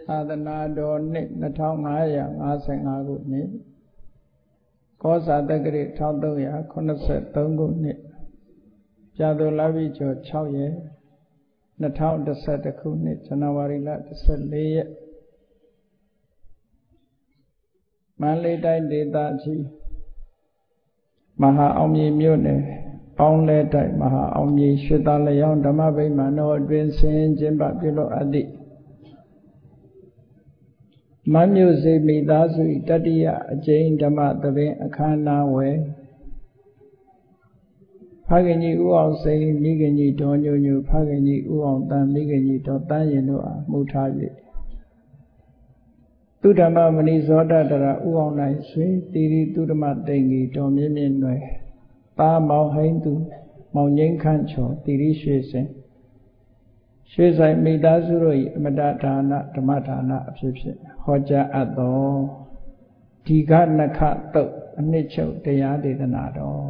သာသနာတော်နှစ်2555ခုနှစ်ကောဇာတက္ကရာ1383ခုနှစ်ပြာတော်လာပြီကျော်6ရက်2011ခုနှစ်ဇန်နဝါရီလ14ရက်မန္တလေးတိုင်းဒေသကြီးမဟာအောင်မြေမြို့နယ်ပေါင်းလဲတိုက်မဟာအောင်မြေရွှေသားလျောင်းဓမ္မဗိမာန်တော်အတွင်းဆင်းကျင်းပပြုလုပ်အပ်သည့်မမြို့စေမိသားစုတတိယအကျဉ်းဓမ္မသဘင်အခမ်းအနားဝယ်ဖခင်ကြီးဦးအောင်စိန်မိခင်ကြီးဒေါ်ညိုညိုဖခင်ကြီးဦးအောင်တန်မိခင်ကြီးဒေါ်တန်းရင်တို့အားမှုထား၍သူဓမ္မမဏိဇောတတရဦးအောင်နိုင်ဆွေတိရိသူဓမ္မတိန်ကြီးဒေါ်မြင့်မြင့်နွယ်ပါမောင်ဟိန်းသူမောင်ငိမ့်ခန့်ချော်တိရိရွှေစင်ရွှေဆိုင်မိသားစုတို့၏အမတဒါနဓမ္မဒါနအဖြစ်ဖြင့်ဟောကြားအပ်သောဒီကနခတုတ်အနှစ်ချုပ်တရားဒေသနာတော်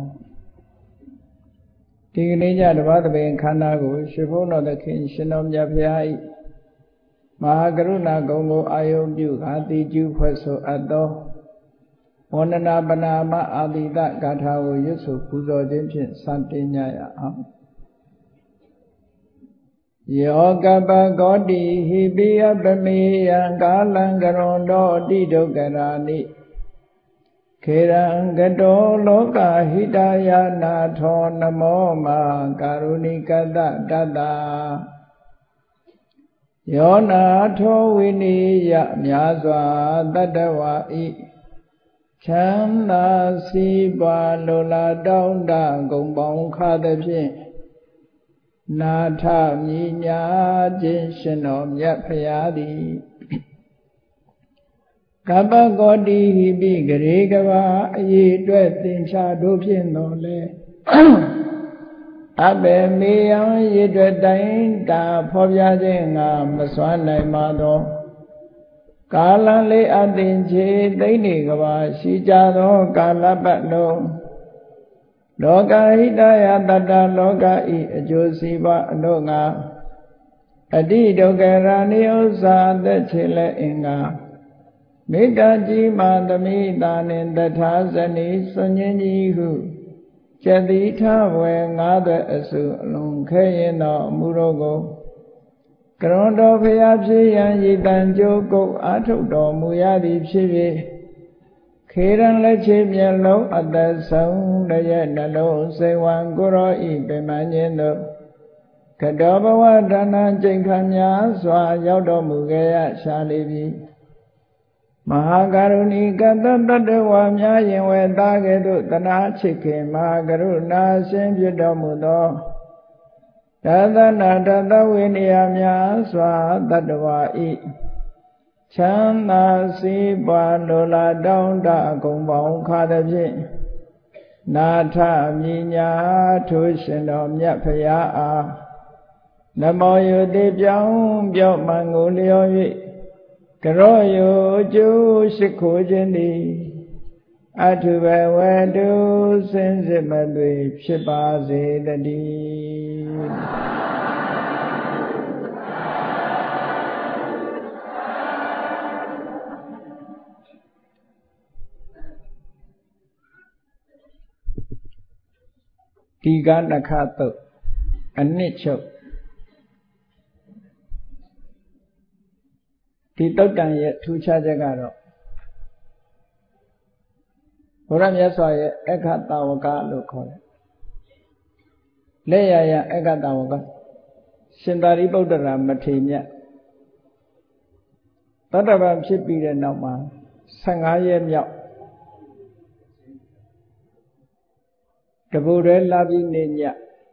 ဒီကနေ့ညတပါးသဘင်ခန္ဓာကိုရွှေဘုန်းတော်သခင်ရှင်တော်မြတ်ဖျား၏မဟာကရုဏာဂုဏ်ကိုအာယုပြုကာတိကျူဖွဲ့ဆိုအပ်သောဝန္ဒနာပနာမအာတိတဂါထာကိုရွတ်ဆိုပူဇော်ခြင်းဖြင့်စတင်ကြရအောင်ယောကပကောတိဟိပိယပမေယံကာလံကရွန်တောတိဒုက္ခရာနိခေရံကတောလောကဟိတယနာထောနမောမာကာရုဏိကတတတယောနာထောဝိနိယမြာစွာတတဝါဤချမ်းသာစီးပွားလိုလားတောင်းတဂုံပေါင်းခါသဖြင့်နာထမြညာခြင်းရှင်တော်မြတ်ဖရာသည်ကပ္ပကောတိဟိပိဂရေကဘာအရေးအတွက်သင်္ချာတို့ဖြင့်တော်လဲအဘေမေယံရေအတွက်တိုင်းတာဖော်ပြခြင်းငါမစွမ်းနိုင်ပါသောကာလလေးအသင်ချေသိမ့်နေကဘာရှိကြသောကာလပတ်လုံးလောကဟိတယတတ္တလောကဤအကျိုးစီးပွားအလို့ငါအတိဒုက္ခရာနိဥ္စာသက်ချေလဲအင်္ဂါမေတ္တာကြီးမာသမိတာနှင့်တထာဇနီစွန်ញင်းကြီးဟုကျတိထဝေငါးသွဲအစုအလုံးခဲရင်တော်အမှုတော်ကိုကရွန်တော်ဖျားဖြစ်ရန်ရည်တန်ကြိုးကုတ်အာထုတ်တော်မူရသည်ဖြစ်၍ခေရန်လက်ချေမျက်လုံးအသက်ဆုံးတရဲ့နှလုံးစိတ်ဝံကိုရောဤပင်မခြင်းတို့ကတောဘဝဒါနကျင့်ခံများစွာရောက်တော်မူခဲ့ရရှာလိပြီမဟာကရုဏီကတတတဝါများရင်ဝဲသားကဲ့သို့တနာချစ်ခင်မဟာကရုဏာရှင်ဖြစ်တော်မူသောတသနာတသဝိနည်းများစွာတတ္တဝါဤချမ်းသာစီးပွားလိုလားတောင်းတအကုန်ပေါင်းခါသဖြင့်နာထမြညာထိုးရှင်တော်မြတ်ဖရာအားနမောယုတိပြောင်းပြော့မှန်ကိုလျော်၍ကရောယုကျိုးရှိခိုးခြင်းသည်အထုဘဝတုစင်စစ်မသွေဖြစ်ပါစေတည်းဒီကနခတုတ်အနှစ်ချုပ်ဒီတုတ်တန်ရဲ့ထူးခြားချက်ကတော့ဘုရားမြတ်စွာရဲ့အခတဝကလို့ခေါ်တယ်လက်ရရအခတဝကရှင်သာရိပုတ္တရာမထေရမြတ်သောတာပန်ဖြစ်ပြီးတဲ့နောက်မှာ15ရက်မြောက်တဘူရဲလာပြီနေ့ည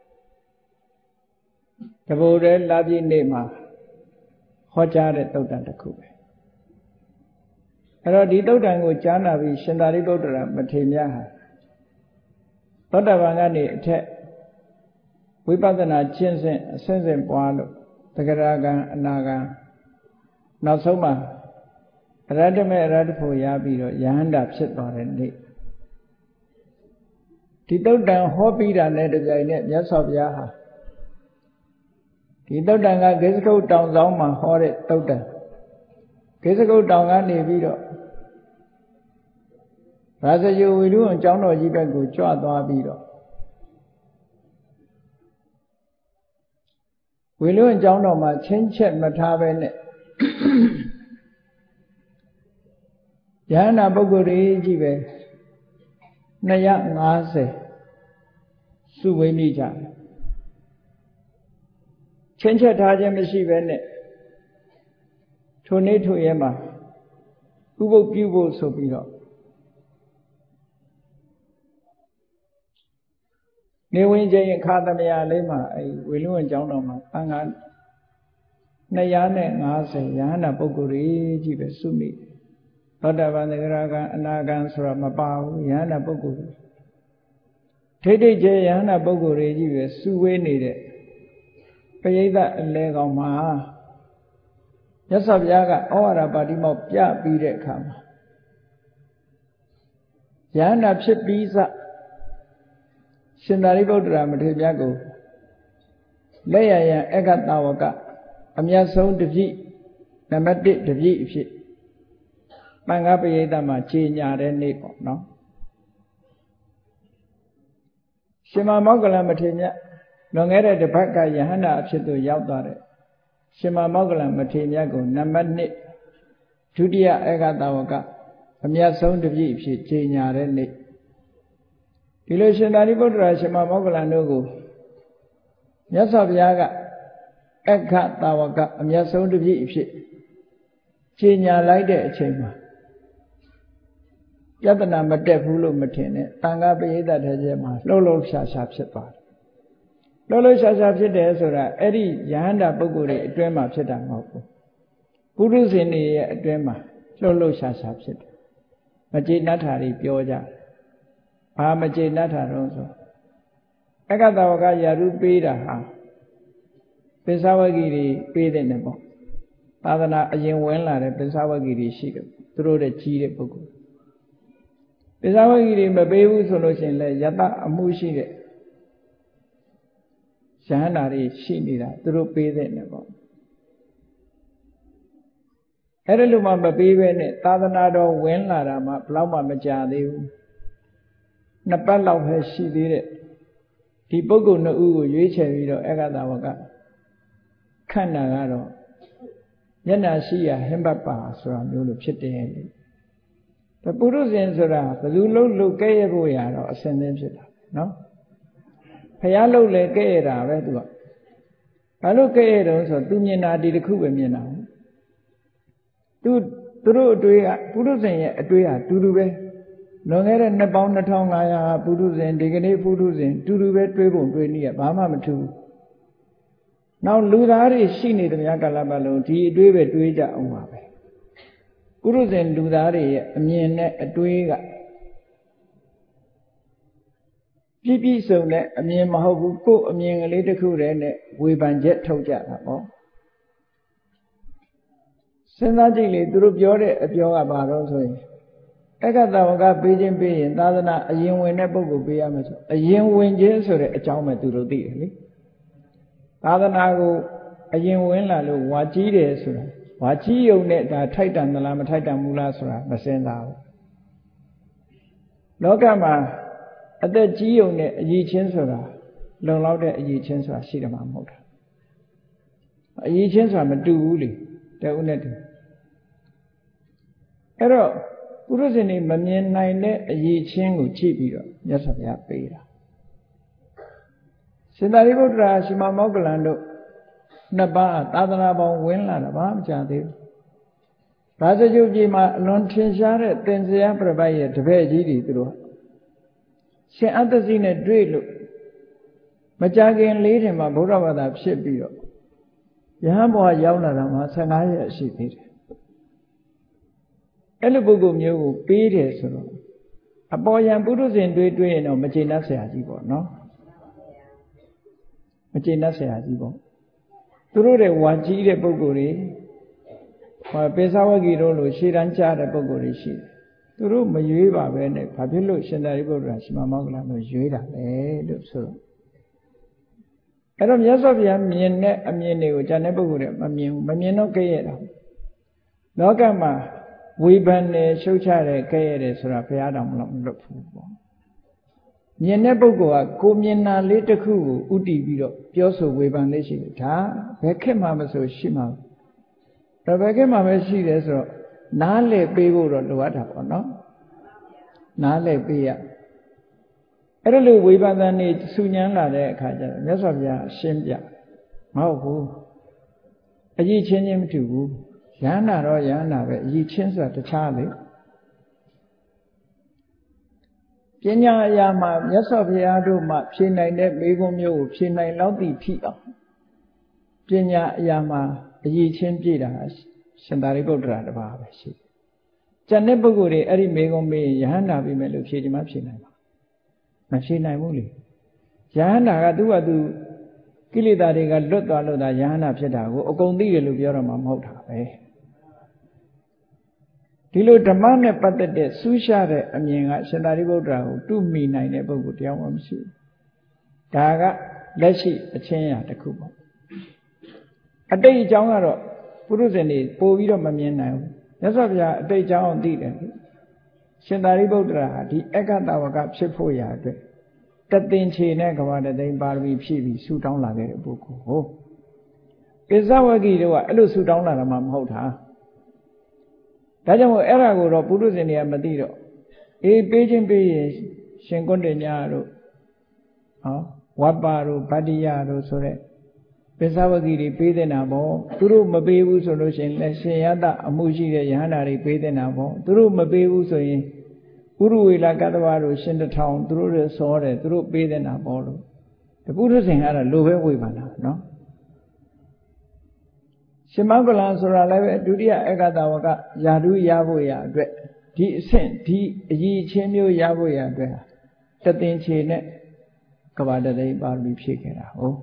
တဘူရဲလာပြီနေ့မှာဟောကြားတဲ့သုတ်တံတစ်ခုပဲအဲ့တော့ဒီသုတ်တံကိုကြားနာပြီးရှင်သာရိပုတ္တရာမထေရမြတ်ဟာသောတာပန်ကနေအထက်ဝိပဿနာကျင့်စဉ်အစဉ်စဉ်ပွားလို့သဂရကံအနာကံနောက်ဆုံးမှာအရဟတမေအရဟတဖို့ရပြီးတော့ယဟန္တာဖြစ်သွားတဲ့နေ့ဒီသုတ်တံဟောပြီးတာနဲ့တပြိုင်နက်မြတ်စွာဘုရားဟာဒီသုတ်တံကဂိစကုတ်တောင်ဆောင်မှာဟောတဲ့သုတ်တံကိစ္စကုတ်တောင်ကနေပြီးတော့ရာဇဂိုဝီလူအကြောင်းတော်ကြီးဘက်ကိုကြွသွားပြီးတော့ဝီလူအကြောင်းတော်မှာချင်းချက်မထားပဲနဲ့ယဟန္တာပုဂ္ဂိုလ်တွေကြီးပဲ250စုဝေးမိကြတယ်ချင်းချက်ထားခြင်းမရှိပဲနဲ့ထိုနေ့ထိုရဲမှာဥပုပ်ပြုဖို့ဆိုပြီးတော့နေဝင်ချင်းခါသမယလေးမှာအဲဝေလူဝင်ကျောင်းတော်မှာအင်္ဂါ250ယဟန္တာပုဂ္ဂိုလ်တွေကြီးပဲစုမိသောတာပန်သဂရကံအနာကံဆိုတာမပါဘူးယဟန္တာပုဂ္ဂိုလ်ထိတ်ထိတ်ကျယဟန္တာပုဂ္ဂိုလ်တွေကြီးပဲစုဝေးနေတဲ့ပရိသတ်အလဲကောင်မှာမြတ်စွာဘုရားကဩဝါဒပါဠိမောက်ပြပြီးတဲ့အခါမှာယဟန္တာဖြစ်ပြီးစရှင်သာရိပုတ္တရာမထေရမြတ်ကိုလက်ရယံအက္ခတဝကအမြတ်ဆုံးတပည့်နံပါတ်1တပည့်အဖြစ်ပင်္ဂပရိသတ်မှာခြေညာတဲ့နေ့ပေါ့နော်ရှင်မောဂ္ဂလမထေရမြတ်လွန်ခဲ့တဲ့တစ်ပတ်ကယဟန္တာအဖြစ်သို့ရောက်သွားတဲ့ရှင်မောဂ္ဂလမထေရမြတ်ကိုနံပါတ်1ဒုတိယအက္ခတဝကအမြတ်ဆုံးတပည့်အဖြစ်ခြေညာတဲ့နေ့ဒီလိုရှင်သာရိပုတ္တရာရှင်မောဂ္ဂလန်တို့ကိုမြတ်စွာဘုရားကအခတဝကအမြတ်ဆုံးတပည့်အဖြစ်ခြေညာလိုက်တဲ့အချိန်မှာယတနာမတက်ဘူးလို့မထင်နဲ့တန်ခါပရိသတ်တဲ့ကျဲမှာလှုပ်လှုပ်ရှားရှားဖြစ်သွားတယ်လှုပ်လှုပ်ရှားရှားဖြစ်တယ်ဆိုတာအဲ့ဒီယဟန္တာပုဂ္ဂိုလ်တွေအတွင်းမှာဖြစ်တာမဟုတ်ဘူးပုရုဇဉ်တွေရဲ့အတွင်းမှာလှုပ်လှုပ်ရှားရှားဖြစ်တယ်မကျေနပ်တာတွေပြောကြတယ်ဘာမကျေနပ်တာတော့ဆိုအက္ခတဝကယာရုပေးတာဟာပိဿဝဂီတွေပေးတဲ့နဲ့ပေါ့သာသနာအရင်ဝင်လာတဲ့ပိဿဝဂီတွေရှိတယ်သူတို့တဲ့ကြီးတဲ့ပုဂ္ဂိုလ်ပိဿဝဂီတွေမပေးဘူးဆိုလို့ရှိရင်လည်းယတအမှုရှိတဲ့ယဟန္တာတွေရှိနေတာသူတို့ပေးတဲ့နဲ့ပေါ့အဲ့ဒါလိုမှမပေးပဲနဲ့သာသနာတော်ဝင်လာတာမှဘလောက်မှမကြသေးဘူး2ပတ်လောက်ပဲရှိသေးတဲ့ဒီပုဂ္ဂိုလ်2ဦးကိုရွေးချယ်ပြီးတော့အက္ခတဝကခန္ဓာကတော့မျက်နှာရှိရာဟင်္ဘပါဆိုတာမျိုးလိုဖြစ်တယ်လေဒါပုရုဇဉ်ဆိုတာဘယ်သူလှုပ်ကဲ့ရဖို့ရတော့အစင်သင်းဖြစ်တာနော်ဖះလှုပ်လေကဲ့ရတာပဲသူကဘာလို့ကဲ့ရတော့ဆိုသူမြင်တာဒီတစ်ခုပဲမြင်တာသူတို့အတွေ့ကပုရုဇဉ်ရဲ့အတွေ့ဟာတူတူပဲလွန်ခဲ့တဲ့နှစ်ပေါင်း2500ပုထုဇဉ်ဒီကနေ့ပုထုဇဉ်တူတူပဲတွေးပုံတွေးနည်းကဘာမှမထူးနောက်လူသားတွေရှိနေတဲ့များကာလပတ်လုံးဒီအတွေးပဲတွေးကြအောင်ပါပဲပုထုဇဉ်လူသားတွေရဲ့အမြင်နဲ့အတွေးကပြည့်စုံတဲ့အမြင်မဟုတ်ဘူးကိုယ်အမြင်ကလေးတစ်ခုတည်းနဲ့ဝေဖန်ချက်ထုတ်ကြတာပေါ့စဉ်းစားကြည့်လေသူတို့ပြောတဲ့အပြောကဘာတော့ဆိုရင်အက္ခတဝကပေးခြင်းပေးရင်သာသနာအရင်ဝင်တဲ့ပုဂ္ဂိုလ်ပေးရမယ်ဆိုအရင်ဝင်ခြင်းဆိုတဲ့အကြောင်းပဲသူတို့သိတယ်လေသာသနာကိုအရင်ဝင်လာလို့ဝါကြီးတယ်ဆိုတာဝါကြီးယုံနဲ့ဒါထိုက်တန်သလားမထိုက်တန်ဘူးလားဆိုတာမစင်စားဘူးလောကမှာအသက်ကြီးယုံနဲ့အည်ချင်းဆိုတာလုံလောက်တဲ့အည်ချင်းဆိုတာရှိတယ်မှာမဟုတ်တာအည်ချင်းဆိုတာမတူဘူးလေတဦးနဲ့တူအဲ့တော့ပုရုဇဉ်တွေမမြင်နိုင်တဲ့အရေးချင်းကိုကြည့်ပြီးတော့မြတ်စွာဘုရားပေးတာရှင်သာရိပုတ္တရာရှင်မောဂ္ဂလန်တို့နှစ်ပါးသာသနာပေါင်းဝင်လာတာဘာမှမကြသေးဘူးရာဇဂိုပြည်မှာအလွန်ထင်ရှားတဲ့သင်္ဇယပြပတ်ရဲ့တပည့်ကြီးတွေသူတို့ရှင်အတ္တစီနဲ့တွေ့လို့မကြခင်လေးတင်မှာဗုဒ္ဓဘာသာဖြစ်ပြီးတော့ယဟန်ဘဝရောက်လာတာမှ15ရက်ရှိသေးတယ်အဲ့လိုပုဂ္ဂိုလ်မျိုးကိုပေးတယ်ဆိုတော့အပေါ်ယံပုရုဇဉ်တွေးရင်တော့မကျေနပ်เสียကြီးပေါ့နော်မကျေနပ်เสียကြီးပေါ့သူတို့တဲ့ဝါကြီးတဲ့ပုဂ္ဂိုလ်တွေပေသဝဂီတို့လိုရှေ့တန်းကြားတဲ့ပုဂ္ဂိုလ်တွေရှိတယ်သူတို့မရွေးပါပဲနဲ့ဘာဖြစ်လို့ရှင်သာရိပုတ္တရာရှင်မောဂ္ဂလန်တို့ရွေးတာလဲလို့ဆိုတော့အဲ့တော့မြတ်စွာဘုရားမြင်တဲ့အမြင်တွေကိုဉာဏ်တဲ့ပုဂ္ဂိုလ်တွေမမြင်ဘူးမမြင်တော့ကြည့်ရတာလောကမှာဝေဖန်တယ်ရှုတ်ချတယ်ကဲ့ရတယ်ဆိုတာဘုရားတော်မလုပ်ဘူးပေါ့မြင်တဲ့ပုဂ္ဂိုလ်ကကိုမြင်တာလေးတစ်ခုကိုဥတည်ပြီးတော့ပြောဆိုဝေဖန်လေးရှိတယ်ဒါဘယ်ခေတ်မှမဆိုရှိမှာဒါဘယ်ခေတ်မှပဲရှိတယ်ဆိုတော့နားလည်ပေးဖို့တော့လိုအပ်တာပေါ့နော်နားလည်ပေးရအဲ့ဒါလို့ဝေဖန်တဲ့နေဆူညံလာတဲ့အခါကျတော့မြတ်စွာဘုရားရှင်းပြမဟုတ်ဘူးအကြီးချင်းချင်းမတူဘူးရဟန္တာတော့ရဟန္တာပဲအကြီးချင်းဆိုတာတခြားလေပညာအရာမှာမြတ်စွာဘုရားတို့မှဖြေနိုင်တဲ့မေခွန်းမျိုးကိုဖြေနိုင်လောက်သည့်ထိအောင်ပညာအရာမှာအကြီးချင်းပြည့်တာရှင်သာရိပုတ္တရာတပါးပဲရှိတယ်။ကျန်တဲ့ပုဂ္ဂိုလ်တွေအဲ့ဒီမေခွန်းမေးရဟန္တာပြီမဲ့လို့ဖြေချင်မှဖြေနိုင်ပါမဖြေနိုင်ဘူးလေ။ရဟန္တာကသူ့ဟာသူကိလေသာတွေကလွတ်သွားလို့သာယဟနာဖြစ်တာကိုအကုန်သိတယ်လို့ပြောတော့မှမဟုတ်တာပဲဒီလိုဓမ္မနဲ့ပတ်သက်တဲ့စူးရှားတဲ့အမြင်ကရှင်သာရိပုတ္တရာကိုတုမိနိုင်တဲ့ပုဂ္ဂိုလ်တရားမှမရှိဘူးဒါကလက်ရှိအချင်းရာတစ်ခုပေါ့အတိတ်အကြောင်းကတော့ပုရုဇဉ်တွေပို့ပြီးတော့မမြင်နိုင်ဘူးမြတ်စွာဘုရားအတိတ်အကြောင်းအောင်သိတယ်ရှင်သာရိပုတ္တရာဟာဒီအက္ခတဝကဖြစ်ဖို့ရာအတွက်တသင်္ချေနဲ့ကဘာတသိန်းပါရမီဖြည့်ပြီးဆူတောင်းလာခဲ့တဲ့ပုဂ္ဂိုလ်ဟုတ်ပိဿဝဂီတို့ကအဲ့လိုဆူတောင်းလာတာမှမဟုတ်တာဒါကြောင့်မို့အဲ့ဒါကိုတော့ပုရုဇဉ်တွေကမသိတော့အေးပေးချင်းပေးရင်ရှင်ကွန်းတင်ညာတို့ဟောဝပ္ပါတို့ဗတ္တိယတို့ဆိုတဲ့ပိဿဝဂီတွေပေးတဲ့နာပေါ့သူတို့မပေးဘူးဆိုလို့ရှိရင်လက်ရှင်ယတအမှုရှိတဲ့ယဟန္တာတွေပေးတဲ့နာပေါ့သူတို့မပေးဘူးဆိုရင်ပုရုဝေလကတ္တဝါတို့ရှင်တထောင်သူတို့တွေစောတယ်သူတို့ပေးတဲ့နာပေါ့လို့တပုရုဇဉ်ကတော့လိုပဲဝေဖန်တာနော်ရှင်မောကလန်ဆိုတာလည်းပဲဒုတိယအက္ခတဝကယာဓုရဖို့ရအတွက်ဒီအဆင့်ဒီအကြီးချင်းမျိုးရဖို့ရအတွက်တသင်္ချေနဲ့ကဘာတသိန်းပါရမီဖြည့်ခဲ့တာဟုတ်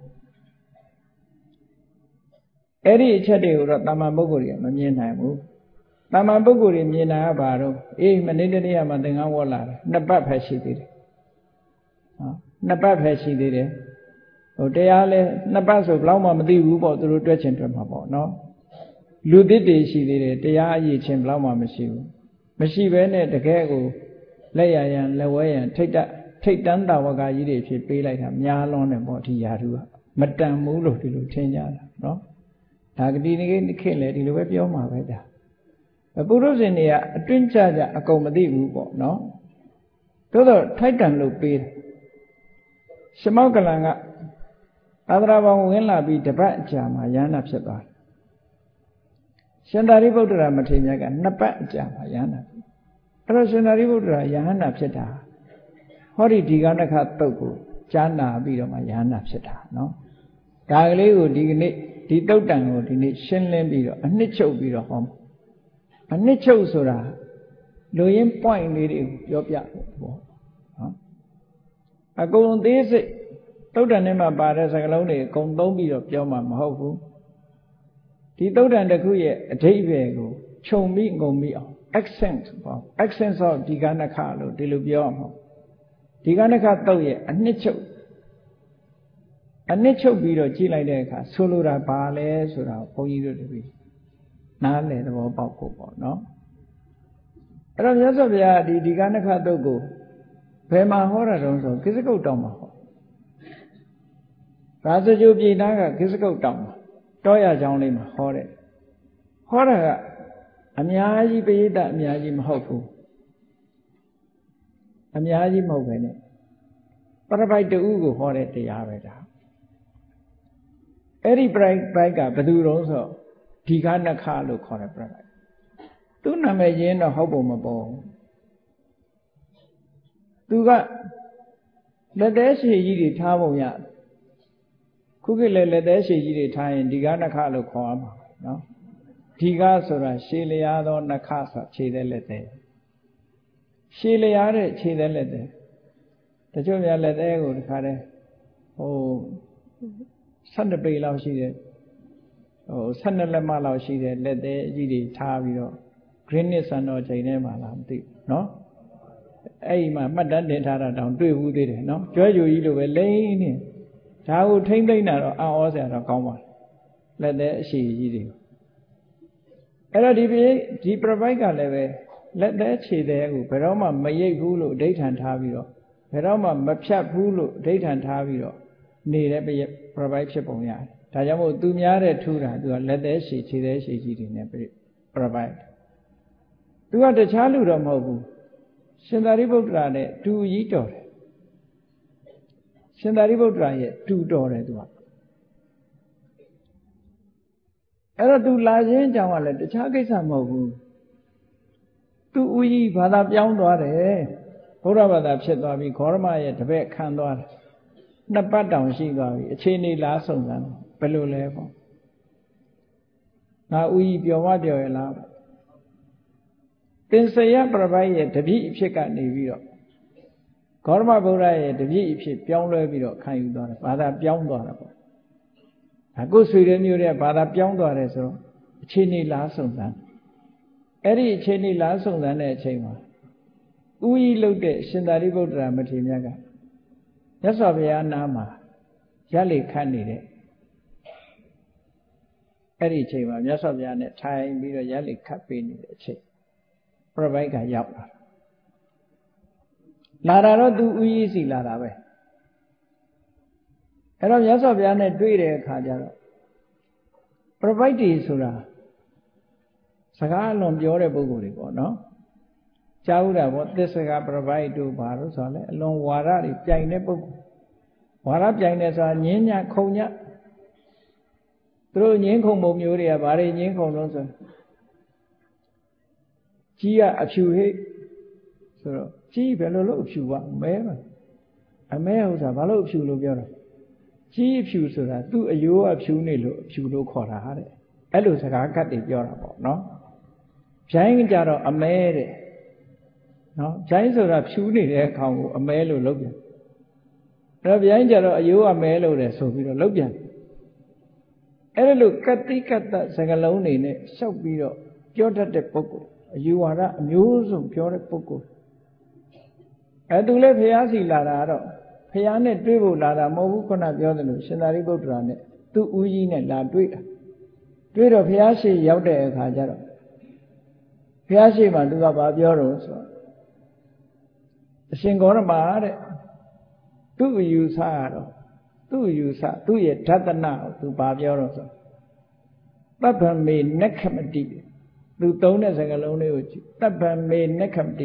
အဲ့ဒီအချက်တွေကိုတော့တာမန်ပုဂ္ဂိုလ်တွေကမမြင်နိုင်ဘူးတာမန်ပုဂ္ဂိုလ်တွေမြင်နိုင်ရပါတော့အေးမနေ့တနေ့ကမှသင်္ကန်းဝတ်လာတယ်နှစ်ပတ်ပဲရှိသေးတယ်ဟောနှစ်ပတ်ပဲရှိသေးတယ်ဟိုတရားလဲနှစ်ပတ်ဆိုဘယ်တော့မှမသိဘူးပေါ့သူတို့တွက်ချင်တွက်မှာပေါ့နော်လူသစ်တွေရှိသေးတယ်တရားအရေးချင်းဘယ်တော့မှမရှိဘူးမရှိဘဲနဲ့တကယ်ကိုလက်ရရန်လက်ဝဲရန်ထိတ်တန်းတာဝကကြီးတွေဖြစ်ပေးလိုက်တာများလွန်းတယ်ပေါ့ဒီယာဓုကမတန်ဘူးလို့ဒီလိုထင်ကြတာနော်ဒါကတိနေခေတ်လေဒီလိုပဲပြောမှာပဲဒါပုရုဇဉ်တွေကအတွင်းကြကြအကုန်မသိဘူးပေါ့နော်သို့တော့ထိုက်တန်လို့ပေးတယ်ရှမောကလန်ကသာသနာပေါင်းဝင်လာပြီးတပတ်အကြာမှာယန္နာဖြစ်သွားတယ်ရှင်သာရိပုတ္တရာမထေရမြတ်ကနှစ်ပတ်အကြာမှာယန္နာအဲ့တော့ရှင်သာရိပုတ္တရာယန္နာဖြစ်တာဟောဒီဒီကနခတုတ်ကိုကြားနာပြီးတော့မှယန္နာဖြစ်တာနော်ဒါကလေးကိုဒီကနေ့ဒီတုတ်တန်ကိုဒီနေ့ရှင်းလင်းပြီးတော့အနှစ်ချုပ်ပြီးတော့ဟောအနှစ်ချုပ်ဆိုတာလူရင်း point လေးတွေကိုပြောပြဖို့နော်အကုန်သေးစိတ်တုတ်တန်ထဲမှာပါတဲ့စကားလုံးတွေအကုန်သုံးပြီးတော့ပြောမှာမဟုတ်ဘူးဒီတုတ်တန်တစ်ခုရဲ့အဓိပ္ပာယ်ကိုခြုံပြီးငုံပြီးအောင် accent ပေါ့ accent of ဒီကနခလို့ဒီလိုပြောအောင်ဒီကနခတုတ်ရဲ့အနှစ်ချုပ်ပြီးတော့ကြည့်လိုက်တဲ့အခါဆိုလိုတာဘာလဲဆိုတာဘုန်းကြီးတို့တပည့်နားလည်သဘောပေါက်ဖို့ပေါ့နော်အဲ့တော့မြတ်စွာဘုရားဒီကနခတုတ်ကိုဘယ်မှာဟောတာတုံးဆိုကိစ္စကုတ်တောင်မှာဟောရာဇဂိုပြည်သားကကိစ္စကုတ်တောင်မှာတောရချောင်းလေးမှာဟောတယ်ဟောတာကအများကြီးပိဋကအများကြီးမဟုတ်ဘူးအများကြီးမဟုတ်ပဲနဲ့ပရပိုက်တူကိုဟောတဲ့တရားပဲဒါအဲ့ဒီပရိုက်ကဘယ်သူတုံးဆိုဒီကနခလို့ခေါ်တယ်ပရိုက်သူ့နာမည်ရင်းတော့ဟုတ်ပုံမပေါ်သူကလက်သေးရှည်ကြီးတွေထားပုံရခုခေတ်လက်သေးရှည်ကြီးတွေထားရင်ဒီကနခလို့ခေါ်ရမှာနော်ဒီကဆိုတာရှည်လျားသောနခဆိုခြေတဲ့လက်သေးရှည်လျားတဲ့ခြေတဲ့လက်သေးတချို့များလက်သေးကိုတခါတည်းဟို12ပေလောက်ရှိတယ်ဟို12လက်မလောက်ရှိတယ်လက်သေးအကြီးတွေထားပြီးတော့ Greenwich စံတော်ချိန်ထဲမှာလားမသိဘူးเนาะအဲ့ဒီမှာမှတ်တမ်းတင်ထားတာတောင်တွေ့ဘူးသေးတယ်เนาะကျွဲကြူကြီးလိုပဲလိမ့်နေဒါကိုထိမ့်သိမ့်တာတော့အံ့ဩစရာတော့ကောင်းပါလက်သေးအရှိကြီးတွေအဲ့တော့ဒီပြပိုက်ကလည်းပဲလက်သေးခြေသေးကိုဘယ်တော့မှမရိပ်ဘူးလို့အဓိဋ္ဌာန်ထားပြီးတော့ဘယ်တော့မှမဖြတ်ဘူးလို့အဓိဋ္ဌာန်ထားပြီးတော့နေတဲ့ပြပိုက်ဖြစ်ပုံရတယ်ဒါကြောင့်မို့သူများတဲ့ထူတာသူကလက်သေးခြေခြေသေးခြေကြီးတွေနဲ့ပြပိုက်သူကတခြားလူတော့မဟုတ်ဘူးရှင်သာရိပုတ္တရာနဲ့တူကြီးတော်တယ်ရှင်သာရိပုတ္တရာရဲ့တူတော်တယ်သူကအဲ့တော့သူလာခြင်းအကြောင်းကလည်းတခြားကိစ္စမဟုတ်ဘူးသူဦးကြီးဘာသာပြောင်းသွားတယ်ဘုရားဘာသာဖြစ်သွားပြီးဂေါရမရဲ့တပည့်ခံသွားတယ်နှစ်ပတ်တောင်ရှိသွားပြီအခြေအနေလားစုံစမ်းဘယ်လိုလဲပေါ့ငါဦးကြီးပြောမပြောရလားတင်စရပြပိုက်ရဲ့တပည့်အဖြစ်ကနေပြီးတော့ဂေါရမဗုဒ္ဓရဲ့တပည့်အဖြစ်ပြောင်းလဲပြီးတော့ခံယူသွားတယ်ဘာသာပြောင်းသွားတာပေါ့အခုဆွေတဲ့မျိုးတဲ့ဘာသာပြောင်းသွားတယ်ဆိုတော့အခြေအနေလားစုံစမ်းအဲ့ဒီအခြေအနေလားစုံစမ်းတဲ့အချိန်မှာဥယီလုတ်တဲ့ရှင်သာရိပုတ္တရာမထေရမြတ်ကမြတ်စွာဘုရားနာမှာရက်လေခတ်နေတဲ့အဲ့ဒီအချိန်မှာမြတ်စွာဘုရားနဲ့ထိုင်ပြီးတော့ရက်လေခတ်ပေးနေတဲ့အချိန်ပြပိုက်ကရောက်လာတာတော့သူဥယီစီလာတာပဲအဲ့တော့မြတ်စွာဘုရားနဲ့တွေ့တဲ့အခါကျတော့ပြပိုက်တွေဆိုတာစကားအလွန်ပြောတဲ့ပုဂ္ဂိုလ်တွေပေါ့နော်ကြားဥတာပေါ့သစ္စကပြပိုက်တို့ဘာလို့ဆိုတော့လေအလွန်ဝါဒတွေပြိုင်တဲ့ပုဂ္ဂိုလ်ဝါဒပြိုင်တယ်ဆိုတာငင်းညခုံညသူတို့ငင်းခုံပုံမျိုးတွေကဘာတွေငင်းခုံလို့ဆိုကြီးကအဖြူဟိဆိုတော့ကြီးဘယ်လိုလုပ်အဖြူပါမဲပါအမဲဟုတ်တာဘာလို့အဖြူလို့ပြောတာကြီးအဖြူဆိုတာသူ့အယိုးအဖြူနေလို့အဖြူလို့ခေါ်တာဟာတဲ့အဲ့လိုစကားကတ်တွေပြောတာပေါ့နော်ဗျိုင်းကြတော့အမဲတဲ့နော်ဗျိုင်းဆိုတာဖြူနေတဲ့ခေါင်ကိုအမဲလို့လုပ်ပြန်အဲ့ဗျိုင်းကြတော့အယိုးအမဲလို့တယ်ဆိုပြီးတော့လုပ်ပြန်အဲ့လိုကတိကတ္တစကားလုံးတွေနဲ့ရှောက်ပြီးတော့ပြောတတ်တဲ့ပုဂ္ဂိုလ်အယူဝါဒအမျိုးစုံပြောတဲ့ပုဂ္ဂိုလ်အဲ့သူလည်းဖျားစီလာတာတော့ဖျားနဲ့တွေ့ဖို့လာတာမဟုတ်ဘူးခုနပြောသလိုရှင်သာရိပုတ္တရာနဲ့သူ့ဦးကြီးနဲ့လာတွေ့တာတွေ့တော့ဖျားရှိရောက်တဲ့အခါကျတော့ဖျားရှိမှသူကဘာပြောတော့ဆိုတော့အရှင်ဂေါရမတဲ့သူ့အယူဆကတော့သူ့အယူဆသူ့ရဲ့ဓတနာကိုသူဘာပြောတော့ဆိုတပ္ပမေနက္ခမတိသူသုံးတဲ့စကားလုံးလေးကိုတပ္ပမေနက္ခမတိ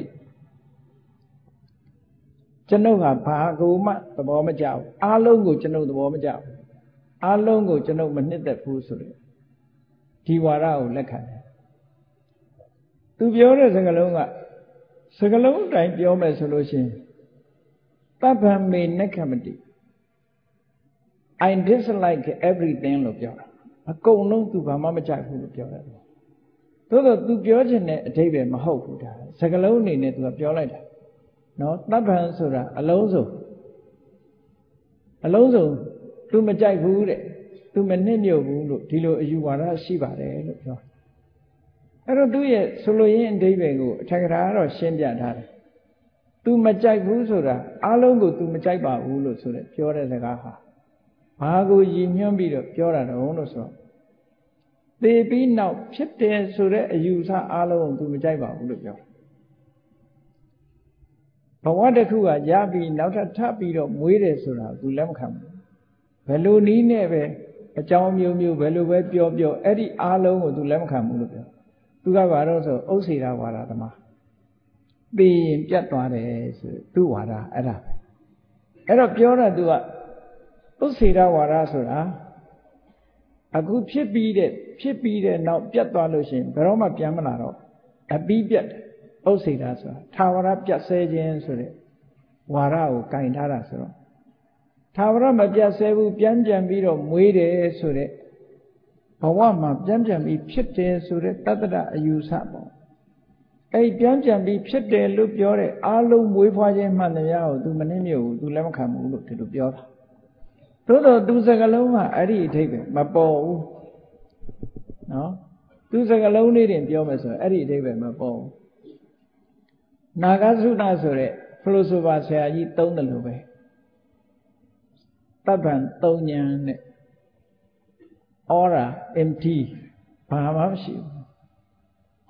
ကျွန်ုပ်ဟာဘာကိုမှသဘောမကျဘူးအားလုံးကိုကျွန်ုပ်သဘောမကျဘူးအားလုံးကိုကျွန်ုပ်မနှစ်သက်ဘူးဆိုလို့ဒီဝါဒကိုလက်ခံတယ်သူပြောတဲ့စကားလုံးကစကားလုံးအတိုင်းပြောမယ်ဆိုလို့ရှိရင်တပ္ပမေနက္ခမတိ I dislike everything လို့ပြောတာအကုန်လုံးသူဘာမှမကြိုက်ဘူးလို့ပြောတယ်သို့တော့သူပြောချင်တဲ့အဓိပ္ပာယ်မဟုတ်ဘူးဒါစကားလုံးအနေနဲ့သူကပြောလိုက်တာနော်တပ္ပံဆိုတာအလုံးစုံသူမကြိုက်ဘူးတဲ့သူမနစ်မြုပ်ဘူးလို့ဒီလိုအယူဝါဒရှိပါတယ်လို့ပြောအဲ့တော့သူရဲ့ဆိုလိုရင်းအဓိပ္ပာယ်ကိုအထက်ကရာကတော့ရှင်းပြထားတယ်သူမကြိုက်ဘူးဆိုတာအလုံးကိုသူမကြိုက်ပါဘူးလို့ဆိုတဲ့ပြောတဲ့စကားဟာဘာကိုရည်ညွှန်းပြီးတော့ပြောတာတုံးလို့ဆိုတော့သေပြီးနောက်ဖြစ်တယ်ဆိုတဲ့အယူဆအလုံးကိုသူမကြိုက်ပါဘူးလို့ပြောဘဝတစ်ခုကရပြီးနောက်ထပ်ပြီးတော့မွေးတယ်ဆိုတာသူလက်မခံဘူးဘယ်လိုနည်းနဲ့ပဲအကြောင်းမျိုးဘယ်လိုပဲပြောအဲ့ဒီအားလုံးကိုသူလက်မခံဘူးလို့ပြောသူကဘာလို့ဆိုဥစ္စေရဝါဒသမားသိရင်ပြတ်သွားတယ်ဆိုသူ့ဝါဒအဲ့ဒါပဲအဲ့တော့ပြောတာသူကဥစ္စေရဝါဒဆိုတာအခုဖြစ်ပြီးတဲ့နောက်ပြတ်သွားလို့ရှိရင်ဘယ်တော့မှပြန်မလာတော့အပြီးပြတ်ဥစ္စေရဆိုတာထာဝရပြတ်ဆဲခြင်းဆိုတဲ့ဝါဒကိုကင်ထားတာဆိုတော့ထာဝရမပြတ်ဆဲဘူးပြန်ပြီးတော့မွေးတယ်ဆိုတဲ့ဘဝမှာပြန်ပြီးဖြစ်တယ်ဆိုတဲ့တတ္တရအယူဆပေါ့အဲ့ပြန်ပြီးဖြစ်တယ်လို့ပြောတဲ့အာလုံးမွေးဖွားခြင်းမှန်တရားကိုသူမနှိမ့်မြုပ်ဘူးသူလက်မခံဘူးလို့ဒီလိုပြောတာသို့တော့သူစကလုံးကအဲ့ဒီအထိပ္ပယ်မပေါ်ဘူးနော်သူစကလုံးလေးတင်ပြောမယ်ဆိုရင်အဲ့ဒီအထိပ္ပယ်မပေါ်ဘူးနာဂသုဒဆိုတဲ့ဖလိုဆိုဖာဆရာကြီးသုံးတယ်လို့ပဲတပ္ပံသုံးဉဏ်နဲ့ aura empty ဘာမှမရှိဘူး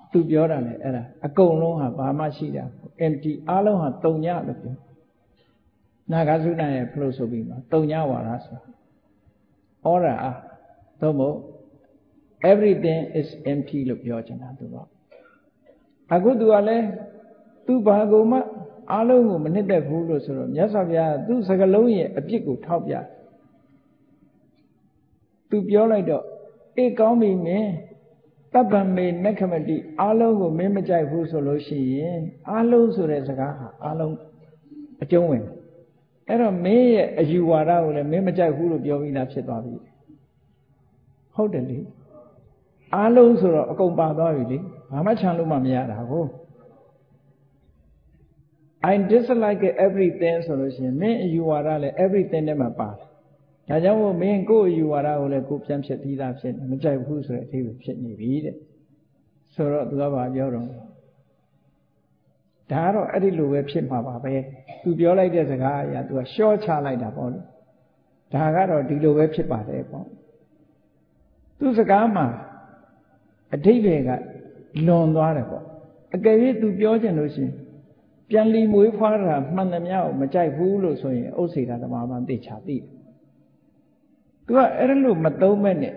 သူပြောတာလေအဲ့ဒါအကုန်လုံးဟာဘာမှရှိတာ empty အားလုံးဟာတုံညလို့ပြောနာဂသုဏရဲ့ philosophy မှာတုံညဝါဒဆိုတာ order သို့မဟုတ် everything is empty လို့ပြောချင်တာသူကအခုသူကလည်းသူဘာကိုမှအားလုံးကိုမနှစ်သက်ဘူးလို့ဆိုတော့မြတ်စွာဘုရားသူစကလုံးရဲ့အပြစ်ကိုထောက်ပြသူပြောလိုက်တော့အေးကောင်းပြီမင်းတပ္ပမေနက္ခမတိအားလုံးကိုမင်းမကြိုက်ဘူးဆိုလို့ရှိရင်အားလုံးဆိုတဲ့စကားဟာအားလုံးအကျုံးဝင်အဲ့တော့မင်းရဲ့အယူဝါဒကိုလည်းမင်းမကြိုက်ဘူးလို့ပြောပြီးသားဖြစ်သွားပြီဟုတ်တယ်လေအားလုံးဆိုတော့အကုန်ပါသွားပြီလေဘာမှချမ်းလို့မှမရတာကို I dislike everything ဆိုလို့ရှိရင်မင်းအယူဝါဒလည်း everything နဲ့မှပါတယ်ဒါကြောင့်မို့မင်းကိုယ့်အယူဝါဒကိုလည်းကိုယ်ပြန်ဖြစ်ပြီးသားဖြစ်မကြိုက်ဘူးဆိုတဲ့အသေးကိုဖြစ်နေပြီတဲ့ဆိုတော့သူကဘာပြောတော့ဒါကတော့အဲ့ဒီလိုပဲဖြစ်မှာပါပဲသူပြောလိုက်တဲ့စကားအရာသူကရှော့ချလိုက်တာပေါ့လေဒါကတော့ဒီလိုပဲဖြစ်ပါတယ်ပေါ့သူစကားမှာအဓိပ္ပာယ်ကလွန်သွားတယ်ပေါ့အကယ်၍သူပြောချင်လို့ရှိရင်ပြန်လီမွေးဖွားတာမှန်သမျှကိုမကြိုက်ဘူးလို့ဆိုရင်ဥစ္စေတာသမာမှန်သိချာသိတယ်သူကအဲ့လိုမသုံးမဲ့နဲ့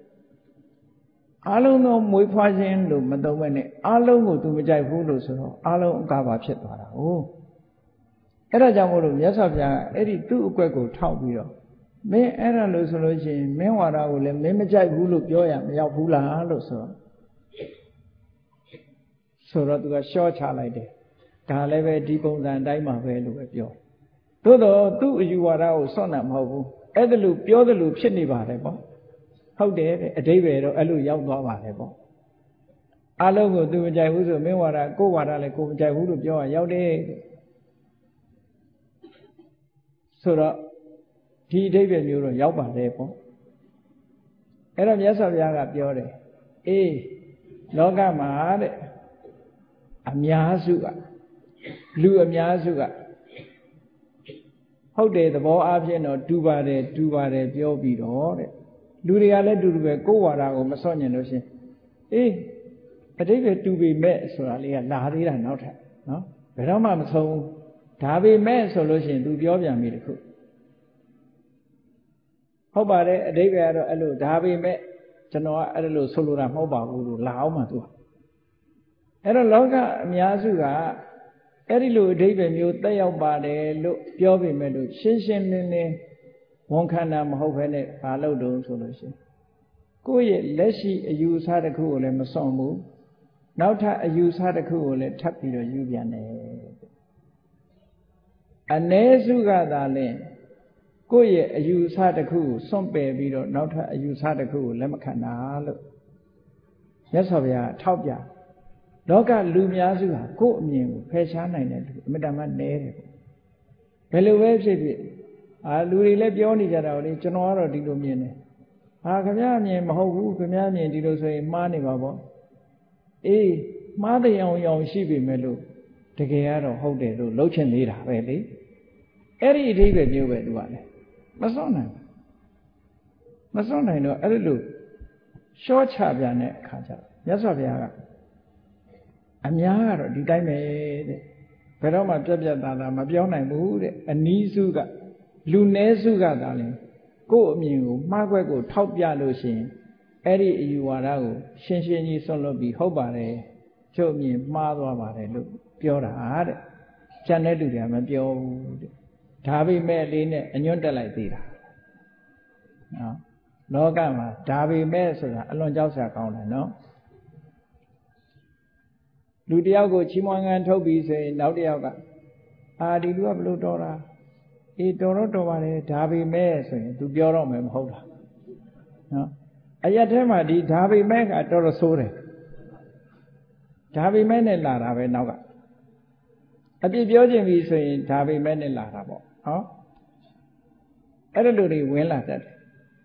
အားလုံးသောမွေးဖွားခြင်းလို့မသုံးမဲ့နဲ့အားလုံးကိုသူမကြိုက်ဘူးလို့ဆိုတော့အားလုံးအကားပါဖြစ်သွားတာဟုတ်အဲ့ဒါကြောင့်မို့လို့မြတ်စွာဘုရားအဲ့ဒီသူ့အကွက်ကိုထောက်ပြီးတော့မင်းအဲ့ဒါလို့ဆိုလို့ရှိရင်မင်းဝါဒကိုလည်းမင်းမကြိုက်ဘူးလို့ပြောရမရောက်ဘူးလားလို့ဆိုတော့သူကရှော့ချလိုက်တယ်ဒါလည်းပဲဒီပုံစံအတိုင်းမှာပဲလို့ပဲပြောသို့တော့သူ့အယူဝါဒကိုစွန့်တာမဟုတ်ဘူးအဲ့ဒါလို့ပြောတယ်လို့ဖြစ်နေပါတယ်ပေါ့ဟုတ်တယ်တဲ့အဓိပ္ပာယ်တော့အဲ့လိုရောက်သွားပါတယ်ပေါ့အားလုံးကိုသူမကြိုက်ဘူးဆိုမင်းဝါဒကိုယ်ဝါဒလည်းကိုယ်မကြိုက်ဘူးလို့ပြောရရောက်တယ်ဆိုတော့ဒီအဓိပ္ပာယ်မျိုးတော့ရောက်ပါတယ်ပေါ့အဲ့တော့မြတ်စွာဘုရားကပြောတယ်အေးလောကမှာတဲ့အများစုကလူအများစုကဟုတ်တယ်သဘောအားဖြင့်တော့တူပါတယ်ပြောပြီးတော့တဲ့လူတွေကလည်းတူတူပဲကိုယ်ဝါဒကိုမစော့ညင်လို့ရှင်အေးအတိတ်ပဲတူပေမဲ့ဆိုတာလေးကလာသေးတာနောက်ထပ်နော်ဘယ်တော့မှမဆုံးဒါပေမဲ့ဆိုလို့ရှင်သူပြောပြန်ပြီတခုဟုတ်ပါတယ်အတိတ်ပဲကတော့အဲ့လိုဒါပေမဲ့ကျွန်တော်ကအဲ့လိုဆိုလိုတာမဟုတ်ပါဘူးလို့လာအောင်မှသူကအဲ့တော့လောကအများစုကအဲ့ဒီလိုအဓိပ္ပာယ်မျိုးတက်ရောက်ပါတယ်လို့ပြောပေမဲ့လို့ရှင်းရှင်းလင်းလင်းဝန်ခံတာမဟုတ်ဘဲနဲ့ဘာလို့တုံးဆိုလို့ရှိရင်ကိုယ့်ရဲ့လက်ရှိအယူအဆတစ်ခုကိုလည်းမစွန့်ဘူးနောက်ထပ်အယူအဆတစ်ခုကိုလည်းထပ်ပြီးတော့ယူပြန်တယ်အ ਨੇ စုကသာလဲကိုယ့်ရဲ့အယူအဆတစ်ခုကိုစွန့်ပယ်ပြီးတော့နောက်ထပ်အယူအဆတစ်ခုကိုလက်မခံတာလို့မြတ်စွာဘုရားထောက်ပြလောကလူများစုဟာကိုယ့်အမြင်ကိုဖယ်ရှားနိုင်တဲ့လူအမြဲတမ်းနဲတယ်ဘယ်လိုပဲဖြစ်ဖြစ်လူတွေလည်းပြောနေကြတာလေကျွန်တော်ကတော့ဒီလိုမြင်တယ်ခင်ဗျားအမြင်မဟုတ်ဘူးခင်ဗျားအမြင်ဒီလိုဆိုရင်မှားနေပါပေါ့အေးမှားတဲ့အောင်ရှိပြီမဲ့လို့တကယ်ကတော့ဟုတ်တယ်လို့လှုပ်ချင်သေးတာပဲလေအဲ့ဒီအဓိပ္ပာယ်မျိုးပဲသူကလည်းမစွန့်နိုင်တော့အဲ့လိုရှော့ချပြန်တဲ့အခါကျတော့မြတ်စွာဘုရားကအများကတော့ဒီတိုင်းပဲတဲ့ဘယ်တော့မှပြတ်သားမပြောနိုင်ဘူးတဲ့အနီးစုကလူနည်းစုကသာလဲကိုယ့်အမြင်ကိုမှားကွက်ကိုထောက်ပြလို့ရှိရင်အဲ့ဒီအယူဝါဒကိုရှင်းကြီးဆွန့်လွတ်ပြီးဟုတ်ပါတယ်ကျုပ်အမြင်မှားသွားပါတယ်လို့ပြောတာတဲ့ကျန်တဲ့လူတွေကမပြောဘူးတဲ့ဒါပေမဲ့လေးနဲ့အညွန့်တက်လိုက်သေးတာနော်လောကမှာဒါပေမဲ့ဆိုတာအလွန်ကြောက်စရာကောင်းတယ်နော်လူတယောက်ကိုချီးမွမ်းငန်းထုတ်ပြီးဆိုရင်နောက်တစ်ယောက်ကဒီလူကဘလို့တော်တာအေးတော်တော့တော်ပါတယ်ဒါပေမဲ့ဆိုရင်သူပြောတော့မယ်မဟုတ်တာနော်အရက်ထဲမှာဒီဒါပေမဲ့ကတော်တော်ဆိုးတယ်ဒါပေမဲ့နဲ့လာတာပဲနောက်ကအပြစ်ပြောခြင်းပြီဆိုရင်ဒါပေမဲ့နဲ့လာတာပေါ့နော်အဲ့လိုတွေဝင်လာတတ်တယ်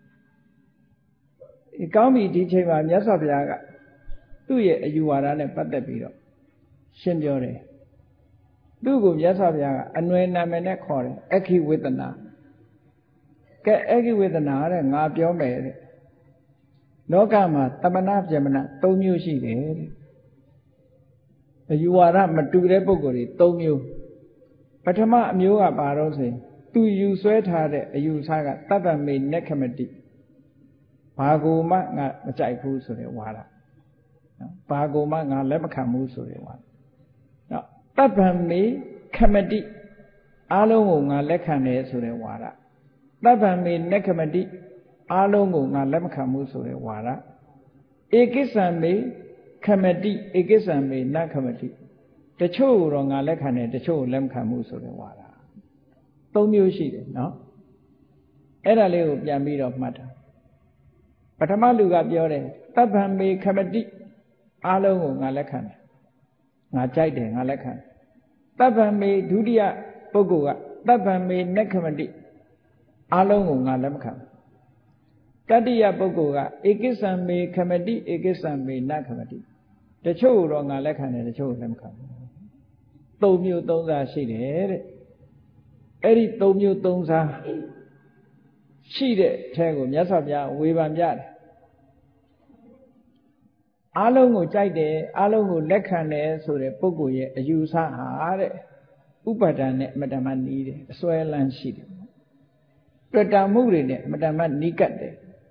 ကောင်းပြီဒီချိန်မှာမြတ်စွာဘုရားကသူ့ရဲ့အယူဝါဒနဲ့ပတ်သက်ပြီးတော့ရှင်းပြောတယ်သူ့ကိုမြတ်စွာဘုရားကအနွယ်နာမည်နဲ့ခေါ်တယ်အခိဝေဒနာကဲအခိဝေဒနာတဲ့ငါပြောမယ်တဲ့လောကမှာတမနာပြမနာ၃မျိုးရှိတယ်တဲ့ယူဝါဒမတူတဲ့ပုဂ္ဂိုလ်တွေ၃မျိုးပထမအမျိုးကဘာလို့ဆိုရင်သူယူဆွဲထားတဲ့အယူဆကတပ္ပမေနက္ခမတိဘာကိုမှငါမကြိုက်ဘူးဆိုတဲ့ဝါဒနော်ဘာကိုမှငါလက်မခံဘူးဆိုတဲ့ဝါဒနော်တပ္ပမေခမတိအားလုံးကိုငါလက်ခံတယ်ဆိုတဲ့ဝါဒတပ္ပမေနက္ခမတိအားလုံးကိုငါလက်မခံဘူးဆိုတဲ့ဝါဒဧကိစ္စံမေခမတိဧကိစ္စံမေနခမတိတချို့တော့ငါလက်ခံတယ်တချို့လက်မခံဘူးဆိုတဲ့ဝါဒ၃မျိုးရှိတယ်နော်အဲ့ဒါလေးကိုပြန်ပြီးတော့မှတ်တာပထမလူကပြောတယ်တပ္ပံမေခမတိအားလုံးကိုငါလက်ခံတယ်ငါကြိုက်တယ်ငါလက်ခံတယ်တပ္ပံမေဒုတိယပုဂ္ဂိုလ်ကတပ္ပံမေနခမတိအားလုံးကိုငါလက်မခံတတိယပုဂ္ဂိုလ်ကဧကိစ္စံမေခမတိဧကိစ္စံမေနခမတိတချို့တော့ငါလက်ခံတယ်တချို့လက်မခံဘူး၃မျိုး၃စားရှိတယ်တဲ့အဲ့ဒီ၃မျိုး၃စားရှိတဲ့အထက်ကိုမြတ်စွာဘုရားဝေဖန်ပြတယ်အားလုံးကိုကြိုက်တယ်အားလုံးကိုလက်ခံတယ်ဆိုတဲ့ပုဂ္ဂိုလ်ရဲ့အယူဆဟာတဲ့ဥပါဒဏ်နဲ့အမတ္တမနီးတယ်အစွဲလန်းရှိတယ်တွေ့တာမှုတွေနဲ့အမတ္တမနီးကပ်တယ်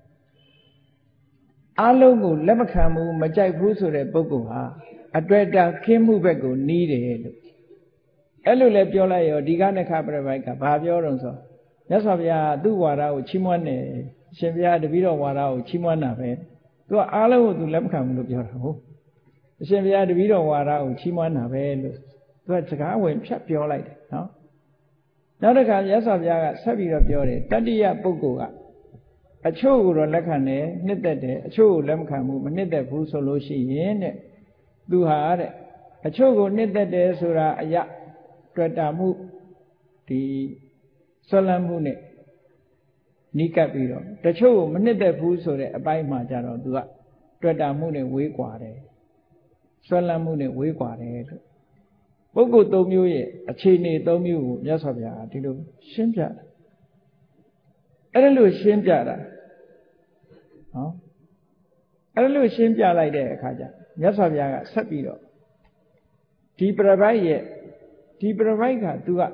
အားလုံးကိုလက်မခံဘူးမကြိုက်ဘူးဆိုတဲ့ပုဂ္ဂိုလ်ဟာအတွေ့အတာခင်းမှုဘက်ကိုနီးတယ်လို့အဲ့လိုလဲပြောလိုက်ရောဒီကနခပရပိုက်ကဘာပြောတော့ဆိုမြတ်စွာဘုရားသူ့ဝါဒကိုချီးမွမ်းတယ်အရှင်ဘုရားတပည့်တော်ဝါဒကိုချီးမွမ်းတာပဲသူကအားလုံးကိုသူလက်မခံဘူးလို့ပြောတာဟုတ်အရှင်ဘုရားတပည့်တော်ဝါဒကိုချီးမွမ်းတာပဲလို့သူကစကားဝင်ဖြတ်ပြောလိုက်တယ်နော်နောက်တစ်ခါမြတ်စွာဘုရားကဆက်ပြီးတော့ပြောတယ်တတိယပုဂ္ဂိုလ်ကအချို့ကိုတော့လက်ခံတယ်နှစ်သက်တယ်အချို့ကိုလက်မခံဘူးမနှစ်သက်ဘူးဆိုလို့ရှိရင်တဲ့သူဟာတဲ့အချို့ကိုနှစ်သက်တယ်ဆိုတာအယတွေ့တာမှုဒီဆွလန်းမှုနဲ့နီးကပ်ပြီးတော့တချို့ကိုမနှစ်သက်ဘူးဆိုတဲ့အပိုင်းမှာကြတော့သူကတွေ့တာမှုနဲ့ဝေးကွာတယ်ဆွလန်းမှုနဲ့ဝေးကွာတယ်လို့ပုဂ္ဂိုလ်၃မျိုးရဲ့အခြေအနေ၃မျိုးကိုမြတ်စွာဘုရားဒီလိုရှင်းပြတာအဲ့ဒါလို့ရှင်းပြတာနော်အဲ့ဒါလို့ရှင်းပြလိုက်တဲ့အခါကျမြတ်စွာဘုရားကဆက်ပြီးတော့ဒီပြပိုက်ကသူက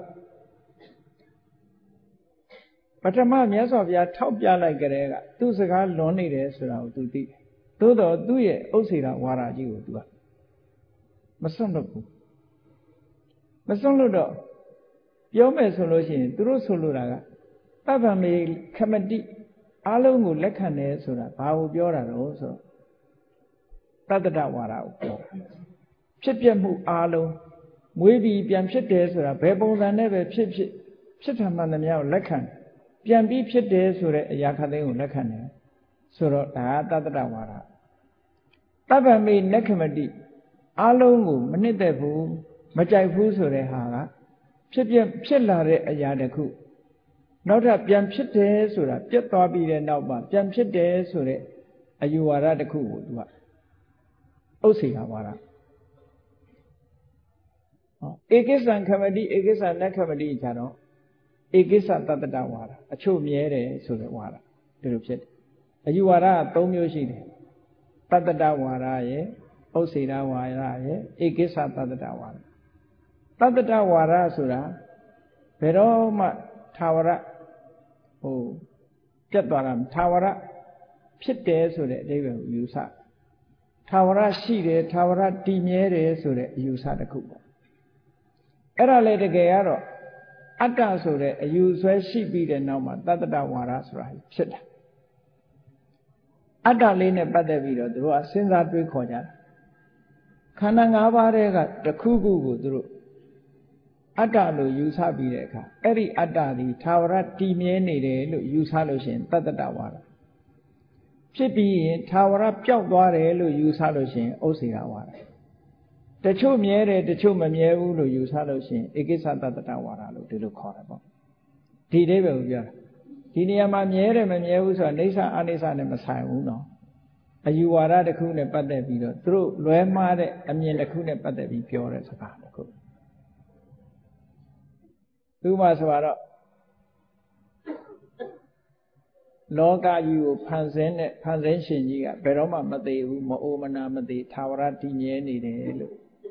ပထမမြတ်စွာဘုရားထောက်ပြလိုက်ကြတဲ့ကသူ့စကားလွန်နေတယ်ဆိုတာကိုသူသိတယ်သို့တော့သူ့ရဲ့ဥစ္စေတာဝါဒကြီးကိုသူကမစွန့်လို့ဘူးမစွန့်လို့တော့ပြောမယ်ဆိုလို့ရှိရင်သူတို့ဆိုလိုတာကတပ္ပမေခမတိအားလုံးကိုလက်ခံတယ်ဆိုတာဘာကိုပြောတာတော့ဆိုတော့တတ္တဝါဒကိုပြောတာဖြစ်ပြမှုအားလုံးမွေးပြီးပြန်ဖြစ်တယ်ဆိုတာဘယ်ပုံစံနဲ့ပဲဖြစ်ထမှန်သမျှကိုလက်ခံပြန်ပြီးဖြစ်တယ်ဆိုတဲ့အရာခသိန်းကိုလက်ခံတယ်ဆိုတော့ဒါတတ္တဝါဒတပ္ပမေနက္ခမတိအားလုံးကိုမနှစ်သက်ဘူးမကြိုက်ဘူးဆိုတဲ့ဟာကဖြစ်လာတဲ့အရာတစ်ခုနောက်ထပ်ပြန်ဖြစ်တယ်ဆိုတာပြတ်သွားပြီးတဲ့နောက်မှာပြန်ဖြစ်တယ်ဆိုတဲ့အယူဝါဒတစ်ခုကိုသူကဥစ္စေတာဝါဒဧကိစ္စံခမတိဧကိစ္စနက္ခမတိကြတော့ဧကိစ္စတတ္တဝါဒအချို့မြဲတယ်ဆိုတဲ့ဝါဒဒီလိုဖြစ်တယ်အယူဝါဒက၃မျိုးရှိတယ်တတ္တဝါဒရဲ့ဥစ္စေတာဝါဒရဲ့ဧကိစ္စတတ္တဝါဒတတ္တဝါဒဆိုတာဘယ်တော့မှထာဝရပြတ်သွားတာထာဝရဖြစ်တယ်ဆိုတဲ့အဓိပ္ပာယ်ကိုယူဆထာဝရရှိတယ်ထာဝရတည်မြဲတယ်ဆိုတဲ့အယူဆတစ်ခုပေါ့အဲ့ဒါလေတကယ်ကတော့အတ္တဆိုတဲ့အယူဆွဲရှိပြီးတဲ့နောက်မှာတတ္တဝါဒဆိုတာဖြစ်တာအတ္တလေးနဲ့ပတ်သက်ပြီးတော့သူတို့ကစဉ်းစားတွေးခေါ်ကြတာခန္ဓာ၅ပါးတဲ့ကတစ်ခုခုကိုသူတို့အတ္တလို့ယူဆပြီးတဲ့အခါအဲ့ဒီအတ္တဒီထာဝရတည်မြဲနေတယ်လို့ယူဆလို့ရှိရင်တတ္တဝါဒဖြစ်ပြီးရင်ထာဝရပျောက်သွားတယ်လို့ယူဆလို့ရှိရင်ဥစ္စေတာဝါဒတချို့မြဲတယ်တချို့မမြဲဘူးလို့ယူဆလို့ရှိရင်ဧကိစ္စတတ္တဝါဒလို့ဒီလိုခေါ်တယ်ပေါ့ဒီအိဗယ်ကိုပြောတာဒီနေရာမှာမြဲတယ်မမြဲဘူးဆိုတာအိဋ္ဌအနိစ္စနဲ့မဆိုင်ဘူးနော်အယူဝါဒတစ်ခုနဲ့ပတ်သက်ပြီးတော့သူတို့လွဲမှားတဲ့အမြင်တစ်ခုနဲ့ပတ်သက်ပြီးပြောတဲ့စကားတစ်ခုသူမှဆိုတော့လောကကြီးကိုဖန်ဆင်းရှင်ကြီးကဘယ်တော့မှမသေးဘူးမအိုမနာမသေးထာဝရတည်မြဲနေတယ်လို့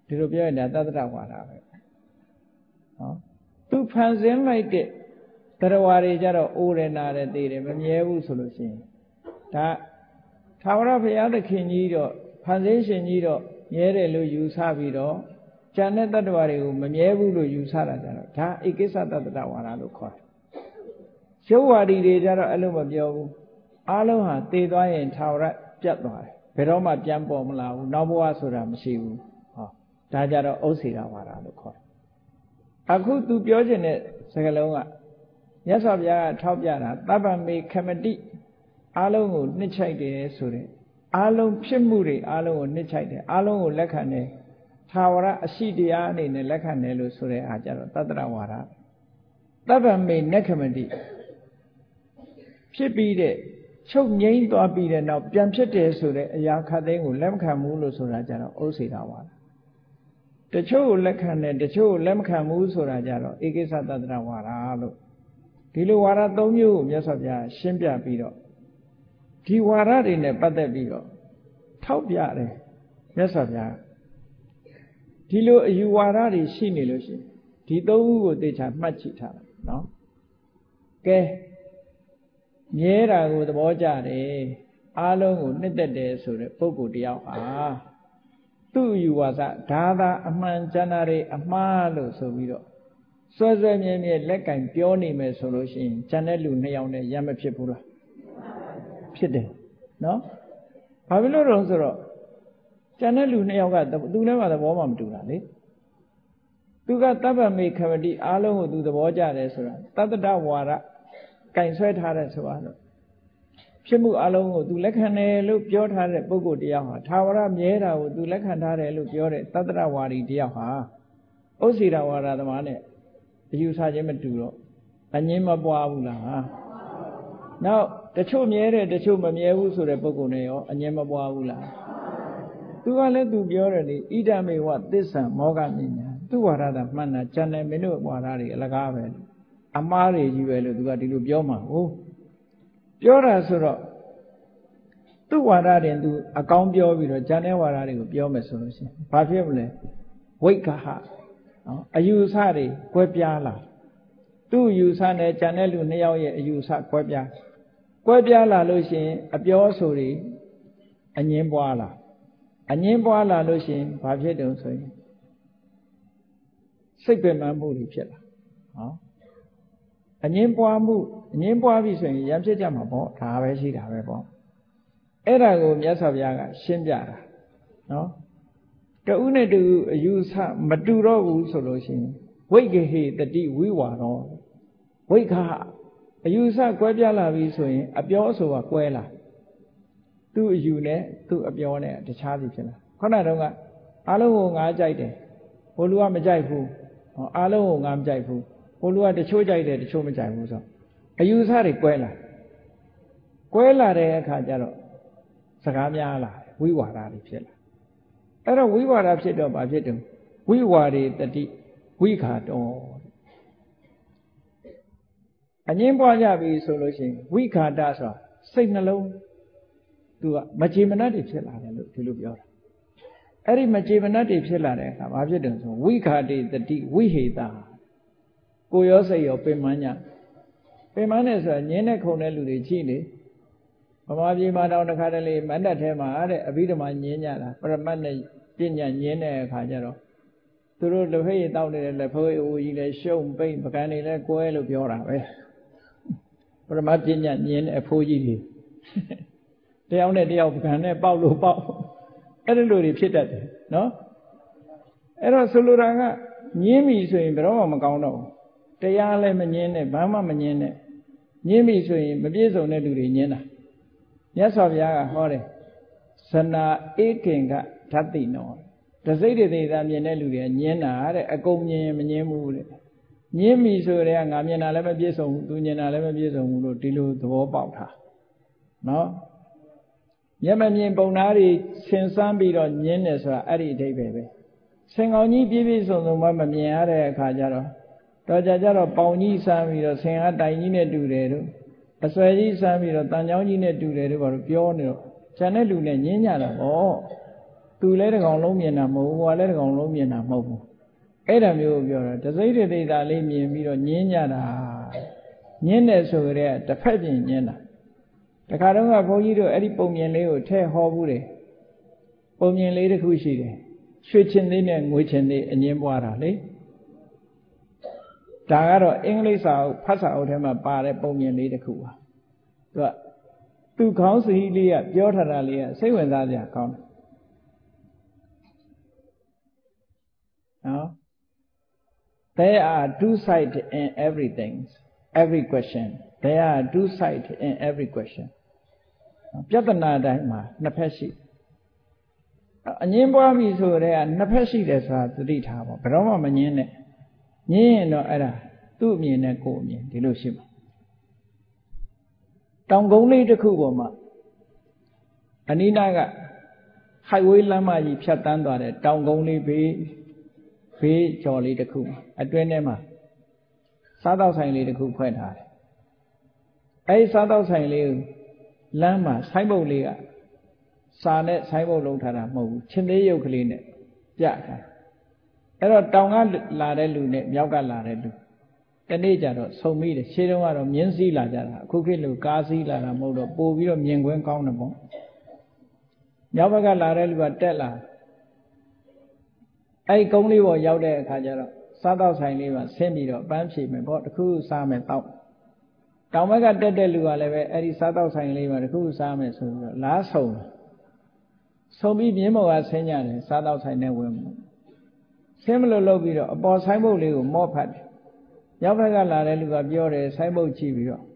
ဒီလိုပြောရင်ဒါသတ္တရဝါဒပဲနော်သူဖန်ဆင်းလိုက်တဲ့တရားဝါတွေကြတော့အိုးရနာတယ်သိတယ်မမြဲဘူးဆိုလို့ရှိရင်ဒါထာဝရဘုရားသခင်ကြီးတော့ဖန်ဆင်းရှင်ကြီးတော့မြဲတယ်လို့ယူဆပြီးတော့ဉာဏ်နဲ့တတ္တဝါတွေကိုမမြဲဘူးလို့ယူဆတာကြတော့ဒါဧကိစ္စတတ္တဝါဒလို့ခေါ်တယ်ရုပ်ဝါဒီတွေကြတော့အဲ့လိုမပြောဘူးအားလုံးဟာတည်သွားရင်ထာဝရပြတ်သွားတယ်ဘယ်တော့မှပြန်ပေါ်မလာဘူးနောက်ဘဝဆိုတာမရှိဘူးဟောဒါကြတော့ဥစ္စေတဝါဒလို့ခေါ်တယ်အခုသူပြောခြင်းတဲ့စကားလုံးကမြတ်စွာဘုရားကထောက်ပြတာသဗ္ဗမေခမတိအားလုံးကိုနှစ်ချိုက်တယ်ဆိုတဲ့အားလုံးဖြစ်မှုတွေအားလုံးကိုနှစ်ချိုက်တယ်အားလုံးကိုလက်ခံတယ်ထာဝရအရှိတရားအနေနဲ့လက်ခံတယ်လို့ဆိုတဲ့အားကြတော့တတ္တရဝါဒသဗ္ဗမေနက္ခမတိဖြစ်ပြီးတဲ့ချုပ်ငိမ့်သွားပြီးတဲ့နောက်ပြန်ဖြစ်တယ်ဆိုတဲ့အရာခတ်သိမ်းကိုလက်မခံဘူးလို့ဆိုတာကြတော့ဥစ္စေတဝါဒတချို့ကိုလက်ခံတယ်တချို့ကိုလက်မခံဘူးဆိုတာကြတော့ဧကိစ္စတတ္တရဝါဒလို့ဒီလိုဝါဒ၃မျိုးကိုမြတ်စွာဘုရားရှင်းပြပြီးတော့ဒီဝါဒတွေနဲ့ပတ်သက်ပြီးတော့ထောက်ပြတယ်မြတ်စွာဘုရားဒီလိုအယူဝါဒတွေရှိနေလို့ရှိရင်ဒီ၃ခုကိုသေချာမှတ်ကြည့်ထားတာနော်ကဲမြဲတာကိုသဘောကျတယ်အားလုံးကိုနှစ်သက်တယ်ဆိုတဲ့ပုဂ္ဂိုလ်တယောက်ဟာသူ့ယူဝါဒဒါသာအမှန်ကျမ်းစာတွေအမှားလို့ဆိုပြီးတော့စွဲစွဲမြဲမြဲလက်ကင်ပြောနေမယ်ဆိုလို့ရှိရင်ကျန်တဲ့လူ2ယောက်နဲ့ရမဖြစ်ဘူးလားဖြစ်တယ်နော်ဘာဖြစ်လို့တော့ဆိုတော့ကျန်တဲ့လူ2ယောက်ကသူလည်းမသဘောမှမတူတာလေသူကသဗ္ဗမေခမတိအားလုံးကိုသူသဘောကျတယ်ဆိုတာတတ္တဝါဒကင်ဆွဲထားတဲ့ဆိုတော့ဖြစ်မှုအလုံးကိုသူလက်ခံတယ်လို့ပြောထားတဲ့ပုဂ္ဂိုလ်တရားဟာထာဝရမြဲတာကိုသူလက်ခံထားတယ်လို့ပြောတဲ့တတ္တရဝါဒီတရားဟာဥစ္စေတဝါဒသမားနဲ့အယူဆခြင်းမတူတော့အငင်းမပွားဘူးလားနောက်တချို့မြဲတယ်တချို့မမြဲဘူးဆိုတဲ့ပုဂ္ဂိုလ်နဲ့ရောအငင်းမပွားဘူးလားသူကလည်းသူပြောတယ်လေဣဒမေဝသစ္ဆံမောဂမြညာသူ့ဝါဒတာမှန်တာကျန်တယ်မင်းတို့ဝါဒတွေအလကားပဲအမှားတွေကြီးပဲလို့သူကဒီလိုပြောမှာဟုတ်ပြောတာဆိုတော့သူ့ဝါဒတင်သူအကောင်းပြောပြီးတော့ဉာဏ်နဲ့ဝါဒတွေကိုပြောမယ်ဆိုလို့ရှိရင်ဘာဖြစ်မလဲဝိက္ခဟနော်အယူဆတွေကွဲပြားလာသူ့အယူဆနဲ့ဉာဏ်နဲ့လူ2ယောက်ရဲ့အယူဆကွဲပြားလာလို့ရှိရင်အပြောဆိုတွေအငင်းပွားလာလို့ရှိရင်ဘာဖြစ်တုံဆိုရင်စိတ်ပင်ပန်းမှုတွေဖြစ်လာနော်အငင်းပွားပြီဆိုရင်ရံဖြစ်ကြမှာပေါ့ဒါပဲရှိတာပဲပေါ့အဲ့ဒါကိုမြတ်စွာဘုရားကရှင်းပြတာနော်တဦးနဲ့တဦးအယူဆမတူတော့ဘူးဆိုလို့ရှိရင်ဝိက္ခဟေတတိဝိဝါရောဝိက္ခအယူဆကွဲပြားလာပြီဆိုရင်အပြောအဆိုကကွဲလာသူ့အယူနဲ့သူ့အပြောနဲ့တခြားစီဖြစ်လာခုနတုန်းကအားလုံးကိုငါကြိုက်တယ်ဟိုလူကမကြိုက်ဘူးအားလုံးကိုငါမကြိုက်ဘူးဟိုလူကတချို့ကြိုက်တယ်တချို့မကြိုက်ဘူးဆိုအယူဆတွေကွဲလာတဲ့အခါကျတော့စကားများလာဝိဝါဒတွေဖြစ်လာအဲ့တော့ဝိဝါဒဖြစ်တော့ဘာဖြစ်တုံးဝိဝါဒေတတိဝိခါတောအငင်းပွားကြပြီဆိုလို့ရှိရင်ဝိခါတဆိုတာစိတ်နှလုံးသူကမကြေမနတ်တွေဖြစ်လာတယ်လို့ဒီလိုပြောတာအဲ့ဒီမကြေမနတ်တွေဖြစ်လာတဲ့အခါဘာဖြစ်တုံးဆိုဝိခါဒေတတိဝိဟေတာကိုရောစိတ်ရောပင်မညာပင်မနဲ့ဆိုတာညင်းတဲ့ခုံတဲ့လူတွေကြည့်လေဗမာပြည်မှာတောင်တစ်ခါတလေမန္တထဲမှာတဲ့အဘိဓမ္မာညင်းကြတာပရမတ်နဲ့ပညာညင်းတဲ့အခါကျတော့သူတို့လက်ဖက်ရည်တောက်နေတဲ့လက်ဖက်ရည်အိုကြီးလည်းရှုံပိတ်ပကံတွေလည်းကွဲလို့ပြောတာပဲပရမတ်ပညာညင်းတဲ့အဖိုးကြီးတွေတယောက်နဲ့တယောက်ပကံနဲ့ပေါက်လို့ပေါက်အဲ့ဒီလိုတွေဖြစ်တတ်တယ်နော်အဲ့တော့ဆိုလိုတာကညင်းပြီဆိုရင်ဘယ်တော့မှမကောင်းတော့ဘူးတရားလည်းမညင်းနဲ့ဘာမှမညင်းနဲ့ညင်းပြီဆိုရင်မပြည့်စုံတဲ့လူတွေညင်းတာမြတ်စွာဘုရားကဟောတယ်ဇနာဧကင်္ဂဓတ္တိနောတစိတ်တွေသာမြင်တဲ့လူတွေညင်းတာတဲ့အကုန်မြင်မညင်းဘူးတဲ့ညင်းပြီဆိုတဲ့ကငါမြင်တာလည်းမပြည့်စုံဘူးသူမြင်တာလည်းမပြည့်စုံဘူးလို့ဒီလိုသဘောပေါက်တာနော်မျက်မမြင်ပုံသားတွေဆင်ဆန်းပြီးတော့ညင်းတယ်ဆိုတာအဲ့ဒီအဓိပ္ပာယ်ပဲဆင်ကောင်ကြီးပြည့်ပြည့်စုံစုံမှမမြင်ရတဲ့အခါကျတော့တော့ကြတော့ပေါင်ကြီးဆန်းပြီးတော့ဆင်ကတိုင်ကြီးနဲ့တူတယ်တို့အစွဲကြီးဆန်းပြီးတော့တန်ချောင်းကြီးနဲ့တူတယ်တို့ဘာလို့ပြောနေတော့ခြံတဲ့လူနဲ့ညင်းကြတာပေါ့ tu lấy được con lông miền nào màu qua lấy được con lông miền nào màu ấy là miêu biểu là để giấy để ta lấy miền miêu nhén nhà là nhén để rồi để tập phép gì nhén làแต่ခါတော့ကဘုန်းကြီးတို့အဲ့ဒီပုံမြင်လေးကိုထည့်ဟောဘူးတယ်ပုံမြင်လေးတစ်ခုရှိတယ်ရွှေချင်းလေးနဲ့ငွေချင်းလေးအငင်းပွားတာလေဒါကတော့အင်္ဂလိပ်စာအုပ်ဖတ်စာအုပ်ထဲမှာပါတဲ့ပုံမြင်လေးတစ်ခုပါသူခေါင်းစည်းလေးကပြောထားတာလေးကစိတ်ဝင်စားစရာကောင်းတယ်နော် There are two sides in every question there are two sides in every question ပြဿနာတိုင်းမှာနှစ်ဖက်ရှိအငင်းပွားပြီဆိုတဲ့ကနှစ်ဖက်ရှိတယ်ဆိုတာသတိထားပါဘယ်တော့မှမငင်းနဲ့ငင်းရင်တော့အဲ့ဒါသူ့အမြင်နဲ့ကိုယ်အမြင်ဒီလိုရှိမှာတောင်ကုန်းလေးတစ်ခုပေါ်မှာအနီးနားက highway လမ်းမကြီးဖြတ်တန်းသွားတဲ့တောင်ကုန်းလေးဘေးကျော်လေးတစ်ခုအတွင်းထဲမှာစားတောက်ဆိုင်လေးတစ်ခုဖွင့်ထားတယ်အဲဒီစားတောက်ဆိုင်လေးကိုလမ်းမှာဆိုင်းဘုတ်လေးကစာနဲ့ဆိုင်းဘုတ်လုံးထားတာမဟုတ်ဘူးချင်းသေးရုပ်ကလေးနဲ့ပြထားအဲ့တော့တောင်ကလာတဲ့လူနဲ့မြောက်ကလာတဲ့လူတနေ့ကျတော့ဆုံမိတယ်ရှေးတုန်းကတော့မြင်းစည်းလာကြတာအခုခေတ်လူကားစည်းလာတာမဟုတ်တော့ပို့ပြီးတော့မြင်ကွင်းကောင်းတယ်ပေါ့မြောက်ဘက်ကလာတဲ့လူကတက်လာအဲ့ကုန်းလေးပေါ်ရောက်တဲ့အခါကျတော့စားတော့ဆိုင်လေးမှာဆင်းပြီးတော့ပန်းဖြေမယ်ပေါ့တခုစားမယ်တော့တောင်ဘက်ကတက်တဲ့လူကလည်းပဲအဲ့ဒီစားတော့ဆိုင်လေးမှာတခုစားမယ်ဆိုပြီးတော့လားဆုံပြီးမြင်းမော်ကဆင်းကြတယ်စားတော့ဆိုင်နဲ့ဝင်ဆင်းမလို့လုပ်ပြီးတော့အပေါ်ဆိုင်ဘုတ်လေးကိုမော့ဖတ်တယ်ရောက်ဘက်ကလာတဲ့လူကပြောတယ်ဆိုင်ဘုတ်ကြည့်ပြီးတော့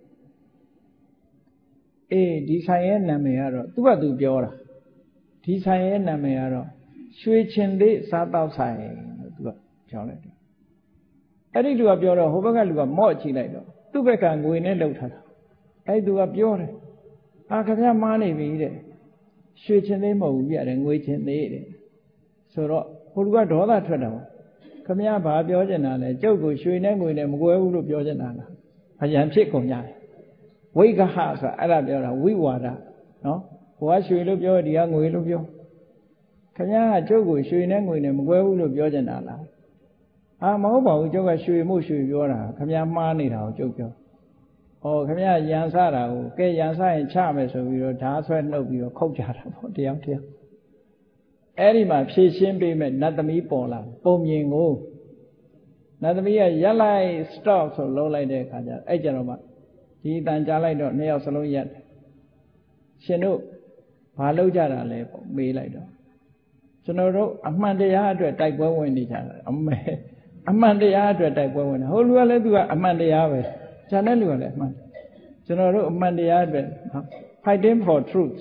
အေးဒီဆိုင်ရဲ့နာမည်ကတော့သူ့ဘာသူပြောတာဒီဆိုင်ရဲ့နာမည်ကတော့ရွှေချင်းသေးစားတော့ဆိုင်လို့သူကပြောလိုက်တယ်အဲ့ဒီလူကပြောတော့ဟိုဘက်ကလူကမော့ကြည့်လိုက်တော့သူ့ဘက်ကငွေနဲ့လှုပ်ထားတာအဲ့သူကပြောတယ်ခင်ဗျားမားနေပြီတဲ့ရွှေချင်းသေးမဟုတ်ဘူးပြတယ်ငွေချင်းသေးတဲ့ဆိုတော့ဟိုလူကဒေါသထွက်တာပေါ့ခင်ဗျားဘာပြောချင်တာလဲကျုပ်ကိုရွှေနဲ့ငွေနဲ့မကွဲဘူးလို့ပြောချင်တာလားအရန်ဖြစ်ကုန်ကြတယ်ဝိဂဟဆိုတာအဲ့ဒါပြောတာဝိဝါဒနော်ဟိုကရွှေလို့ပြောဒီကငွေလို့ပြောခင်ဗျားကကျုပ်ကိုရွှေနဲ့ငွေနဲ့မကွဲဘူးလို့ပြောချင်တာလားမဟုတ်ပါဘူးကျုပ်ကရွှေမို့ရွှေပြောတာခင်ဗျားမှားနေတာကိုကျုပ်ပြောခင်ဗျားရန်စတာကိုကဲရန်စရင်ချမယ်ဆိုပြီးတော့ဓာဆွဲနှုတ်ပြီးတော့ခုတ်ကြတာပေါ့တရားအဲ့ဒီမှာဖြည့်ရှင်းပေးမဲ့နတ်သမီးပေါ်လာပုံမြင်ကိုနတ်သမီးကရက်လိုက် stop ဆိုလုံးလိုက်တဲ့အခါကျအဲ့ကြတော့မှဒီတန်ကြားလိုက်တော့နှစ်ယောက်စလုံးရက်တယ်ရှင်တို့ဘာလုပ်ကြတာလဲပေါ့မေးလိုက်တော့ကျွန်တော်တို့အမှန်တရားအတွက်တိုက်ပွဲဝင်နေကြတာအမှန်တရားအတွက်တိုက်ပွဲဝင်တာဟိုလူကလည်းသူကအမှန်တရားပဲဂျာတဲ့လူကလည်းအမှန်ကျွန်တော်တို့အမှန်တရားအတွက် fighting for truth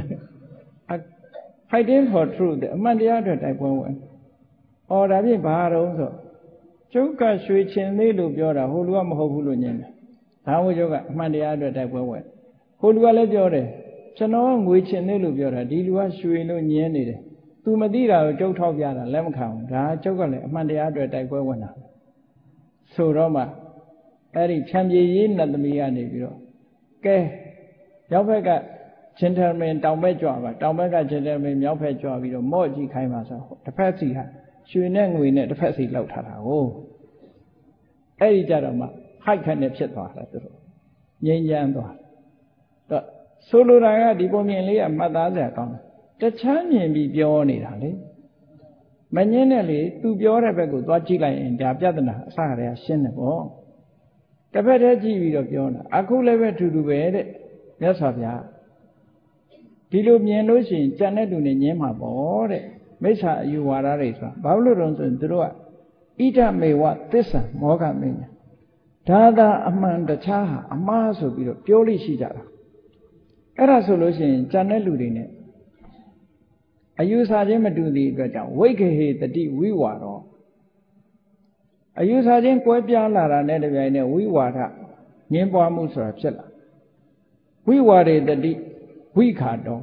fighting for truth အမှန်တရားအတွက်တိုက်ပွဲဝင်ဒါဖြင့်ဘာတော့ဆိုကျုပ်ကရွှေချင်းလေးလို့ပြောတာဟိုလူကမဟုတ်ဘူးလို့ညင်တယ်ဒါမှမဟုတ်ကျုပ်ကအမှန်တရားအတွက်တိုက်ပွဲဝင်ဟိုလူကလည်းပြောတယ်ကျွန်တော်ကငွေချင်းလေးလို့ပြောတာဒီလူကရွှေလို့ညင်းနေတယ်သူမသိတာကိုကျုပ်ထောက်ပြတာလက်မခံဘူးဒါကျုပ်ကလည်းအမှန်တရားအတွက်တိုက်ပွဲဝင်တာဆိုတော့မှအဲ့ဒီဖြံပြေးရေးနတ်သမီးကနေပြီးတော့ကဲရောက်ဘက်ကgentleman တောင်ဘက်ကြွပါတောင်ဘက်က gentleman မြောက်ဘက်ကြွပြီးတော့မော့ကြည့်ခိုင်းပါဆိုတစ်ဖက်စီဟာရွှေနဲ့ငွေနဲ့တစ်ဖက်စီလောက်ထားတာကိုအဲ့ဒီကြတော့မှ high ခန့်နဲ့ဖြစ်သွားတာသူတို့ငြိမ်းချမ်းသွားတော့ဆိုလိုတာကဒီပုံမြင်လေးကမှတ်သားစရာကောင်းတယ်တခြားမြင်ပြီးပြောနေတာလေမငင်းနဲ့လေသူပြောတဲ့ဘက်ကိုသွားကြည့်လိုက်ရင်ဒါပြဿနာအစကတည်းကရှင်းတယ်ပေါ့တစ်ဖက်တည်းကြည့်ပြီးတော့ပြောတာအခုလည်းပဲထူထူပဲတဲ့မြတ်စွာဘုရားဒီလိုမြင်လို့ရှိရင်ကြံတဲ့လူနဲ့ညင်းမှာပေါ့တဲ့မိစ္ဆာအယူဝါဒတွေဆိုတာဘာလို့လဲဆိုရင်သူတို့ကဣဒမေဝသစ္စာမောဟမင်းဒါသာအမှန်တခြားဟာအမှားဆိုပြီးတော့ပြောလို့ရှိကြတာအဲ့ဒါဆိုလို့ရှိရင်ကြံတဲ့လူတွေနဲ့အယူဆချင်းမတူသည့်အတွက်ကြောင့်ဝိခေဟေတတိဝိဝါရောအယူဆချင်းကွဲပြားလာတာနဲ့တပြိုင်နက်ဝိဝါဒငင်းပွားမှုဆိုတာဖြစ်လာဝိဝါရေတတိဝိခါတော်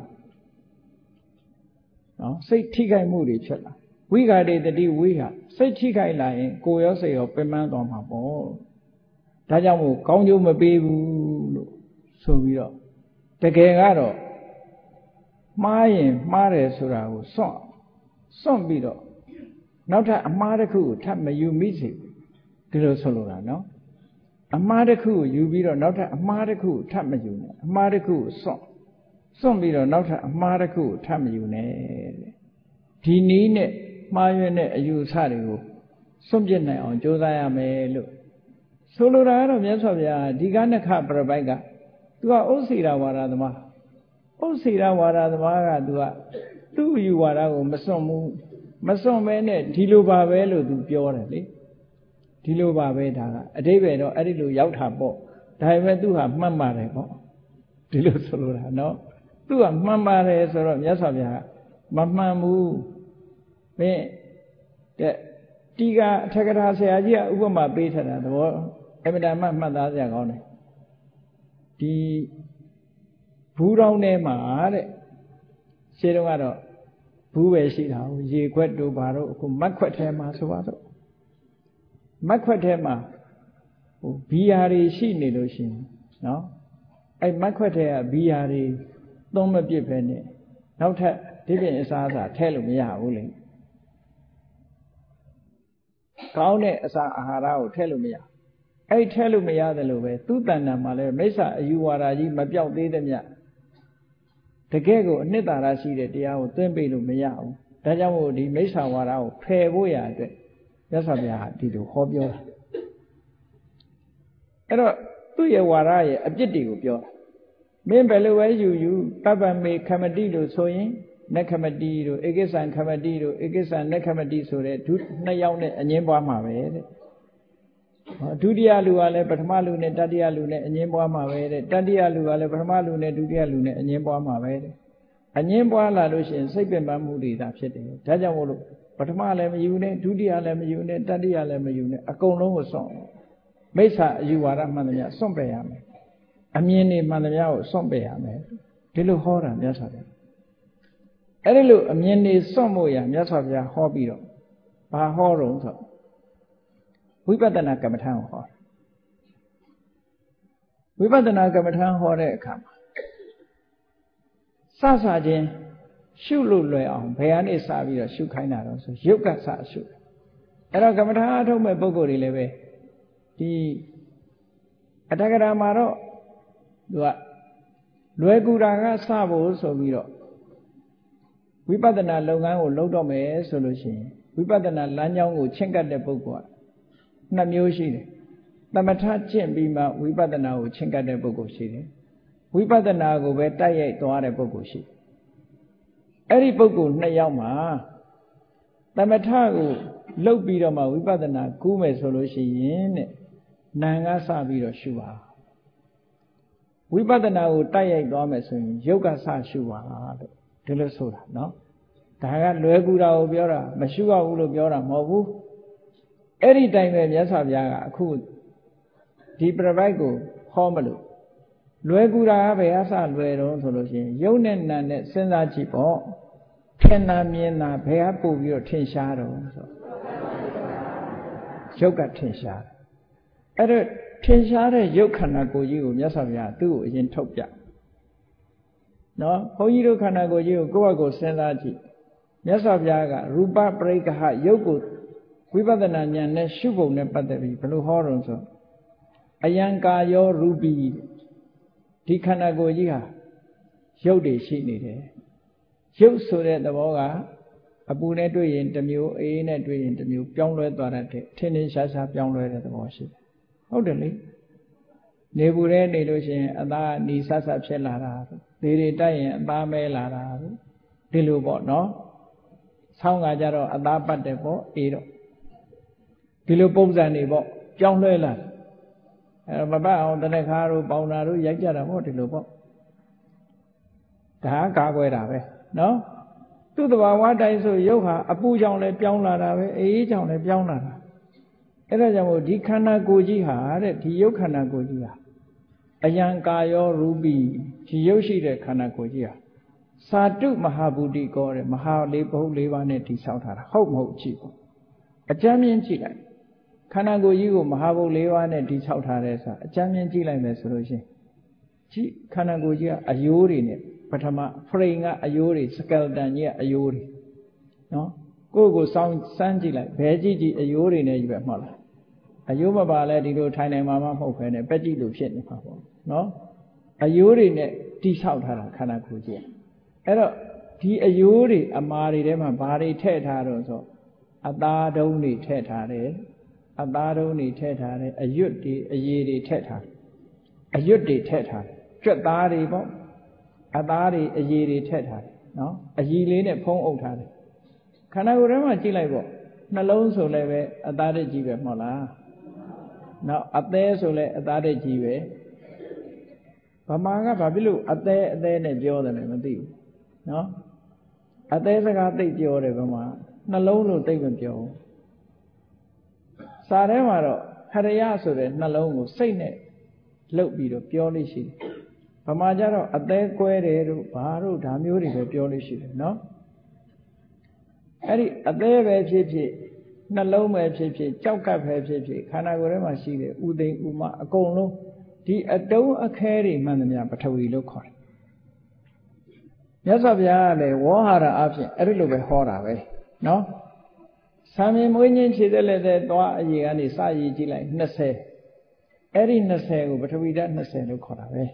နော်စိတ်ထိခိုက်မှုတွေဖြစ်လာဝိခါရေတတိဝိဟာစိတ်ထိခိုက်လာရင်ကိုယ်ရောစိတ်ရောပင်ပန်းသွားမှာပေါ့ဒါကြောင့်မို့ကောင်းကျိုးမပေးဘူးလို့ဆိုပြီးတော့တကယ်ကတော့မှားရင်မှားတယ်ဆိုတာကိုစွန့်စွန့်ပြီးတော့နောက်ထပ်အမှားတစ်ခုကိုထပ်မယူမိစေဒီလိုဆိုလိုတာနော်အမှားတစ်ခုကိုယူပြီးတော့နောက်ထပ်အမှားတစ်ခုကိုထပ်မယူနဲ့အမှားတစ်ခုကိုစွန့်ပြီးတော့နောက်ထပ်အမှားတစ်ခုကိုထပ်မယူနဲ့ဒီနည်းနဲ့မှားရွံ့တဲ့အယူအဆတွေကိုစွန့်ပစ်နိုင်အောင်ကြိုးစားရမယ်လို့ဆိုလိုတာကတော့မြတ်စွာဘုရားဒီကနခပရပိုက်ကသူကဥစ္စေရဝါဒသမားဥစ္စေရဝါဒသမားကသူ့ယူဝါဒကိုမစွန့်ဘူးမစွန့်မဲနဲ့ဒီလိုပါပဲလို့သူပြောတယ်လေဒီလိုပါပဲဒါကအတိပ္ပယ်တော့အဲ့ဒီလိုရောက်တာပေါ့ဒါပေမဲ့သူဟာမှတ်ပါတယ်ပေါ့ဒီလိုဆိုလိုတာနော်သူကမှန်ပါတယ်ဆိုတော့မြတ်စွာဘုရားမမှန်ဘူးမင်းတဲ့တီကအထက်ကထာဆရာကြီးကဥပမာပေးထားတာသဘောအမြဲတမ်းမှတ်သားစရာကောင်းတယ်ဒီဘူးတောင်းထဲမှာတဲ့ရှင်းတော့ကတော့ဘူးပဲရှိတာကိုရေခွက်တို့ဘာတို့အခုမက်ခွက်ထဲမှာဆိုပါတော့မက်ခွက်ထဲမှာဘီယာတွေရှိနေလို့ရှိရင်နော်အဲ့မက်ခွက်ထဲကဘီယာတွေသုံးမပြစ်ပဲနဲ့နောက်ထပ်ဒီပြင်အစားအစာထဲလို့မရဘူးလေကောင်းတဲ့အစာအာဟာရကိုထဲလို့မရအဲ့ထဲလို့မရတယ်လို့ပဲသူ့တဏ္ဍာမှာလည်းမိစ္ဆာအယူဝါဒကြီးမပြောက်သေးတဲ့မြတ်တကယ်ကိုအနှစ်သာရရှိတဲ့တရားကိုသွင်းပေးလို့မရဘူးဒါကြောင့်မို့ဒီမိစ္ဆာဝါဒကိုဖယ်ဖို့ရအတွက်မြတ်စွာဘုရားဒီလိုဟောပြောတာအဲ့တော့သူ့ရဲ့ဝါဒရဲ့အပြစ်တွေကိုပြောတာမင်းဘယ်လိုပဲယူတပ္ပမေခမတိလို့ဆိုရင်နက္ခမတိတို့ဧကိစ္စံခမတိတို့ဧကိစ္စံနက္ခမတိဆိုတဲ့နှစ်ယောက်နဲ့အငင်းပွားမှာပဲတဲ့ဒုတိယလူကလည်းပထမလူနဲ့တတိယလူနဲ့အငင်းပွားမှာပဲတဲ့တတိယလူကလည်းပထမလူနဲ့ဒုတိယလူနဲ့အငင်းပွားမှာပဲတဲ့အငင်းပွားလာလို့ရှိရင်စိတ်ပင်ပန်းမှုတွေသာဖြစ်တယ်ဒါကြောင့်မို့လို့ပထမလည်းမယူနဲ့ဒုတိယလည်းမယူနဲ့တတိယလည်းမယူနဲ့အကုန်လုံးကိုစွန့်မိစ္ဆာအယူဝါဒမှန်သမျှစွန့်ပယ်ရမယ်အမြင်တွေမှန်သမျှကိုစွန့်ပယ်ရမယ်ဒီလိုဟောတာမြတ်စွာဘုရားအဲ့ဒီလိုအမြင်တွေစွန့်ဖို့ရမြတ်စွာဘုရားဟောပြီးတော့ဘာဟောတော့ဆိုဝိပဿနာကမ္မထံကိုဟောဝိပဿနာကမ္မထံဟောတဲ့အခါမှာစချင်းရှုလို့လွယ်အောင်ဘယ်ကနေစပြီးတော့ရှုခိုင်းတာတော့ဆိုရုပ်ကစရှုအဲ့တော့ကမ္မထံအထုတ်မဲ့ပုဂ္ဂိုလ်တွေလည်းပဲဒီအတ္တကရာမှာတော့သူကလွယ်ကူတာကစဖို့ဆိုပြီးတော့ဝိပဿနာလုပ်ငန်းကိုလုပ်တော့မယ်ဆိုလို့ရှိရင်ဝိပဿနာလမ်းကြောင်းကိုချင့်ကပ်တဲ့ပုဂ္ဂိုလ်ကနှစ်မျိုးရှိတယ်သမထကျင့်ပြီးမှဝိပဿနာကိုချင့်ကပ်တဲ့ပုဂ္ဂိုလ်ရှိတယ်ဝိပဿနာကိုပဲတိုက်ရိုက်သွားတဲ့ပုဂ္ဂိုလ်ရှိတယ်အဲ့ဒီပုဂ္ဂိုလ်နှစ်ယောက်မှာသမထကိုလုပ်ပြီးတော့မှဝိပဿနာကူးမယ်ဆိုလို့ရှိရင်တဲ့နာငါစပြီးတော့ရှုပါဝိပဿနာကိုတိုက်ရိုက်သွားမယ်ဆိုရင်ယုတ်ကစရှုပါလို့ဒီလိုဆိုတာနော်ဒါကလွယ်ကူတာကိုပြောတာမရှုရဘူးလို့ပြောတာမဟုတ်ဘူးအဲ့ဒီတိုင်ပဲမြတ်စွာဘုရားကအခုဒီပြပိုက်ကိုဟောမလို့လွယ်ကူတာကဘယ်အစလွယ်တော့ဆိုလို့ရှိရင်ယုတ်နဲ့နာနဲ့စဉ်းစားကြည့်ပေါ့ထင်တာမြင်တာဘယ်ကပို့ပြီးတော့ထင်ရှားတော့ဆိုယုတ်ကထင်ရှားအဲ့တော့ထင်ရှားတဲ့ယုတ်ခန္ဓာကိုယ်ကြီးကိုမြတ်စွာဘုရားသူ့ကိုအရင်ထုတ်ပြနော်ဘုန်းကြီးတို့ခန္ဓာကိုယ်ကြီးကိုကိုယ့်ဘက်ကိုစဉ်းစားကြည့်မြတ်စွာဘုရားကရူပပရိက္ခဟယုတ်ကိုဝိပဿနာဉာဏ်နဲ့ရှုပုံနဲ့ပတ်သက်ပြီးဘယ်လိုဟောတော့ဆိုအယံကာယောရူပီဒီခန္ဓာကိုယ်ကြီးဟာရုပ်တွေရှိနေတယ်ရုပ်ဆိုတဲ့သဘောကအပူနဲ့တွေ့ရင်တစ်မျိုးအေးနဲ့တွေ့ရင်တစ်မျိုးပြောင်းလဲသွားတတ်တယ်ထင်းထင်းရှားရှားပြောင်းလဲတဲ့သဘောရှိတယ်ဟုတ်တယ်လေနေဘူးတဲ့နေလို့ရှိရင်အသားနီဆဆဖြစ်လာတာလေတွေတိုက်ရင်အသားမဲလာတာဒီလိုပေါ့နော်ဆောင်းကကြတော့အသားပတ်တယ်ပေါ့အေးတော့ဒီလိုပုံစံတွေပေါ့ပြောင်းလဲလာတယ်မပတ်အောင်တနခါတို့ပေါင်တာတို့ရိုက်ကြတာပေါ့ဒီလိုပေါ့ဒါကာကွယ်တာပဲနော်သူ့တဘာဝတိုင်းဆိုရုပ်ဟာအပူကြောင့်လည်းပြောင်းလာတာပဲအေးကြောင့်လည်းပြောင်းလာတာအဲ့ဒါကြောင့်မို့ဒီခန္ဓာကိုယ်ကြီးဟာတဲ့ဒီရုပ်ခန္ဓာကိုယ်ကြီးဟာအယံကာယောရူပီဒီရုပ်ရှိတဲ့ခန္ဓာကိုယ်ကြီးဟာသာတုမဟာဘူတိကောတဲ့မဟာလေးဘုတ်လေးပါးနဲ့တိဆောက်ထားတာဟုတ်မဟုတ်ကြည့်ပေါ့အကျမ်းမြင်ကြည့်လိုက်ခန္ဓာကိုယ်ကြီးကိုမဟာဘုတ်လေးပါးနဲ့တိဆောက်ထားတဲ့ဆိုအကျမ်းမြင်ကြည့်လိုက်မယ်ဆိုလို့ရှိရင်ကြည့်ခန္ဓာကိုယ်ကြီးကအယိုးတွေနဲ့ပထမ frame ကအယိုးတွေ skeleton ကြီးကအယိုးတွေနော်ကိုစောင်းစမ်းကြည့်လိုက်ဘဲကြည့်ကြည့်အယိုးတွေနဲ့ကြီးပဲမှတ်လားအယိုးမပါလဲဒီလိုထိုင်နေမှာမဟုတ်ပဲနဲ့ပက်ကြည့်လို့ဖြစ်နေမှာပေါ့နော်အယိုးတွေနဲ့တိဆောက်ထားတာခန္ဓာကိုယ်ကြီးအဲ့တော့ဒီအယိုးတွေအမာတွေထဲမှာဘာတွေထည့်ထားတော့ဆိုအသားတုံးတွေထည့်ထားတယ်အသားတုံးတွေထည့်ထားတယ်အရွတ်တွေအရည်တွေထည့်ထားတယ်အရွတ်တွေထည့်ထားတယ်ကြွက်သားတွေပေါ့အသားတွေအရည်တွေထည့်ထားတယ်နော်အရည်လေးနဲ့ဖုံးအုပ်ထားတယ်ခန္ဓာကိုယ်ထဲမှာကြည့်လိုက်ပေါ့နှလုံးဆိုလည်းပဲအသားတည်းကြီးပဲမဟုတ်လားနောက်အသေးဆိုလည်းအသားတည်းကြီးပဲဗမာကဘာဖြစ်လို့အသေးနဲ့ပြောတယ်လဲမသိဘူးနော်အသေးစကားသိပြောတယ်ဗမာနှလုံးလို့သိမပြောဘူးစာထဲမှာတော့ခရယဆိုတဲ့နှလုံးကိုစိတ်နဲ့လှုပ်ပြီးတော့ပြောလို့ရှိတယ်ဗမာကျတော့အသေးကွဲတယ်တို့ဘာတို့ဒါမျိုးတွေပဲပြောလို့ရှိတယ်နော်အဲ့ဒီအသေးပဲဖြစ်ဖြစ်နှလုံးပဲဖြစ်ဖြစ်ကြောက်ကပ်ပဲဖြစ်ဖြစ်ခန္ဓာကိုယ်ထဲမှာရှိတဲ့ဥသိမ်ဥမအကုန်လုံးဒီအတုံးအခဲတွေမှန်သမျှပထဝီလို့ခေါ်တယ်မြတ်စွာဘုရားကလည်းဝေါဟာရအဖြစ်အဲ့ဒီလိုပဲဟောတာပဲနော်ဆံမြင်မွေးခြင်းခြေသက်လက်သက်သွားအရေကနေစရည်ကြည့်လိုက်20အဲ့ဒီ20ကိုပထဝီဓာတ်20လို့ခေါ်တာပဲ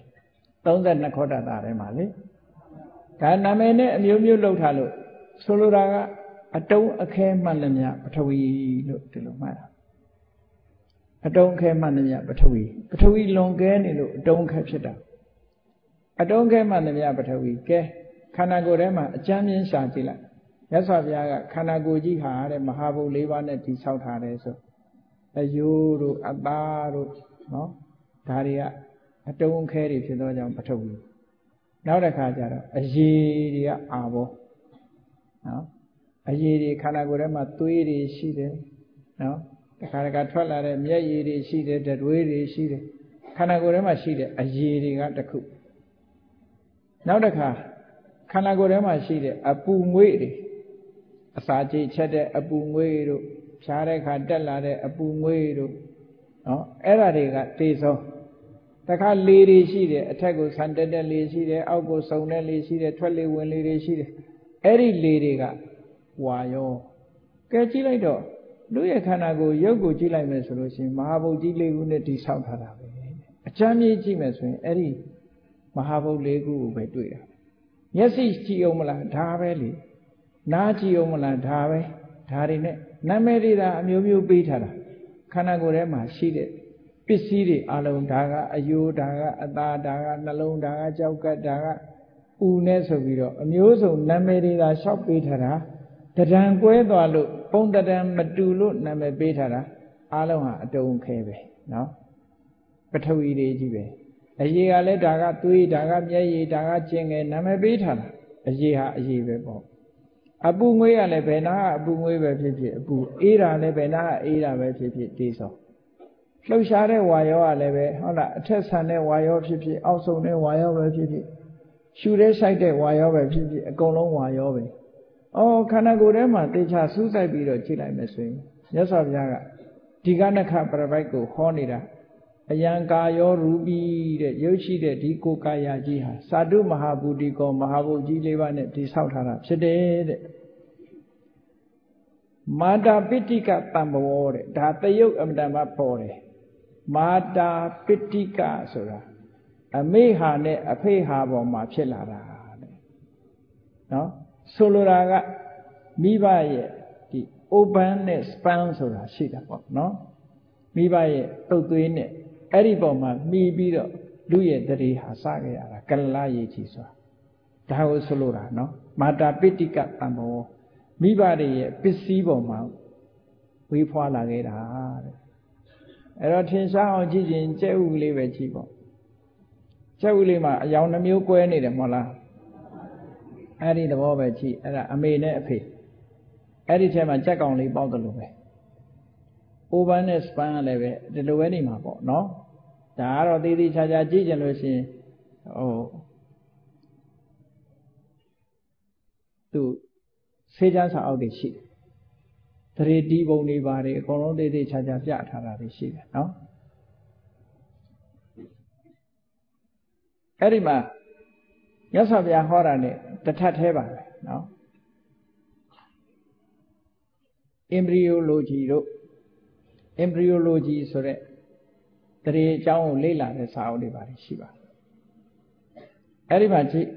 32ခောတတာထဲမှာလေဒါနာမည်နဲ့အမျိုးမျိုးလောက်ထားလို့ဆိုလိုတာကအတုံးအခဲမှန်သမျှပထဝီလို့ဒီလိုမှတ်တာအတုံးခဲမှန်သမျှပထဝီလွန်ကဲနေလို့အတုံးခဲဖြစ်တာအတုံးခဲမှန်သမျှပထဝီကဲခန္ဓာကိုယ်ထဲမှာအကျမ်းမြင့်ရှာကြည့်လိုက်မြတ်စွာဘုရားကခန္ဓာကိုယ်ကြီးဟာတဲ့မဟာဘုတ်၄ပါးနဲ့တည်ဆောက်ထားတယ်ဆိုအယိုးတို့အသားတို့နော်ဒါတွေကအတုံးခဲတွေဖြစ်သောကြောင့်ပထဝီနောက်တစ်ခါကျတော့အရည်တွေကအာဘောနော်အရည်တွေခန္ဓာကိုယ်ထဲမှာသွေးတွေရှိတယ်နော်တခါတခါထွက်လာတဲ့မျက်ရည်တွေရှိတယ်တတွေးတွေရှိတယ်ခန္ဓာကိုယ်ထဲမှာရှိတဲ့အရည်တွေကတစ်ခုနောက်တစ်ခါခန္ဓာကိုယ်ထဲမှာရှိတဲ့အပူငွေ့တွေအစာကြေချက်တဲ့အပူငွေ့တို့ဖြားတဲ့ခါတက်လာတဲ့အပူငွေ့တို့နော်အဲ့ဒါတွေကတေဆုံးတခါလေတွေရှိတယ်အထက်ကိုဆန်တက်တဲ့လေရှိတယ်အောက်ကိုစုံတဲ့လေရှိတယ်ထွက်လေဝင်လေတွေရှိတယ်အဲ့ဒီလေတွေကဝါရောကဲကြည့်လိုက်တော့လူရဲ့ခန္ဓာကိုယ်ရုပ်ကိုကြည့်လိုက်မယ်ဆိုလို့ရှိရင်မဟာဘုတ်ကြီး၄ခုနဲ့တည်ဆောက်ထားတာပဲအချမ်းမြေးကြည့်မယ်ဆိုရင်အဲ့ဒီမဟာဘုတ်၄ခုကိုပဲတွေ့တာမျက်စိကြည့်အောင်မလားဒါပဲလေနားကြည့်အောင်မလားဒါပဲဒါတွေနဲ့နာမည်တွေဒါအမျိုးမျိုးပေးထားတာခန္ဓာကိုယ်ထဲမှာရှိတဲ့ပစ္စည်းတွေအလုံးဒါကအယိုးဒါကအသားဒါကနှလုံးဒါကကြောက်ကဒါကဥနဲ့ဆိုပြီးတော့အမျိုးစုံနာမည်တွေဒါလျှောက်ပေးထားတာတဒံကွဲသွားလို့ပုံတဒံမတူလို့နာမည်ပေးထားတာအလုံးဟာအတုံးခဲပဲနော်ပထဝီတွေကြီးပဲအရေကလည်းဒါကသွေးဒါကမျက်ရည်ဒါကကျင်ငယ်နာမည်ပေးထားတာအရေဟာအရေပဲပေါ့အပူငွေးကလည်းဘယ်နာကအပူငွေးပဲဖြစ်ဖြစ်အပူအေးတာလည်းဘယ်နာကအေးတာပဲဖြစ်ဖြစ်တေးစောလှုပ်ရှားတဲ့ဝါရောကလည်းပဲဟုတ်လားအထက်ဆန်တဲ့ဝါရောဖြစ်ဖြစ်အောက်ဆုံးတဲ့ဝါရောပဲဖြစ်ဖြစ်ရှူတဲ့ဆိုင်တဲ့ဝါရောပဲဖြစ်ဖြစ်အကုန်လုံးဝါရောပဲအော်ခန္ဓာကိုယ်ထဲမှာတေချာစူးစိုက်ပြီးတော့ကြည့်လိုက်မယ်ဆိုရင်မြတ်စွာဘုရားကဒီကနခပရပိုက်ကိုဟောနေတာအယံကာယောရူပိတဲ့ရုပ်ရှိတဲ့ဒီကိုယ်ကာယကြီးဟာသာဓုမဟာဘူတိကောမဟာဘုတ်ကြီး၄ပါးနဲ့တည်ဆောက်ထားတာဖြစ်တယ်တဲ့မာတာပိဋိကတံဘောတဲ့ဒါတယုတ်အမတန်မှပေါ်တယ်မာတာပိဋိကဆိုတာအမေဟာနဲ့အဖေဟာပေါ်မှာဖြစ်လာတာတဲ့နော်ဆိုလိုတာကမိဘရဲ့ဒီ open နဲ့ span ဆိုတာရှိတာပေါ့နော်မိဘရဲ့တုတ်သွေးနဲ့အဲ့ဒီပေါ်မှာမှီပြီးတော့လူရဲ့တရေဟာစခဲ့ရတာကလလရေကြီးဆိုတာဒါကိုဆိုလိုတာနော်မာတာပိဋိကတံဘောမိဘတွေရဲ့ပစ္စည်းပေါ်မှာဝေးဖွာလာခဲ့တာတဲ့အဲ့တော့ထင်ရှားအောင်ကြည့်ရင်ကျဲဥလေးပဲကြည့်ပေါ့ကျဲဥလေးမှာအယောင်နှမျိုးကွဲနေတယ်မဟုတ်လားအဲ့ဒီသဘောပဲကြည့်အဲ့ဒါအမေနဲ့အဖေအဲ့ဒီထဲမှာကြက်ကောင်လေးပေါက်တယ်လို့ပဲopen နဲ့ span လည်းပဲဒီလိုပဲနေမှာပေါ့နော်ဒါကတော့သေးသေးချာချာကြည့်ကြလို့ရှိရင်သူဆေးချမ်းစာအောက်တွေရှိတယ်သရေတီးပုံတွေပါတယ်အကုန်လုံးသေးသေးချာချာပြထားတာတွေရှိတယ်နော်အဲ့ဒီမှာမြတ်စွာဘုရားဟောတာ ਨੇ တထပ်သေးပါပဲနော် embryology တို့ embryology ဆိုတဲ့တရေအကြောင်းကိုလေ့လာတဲ့စာအုပ်တွေပါတယ်ရှိပါအဲ့ဒီမှာကြည့်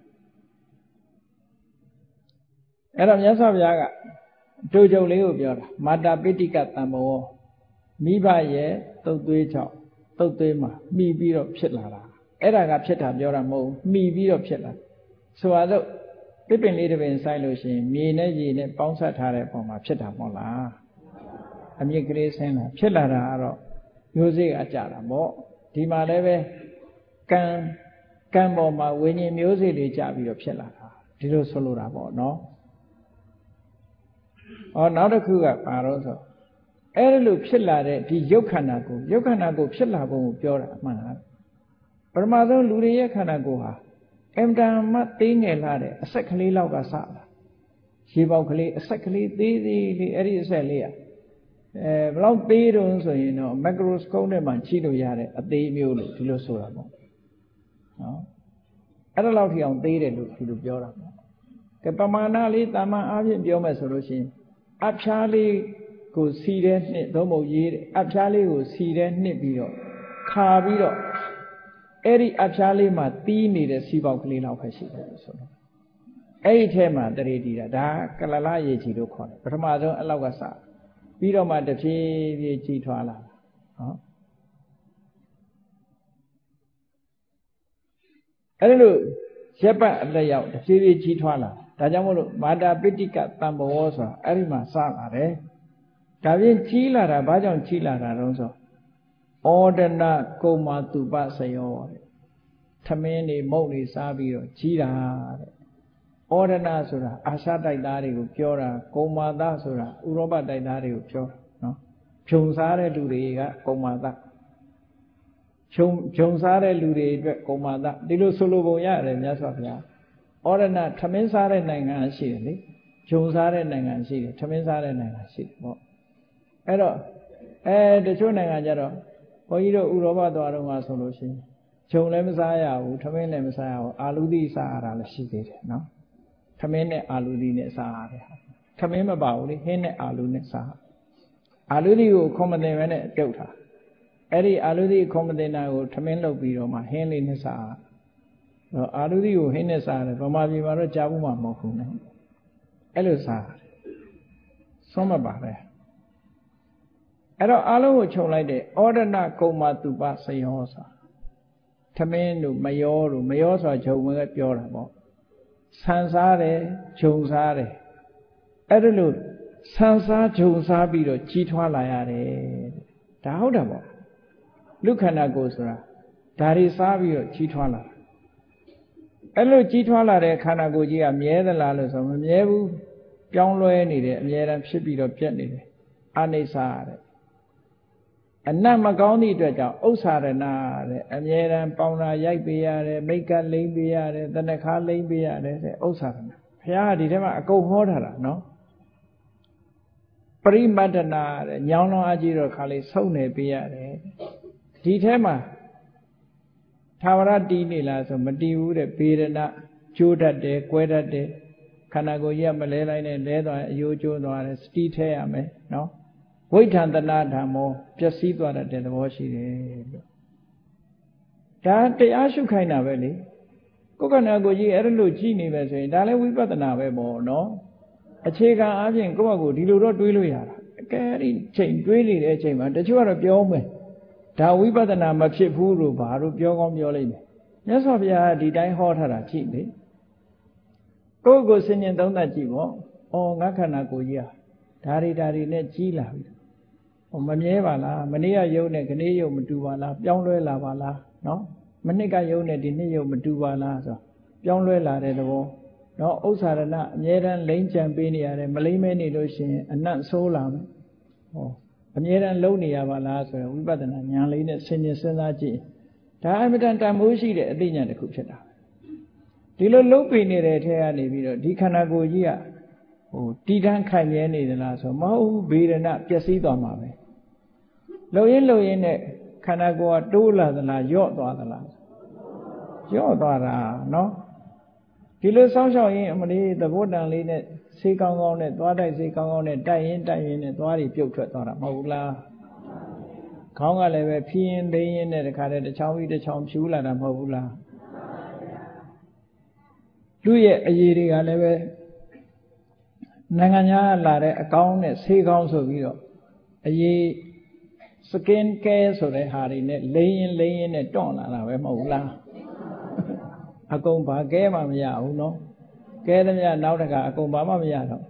အဲ့တော့မြတ်စွာဘုရားကတို့ကြုံလေးကိုပြောတာမာတာပိဋိကတံဘောမိဘရဲ့သုတ်သွေးကြောင့်သုတ်သွေးမှာမှီပြီးတော့ဖြစ်လာတာအဲ့ဒါကဖြစ်တာပြောတာမဟုတ်မှီပြီးတော့ဖြစ်လာဆိုတော့ပြပင်လေးတစ်ပင်စိုက်လို့ရှိရင်မြေနဲ့ရေနဲ့ပေါင်းစပ်ထားတဲ့ပုံမှာဖြစ်တာမဟုတ်လားအမြင့်ကလေးဆင်းလာဖြစ်လာတာကတော့မျိုးစေ့အကြတာပေါ့ဒီမှာလည်းပဲကံပေါ်မှာဝိညာဉ်မျိုးစေ့တွေကြပြီးတော့ဖြစ်လာတာဒီလိုဆိုလိုတာပေါ့နော်နောက်တစ်ခုကဘာလို့ဆိုအဲ့လိုဖြစ်လာတဲ့ဒီရုပ်ခန္ဓာကိုဖြစ်လာပုံကိုပြောတာအမှန်လားပထမဆုံးလူတွေရဲ့ခန္ဓာကိုယ်ဟာအင်တန်မှသေးငယ်လာတဲ့အဆက်ကလေးလောက်ကစလာရေပေါက်ကလေးအဆက်ကလေးသေးသေးလေးအဲ့ဒီအဆက်လေးอ่ะဘယ်လောက်သေးတုံးဆိုရင်တော့မက်ခရိုစကုပ်နဲ့မှကြည့်လို့ရတဲ့အသေးမျိုးလို့ဒီလိုဆိုတာပေါ့နော်အဲ့ဒါလောက်ထိအောင်သေးတယ်လို့ဒီလိုပြောတာပေါ့ကဲပမာဏလေးတာမန်အားဖြင့်ပြောမယ်ဆိုလို့ရှိရင်အဖျားလေးကိုစီတဲ့နှစ်သုံးပုံရေးအဖျားလေးကိုစီတဲ့နှစ်ပြီးတော့ခါပြီးတော့အဲ့ဒီအဖျားလေးမှာတီးနေတဲ့စီးပေါက်ကလေးလောက်ပဲရှိတယ်ဆိုတော့အဲ့ဒီထဲမှာတရေတီတာဒါကလလရေချီလို့ခေါ်တယ်ပထမဆုံးအဲ့လောက်ကစပြီးတော့မှတဖြည်းဖြည်းကြီးထွားလာနော်အဲ့လိုရက်ပတ်အလက်ရောက်တဖြည်းဖြည်းကြီးထွားလာဒါကြောင့်မို့လို့မာတာပိဋိကတံဘောဆိုတာအဲ့ဒီမှာစလာတယ်ဒါပြင်ကြီးလာတာဘာကြောင့်ကြီးလာတာတုံးဆိုဩဒနာကုမာတုပစယောတဲ့ထမင်းတွေမုတ်တွေစားပြီးတော့ကြီးတာတဲ့ဩဒနာဆိုတာအာရှတိုက်သားတွေကိုပြောတာကုမာသဆိုတာဥရောပတိုက်သားတွေကိုပြောတာနော်ဖြုံစားတဲ့လူတွေကကုမာသဖြုံစားတဲ့လူတွေအတွက်ကုမာသဒီလိုဆိုလိုပုံရတယ်မြတ်စွာဘုရားဩဒနာထမင်းစားတဲ့နိုင်ငံရှိတယ်လေဖြုံစားတဲ့နိုင်ငံရှိတယ်ထမင်းစားတဲ့နိုင်ငံရှိတယ်ပေါ့အဲ့တော့တချို့နိုင်ငံကြတော့ဘုန်းကြီးတို့ဥရောပသွားတော့မှဆိုလို့ရှိရင်ဂျုံလည်းမစားရဘူးထမင်းလည်းမစားရဘူးအာလူသီးစားရတာလည်းရှိသေးတယ်နော်ထမင်းနဲ့အာလူသီးနဲ့စားရတယ်ထမင်းမပါဘူးလေဟင်းနဲ့အာလူနဲ့စားအာလူသီးကိုခွန်မတင်ပဲနဲ့ပြုတ်ထားအဲ့ဒီအာလူသီးခွန်မတင်တာကိုထမင်းလုပ်ပြီးတော့မှဟင်းလေးနဲ့စားအာလူသီးကိုဟင်းနဲ့စားတယ်ဗမာပြည်မှာတော့ကြားဘူးမှမဟုတ်ဘူးနော်အဲ့လိုစားဆုံးမပါပဲအဲ့တော့အလုံးကိုခြုံလိုက်တဲ့ဩဒနာကုမာတုပစယောဆိုထမင်းတို့မယောဆိုတာဂျုံပဲပြောတာပေါ့ဆန်စားတယ်ဂျုံစားတယ်အဲ့ဒါလို့ဆန်စားဂျုံစားပြီးတော့ကြီးထွားလာရတယ်ဒါဟုတ်တာပေါ့လူခန္ဓာကိုယ်ဆိုတာဒါတွေစားပြီးတော့ကြီးထွားလာအဲ့လိုကြီးထွားလာတဲ့ခန္ဓာကိုယ်ကြီးကမြဲသလားလို့ဆိုမမြဲဘူးပြောင်းလဲနေတယ်အမြဲတမ်းဖြစ်ပြီးတော့ပြတ်နေတယ်အနိစ္စတဲ့အနတ်မကောင်းသည့်အတွက်ကြောင့်ဥစ္စာရဏတဲ့အမြဲတမ်းပေါင်တာရိုက်ပေးရတယ်မိတ်ကလိမ့်ပေးရတယ်တဏခါလိမ့်ပေးရတယ်တဲ့ဥစ္စာရဏဘုရားကဒီထဲမှာအကုန်ဟောထားတာနော်ပရိမတ္တနာတဲ့ညောင်းလုံးအကြည့်တော့ခါလေးဆုံးနေပေးရတယ်ဒီထဲမှာသာဝရတီးနေလားဆိုမတီးဘူးတဲ့ဗေဒနာကျိုးတတ်တယ်ကွဲတတ်တယ်ခန္ဓာကိုယ်ကြီးကမလဲလိုက်နဲ့လဲသွားအယိုးကျိုးသွားတယ်စတီးထဲရမယ်နော်ဝိဋ္ဌံတနာဓမ္မောပျက်စီးသွားတဲ့သဘောရှိတယ်လို့ဒါတရားရှုခိုင်းတာပဲလေကိုယ်ခန္ဓာကိုယ်ကြီးအဲ့လိုကြည့်နေပဲဆိုရင်ဒါလည်းဝိပဿနာပဲပေါ့နော်အခြေခံအားဖြင့်ကိုယ့်ဘက်ကိုဒီလိုတော့တွေးလို့ရတာအကယ်ဒီချိန်တွေးနေတဲ့အချိန်မှာတချို့ကတော့ပြောမယ်ဒါဝိပဿနာမဖြစ်ဘူးလို့ဘာလို့ပြောကောင်းပြောလိမ့်မယ်မြတ်စွာဘုရားကဒီတိုင်းဟောထားတာကြည့်လေကိုယ့်ကိုယ်စဉ်းကျင်သုံးသပ်ကြည့်ပေါ့ငါခန္ဓာကိုယ်ကြီးဟာဒါတွေနဲ့ကြီးလာပြီမမြဲပါလားမနေ့ကယုံနဲ့ခနေ့ယုံမတူပါလားပြောင်းလဲလာပါလားနော်မနှစ်ကယုံနဲ့ဒီနှစ်ယုံမတူပါလားဆိုပြောင်းလဲလာတဲ့သဘောနော်ဥစ္စာရဏအမြဲတမ်းလိမ့်ကြံပေးနေရတယ်မလိမ့်မဲနေလို့ရှိရင်အနတ်ဆိုးလာမယ်အမြဲတမ်းလုံနေရပါလားဆိုတော့ဝိပဿနာဉာဏ်လေးနဲ့စဉ်းကျင်စဉ်းစားကြည့်ဒါအမြဲတမ်းတန်ဖိုးရှိတဲ့အသိဉာဏ်တစ်ခုဖြစ်တာဒီလိုလုံပေနေတဲ့ထဲကနေပြီးတော့ဒီခန္ဓာကိုယ်ကြီးကတီတန်းခိုင်မြဲနေသလားဆိုမဟုတ်ဘူးဗေဒနာပျက်စီးသွားမှာပဲလုံရင်နဲ့ခန္ဓာကိုယ်ကတိုးလာသလားယော့သွားသလားယော့သွားတာနော်ဒီလိုစောင့်ရှောက်ရင်အမလေးသဘောတန်လေးနဲ့စေကောင်းကောင်းနဲ့သွားတိုက်စေကောင်းကောင်းနဲ့တိုက်ရင်နဲ့သွားပြီးပြုတ်ထွက်သွားတာမဟုတ်လားခေါင်းကလည်းပဲဖြီးရင်သိရင်နဲ့တခါတည်းတစ်ချောင်းပြီးတစ်ချောင်းဖြူလာတာမဟုတ်ဘူးလားလူရဲ့အရေးတွေကလည်းပဲနိုင်ငံခြားလာတဲ့အကောင်းနဲ့ဆေးကောင်းဆိုပြီးတော့အရေးskin care ဆိုတဲ့ဟာတွေနဲ့လိမ့်ရင်နဲ့တွန့်လာတာပဲမဟုတ်လားအကုန်ဘာကဲမှမရဘူးနော်ကဲသမျှနောက်တခါအကုန်ဘာမှမရတော့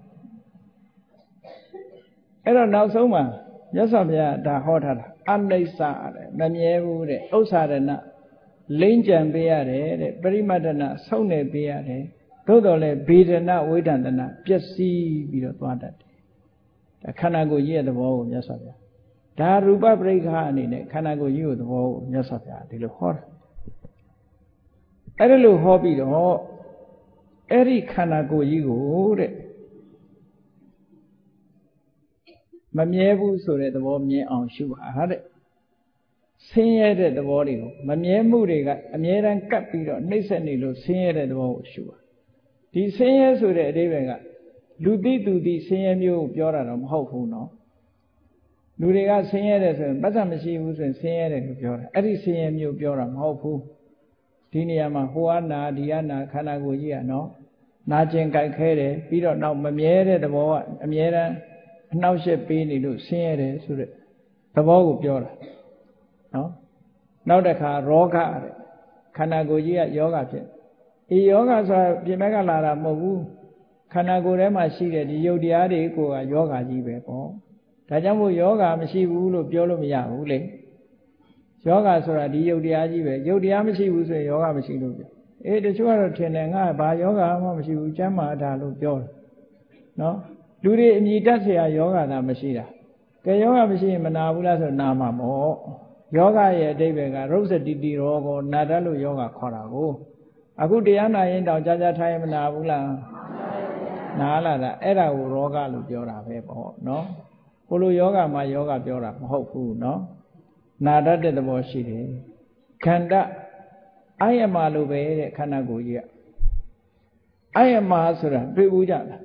အဲ့တော့နောက်ဆုံးမှာမြတ်စွာဘုရားဒါဟောထားတာအနိစ္စတဲ့မမြဲဘူးတဲ့ဥစ္စာရဏလိမ့်ကြံပေးရတယ်တဲ့ပရိမတ္တနာဆုံးနေပေးရတယ်သို့တော်လည်းဗေဒနာဝိဒန္တနာပျက်စီးပြီးတော့သွားတတ်တယ်ဒါခန္ဓာကိုယ်ကြီးရဲ့သဘောကိုမြတ်စွာဘုရားဒါရူပပရိက္ခအနေနဲ့ခန္ဓာကိုယ်ကြီးရဲ့သဘောကိုမြတ်စွာဘုရားဒီလိုဟောတာအဲ့ဒါလို့ဟောပြီးတော့အဲ့ဒီခန္ဓာကိုယ်ကြီးကိုတဲ့မမြဲဘူးဆိုတဲ့သဘောမြင်အောင်ရှုပါတဲ့ဆင်းရဲတဲ့သဘောတွေကိုမမြဲမှုတွေကအမြဲတမ်းကပ်ပြီးတော့နှိမ့်ဆက်နေလို့ဆင်းရဲတဲ့သဘောကိုရှုပါဒီဆင်းရဲဆိုတဲ့အဓိပ္ပာယ်ကလူသိသူသိဆင်းရဲမျိုးကိုပြောတာတော့မဟုတ်ဘူးနော်လူတွေကဆင်းရဲတယ်ဆိုရင်ပတ်သက်မရှိဘူးဆိုရင်ဆင်းရဲတယ်လို့ပြောတာအဲ့ဒီဆင်းရဲမျိုးပြောတာမဟုတ်ဘူးဒီနေရာမှာဟိုအနာဒီအနာခန္ဓာကိုယ်ကြီးကနော်နာကျင်ကြိုက်ခဲတယ်ပြီးတော့နောက်မမြဲတဲ့သဘောကအမြဲတမ်းအနှောက်အယှက်ပေးနေလို့ဆင်းရဲတယ်ဆိုတဲ့သဘောကိုပြောတာနော်နောက်တစ်ခါရောဂတဲ့ခန္ဓာကိုယ်ကြီးကယောဂဖြစ်ဒီယောဂဆိုတာပြင်ဘက်ကလာတာမဟုတ်ဘူးခန္ဓာကိုယ်ထဲမှာရှိတဲ့ဒီယုတ်တရားတွေကိုကယောဂကြီးပဲပေါ့ဒါကြောင့်မို့ယောဂမရှိဘူးလို့ပြောလို့မရဘူးလေယောဂဆိုတာဒီယုတ်တရားကြီးပဲယုတ်တရားမရှိဘူးဆိုရင်ယောဂမရှိလို့ပြောတချို့ကတော့ထင်တယ်ငါဘာယောဂမှမရှိဘူးကျမ်းမာတာလို့ပြောတယ်နော်လူတွေအမြည်တတ်เสียယောဂသာမရှိတာကဲယောဂမရှိရင်မနာဘူးလားဆိုနာမှာပေါ့ယောဂရဲ့အဓိပ္ပာယ်ကရုပ်စတိတိရောကိုနာတတ်လို့ယောဂခေါ်တာကိုအခုတရားနာရင်တောင်ကြာထိုင်မနာဘူးလားနာလာတာအဲ့ဒါကိုရောဂလို့ပြောတာပဲပေါ့နော်ဘို့လိုယောဂမှာယောဂပြောတာမဟုတ်ဘူးနော်နာတတ်တဲ့သဘောရှိတယ်ခန္ဓာအာယမလို့ပဲတဲ့ခန္ဓာကိုယ်ကြီးကအာယမဆိုတာတွေ့ဘူးကြလား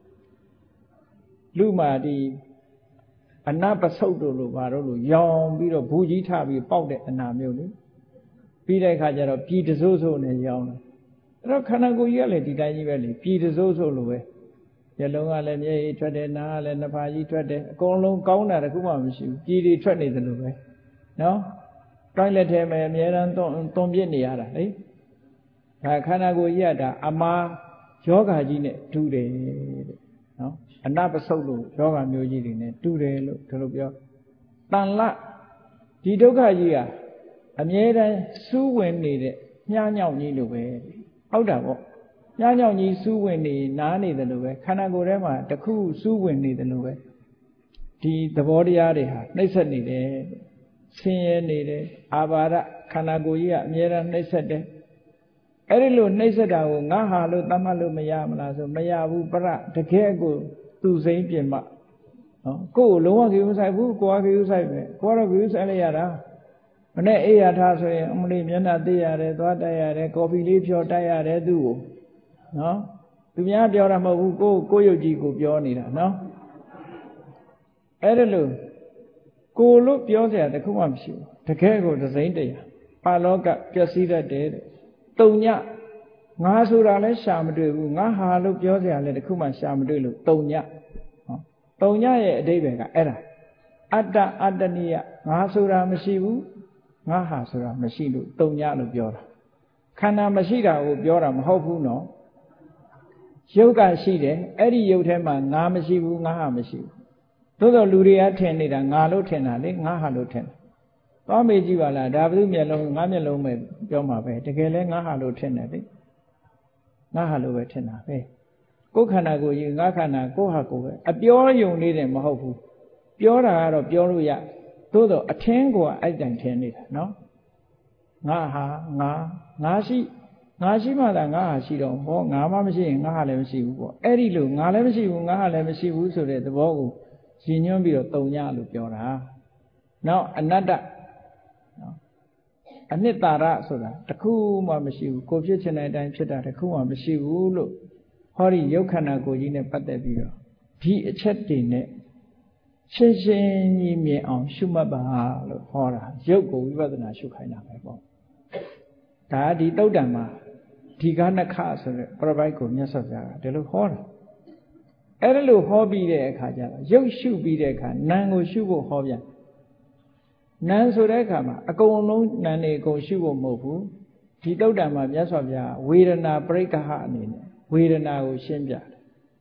လူမာဒီအနာပစုတ်တို့လိုဘာတို့လိုရောင်ပြီးတော့ဘူးကြီးထပြီးပေါက်တဲ့အနာမျိုးလေပြီးတဲ့အခါကျတော့ပြည်တစိုးစိုးနဲ့ရောင်တယ်အဲ့တော့ခန္ဓာကိုယ်ကြီးကလည်းဒီတိုင်းကြီးပဲလေပြည်တစိုးစိုးလိုပဲမျက်လုံးကလည်းမျက်ရည်ထွက်တယ်နားကလည်းနှာဖာကြီးထွက်တယ်အကုန်လုံးကောင်းတာတခုမှမရှိဘူးပြည်တွေထွက်နေတယ်လို့ပဲနော်တိုင်းလက်ထဲမှာအများရန်သွန်ပြစ်နေရတာလေဒါခန္ဓာကိုယ်ကြီးကဒါအမာယောဂကြီးနဲ့တူတယ်တဲ့နော်အနာပစုတ်လို့ယောဂမျိုးကြီးတွေနဲ့တူတယ်လို့ဒါလိုပြောတန်လဒီဒုက္ခကြီးကအမြဲတမ်းစူးဝင်နေတဲ့မြားညောင်ကြီးလိုပဲဟုတ်တာပေါ့မြားညောင်ကြီးစူးဝင်နေနားနေတယ်လို့ပဲခန္ဓာကိုယ်ထဲမှာတခုစူးဝင်နေတယ်လို့ပဲဒီသဘောတရားတွေဟာနှိမ့်ဆက်နေတယ်ဆင်းရဲနေတယ်အာဘာရခန္ဓာကိုယ်ကြီးကအမြဲတမ်းနှိမ့်ဆက်တယ်အဲ့ဒီလိုနှိမ့်ဆက်တာကိုငါဟာလို့သတ်မှတ်လို့မရမလားဆိုမရဘူးပရတကယ်ကိုသူစိမ့်ပြင်မနော်ကိုယ်လုံးဝကြည့်မဆိုင်ဘူးကိုယ်ကကြည့်ဆိုင်ပဲကိုယ်ကတော့ကြည့်ဆိုင်လိုက်ရတာမနဲ့အေးရထားဆိုရင်အမလေးမျက်နှာသိရတယ်သွားတိုက်ရတယ်ကော်ဖီလေးဖြောတိုက်ရတယ်သူ့ကိုနော်သူများပြောတာမဟုတ်ဘူးကိုရုပ်ကြီးကိုပြောနေတာနော်အဲ့ဒါလို့ကိုလို့ပြောစရာတခုမှမရှိဘူးတကယ်ကိုသစိမ့်တရားပါလောကပျက်စီးတတ်တယ်တဲ့တုံညငါဆိုတာလည်းရှာမတွေ့ဘူးငါဟာလို့ပြောစရာလည်းတခုမှရှာမတွေ့လို့တုံညနော်တုံညရဲ့အဓိပ္ပာယ်ကအဲ့ဒါအတ္တအတ္တနိယငါဆိုတာမရှိဘူးငါဟာဆိုတာမရှိလို့တုံညလို့ပြောတာခန္ဓာမရှိတာကိုပြောတာမဟုတ်ဘူးနော်ရုပ်ကရှိတယ်အဲ့ဒီရုပ်ထဲမှာငါမရှိဘူးငါဟာမရှိဘူးသို့တော်လူတွေကထင်နေတာငါလို့ထင်တာလေငါဟာလို့ထင်တာသွားမေးကြည့်ပါလားဒါဘုသူမျက်လုံးငါမျက်လုံးပဲပြောမှာပဲတကယ်လဲငါဟာလို့ထင်တယ်လေငါဟာလို့ပဲထင်တာပဲကိုယ်ခန္ဓာကိုယ်ကြီးငါခန္ဓာကိုယ်ဟာကိုယ်ပဲအပြောယုံလေးတယ်မဟုတ်ဘူးပြောတာကတော့ပြောလို့ရသို့တော်အထင်းကိုအဲ့တိုင်ထင်နေတာနော်ငါဟာငါရှိမှသာငါဟာရှိတော့ဟောငါမှမရှိရင်ငါဟာလည်းမရှိဘူးပေါ့အဲ့ဒီလိုငါလည်းမရှိဘူးငါဟာလည်းမရှိဘူးဆိုတဲ့သဘောကိုရည်ညွှန်းပြီးတော့တုံညလို့ပြောတာနောက်အနတ္တနော်အနှစ်သာရဆိုတာတခုမှမရှိဘူးကိုဖြစ်ချင်တဲ့အတိုင်းဖြစ်တာတခုမှမရှိဘူးလို့ဟောဒီရုပ်ခန္ဓာကိုယ်ကြီးနဲ့ပတ်သက်ပြီးတော့ဒီအချက်တွေနဲ့ရှင်းရှင်းကြီးမြင်အောင်ရှုမှတ်ပါလို့ဟောတာရုပ်ကိုဝိပဿနာရှုခိုင်းတာပဲပေါ့ဒါဒီတုတ်တံမှာဒီကနခဆိုတဲ့ပရပိုက်ကိုမြတ်စွာဘုရားကဒီလိုဟောတာအဲ့ဒါလို့ဟောပြီးတဲ့အခါကျတော့ရုပ်ရှုပြီးတဲ့အခါနာမ်ကိုရှုဖို့ဟောပြန်နာမ်ဆိုတဲ့အခါမှာအကုန်လုံးနာမ်တွေအကုန်ရှုဖို့မဟုတ်ဘူးဒီတုတ်တံမှာမြတ်စွာဘုရားဝေဒနာပရိက္ခဟအနေနဲ့ဝေဒနာကိုရှင်းပြတယ်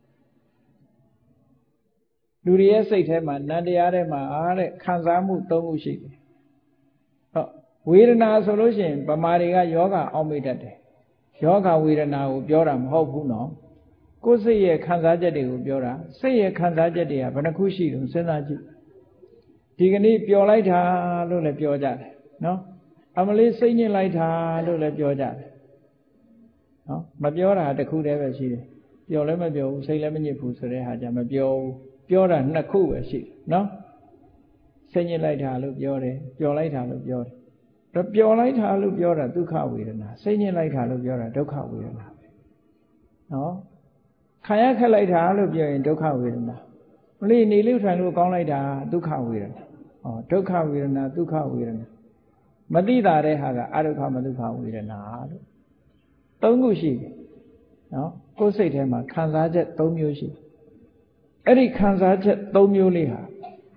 လူတွေရဲ့စိတ်ထဲမှာနံတရားထဲမှာအားတဲ့ခံစားမှု၃ခုရှိတယ်ဟုတ်ဝေဒနာဆိုလို့ရှိရင်ဗမာတွေကယောဂအောက်မေ့တတ်တယ်ယောဂဝေဒနာကိုပြောတာမဟုတ်ဘူးနော်ကိုယ်စိတ်ရဲ့ခံစားချက်တွေကိုပြောတာစိတ်ရဲ့ခံစားချက်တွေကဘယ်နှခုရှိတုန်းစဉ်းစားကြည့်ဒီကနေ့ပျော်လိုက်တာလို့လည်းပြောကြတယ်နော်အမလေးစိတ်ညစ်လိုက်တာလို့လည်းပြောကြတယ်နော်မပြောတာတစ်ခုတည်းပဲရှိတယ်ပျော်လည်းမပျော်ဘူးစိတ်လည်းမညစ်ဘူးဆိုတဲ့ဟာကြမပြောဘူးပြောတာနှစ်ခုပဲရှိတယ်နော်စိတ်ညစ်လိုက်တာလို့ပြောတယ်ပျော်လိုက်တာလို့ပြောတယ်တော့ပျော်လိုက်တာလို့ပြောတာဒုက္ခဝေဒနာစိတ်ညစ်လိုက်တာလို့ပြောတာဒုက္ခဝေဒနာပဲနော်ခံရခက်လိုက်တာလို့ပြောရင်ဒုက္ခဝေဒနာမလေးနေလို့ထိုင်လို့ကောင်းလိုက်တာဒုက္ခဝေဒနာဟောဒုက္ခဝေဒနာဒုက္ခဝေဒနာမသိတာတဲ့ဟာကအဒုက္ခမဒုက္ခဝေဒနာလို့သုံးခုရှိတယ်နော်ကိုယ်စိတ်ထဲမှာခံစားချက်၃မျိုးရှိတယ်အဲ့ဒီခံစားချက်၃မျိုးလေးဟာ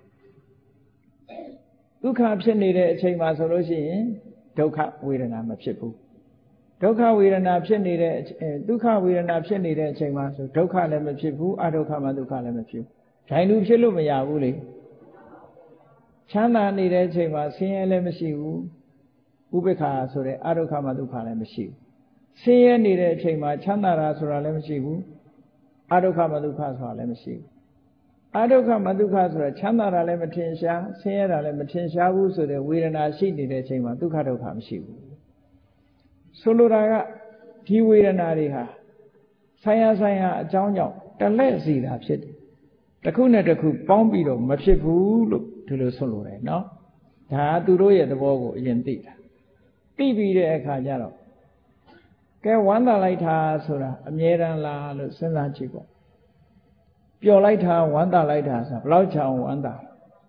ဒုက္ခဖြစ်နေတဲ့အချိန်မှာဆိုလို့ရှိရင်ဒုက္ခဝေဒနာမဖြစ်ဘူးဒုက္ခဝေဒနာဖြစ်နေတဲ့ဒုက္ခဝေဒနာဖြစ်နေတဲ့အချိန်မှာဆိုဒုက္ခလည်းမဖြစ်ဘူးအဒုက္ခမဒုက္ခလည်းမဖြစ်ဘူးဒိုင်လူဖြစ်လို့မရဘူးလေချမ်းသာနေတဲ့အချိန်မှာဆင်းရဲလည်းမရှိဘူးဥပေက္ခာဆိုတဲ့အဒုက္ခမဒုက္ခလည်းမရှိဘူးဆင်းရဲနေတဲ့အချိန်မှာချမ်းသာတာဆိုတာလည်းမရှိဘူးအဒုက္ခမဒုက္ခဆိုတာလည်းမရှိဘူးအဒုက္ခမဒုက္ခဆိုတာချမ်းသာတာလည်းမထင်ရှားဆင်းရဲတာလည်းမထင်ရှားဘူးဆိုတဲ့ဝေဒနာရှိနေတဲ့အချိန်မှာဒုက္ခဒုက္ခမရှိဘူးဆိုလိုတာကဒီဝေဒနာတွေဟာဆိုင်ရာဆိုင်ရာအကြောင်းကြောင့်တလဲ့စီတာဖြစ်တယ်တစ်ခုနဲ့တစ်ခုပေါင်းပြီးတော့မဖြစ်ဘူးလို့ဒီလိုဆိုလိုတယ်နော်ဒါကသူတို့ရဲ့သဘောကိုအရင်သိတာသိပြီးတဲ့အခါကျတော့ကဲဝမ်းသာလိုက်တာဆိုတာအမြဲတမ်းလားလို့စဉ်းစားကြည့်ပေါ့ပျော်လိုက်တာဝမ်းသာလိုက်တာဆိုတာဘယ်လောက်ကြာအောင်ဝမ်းသာ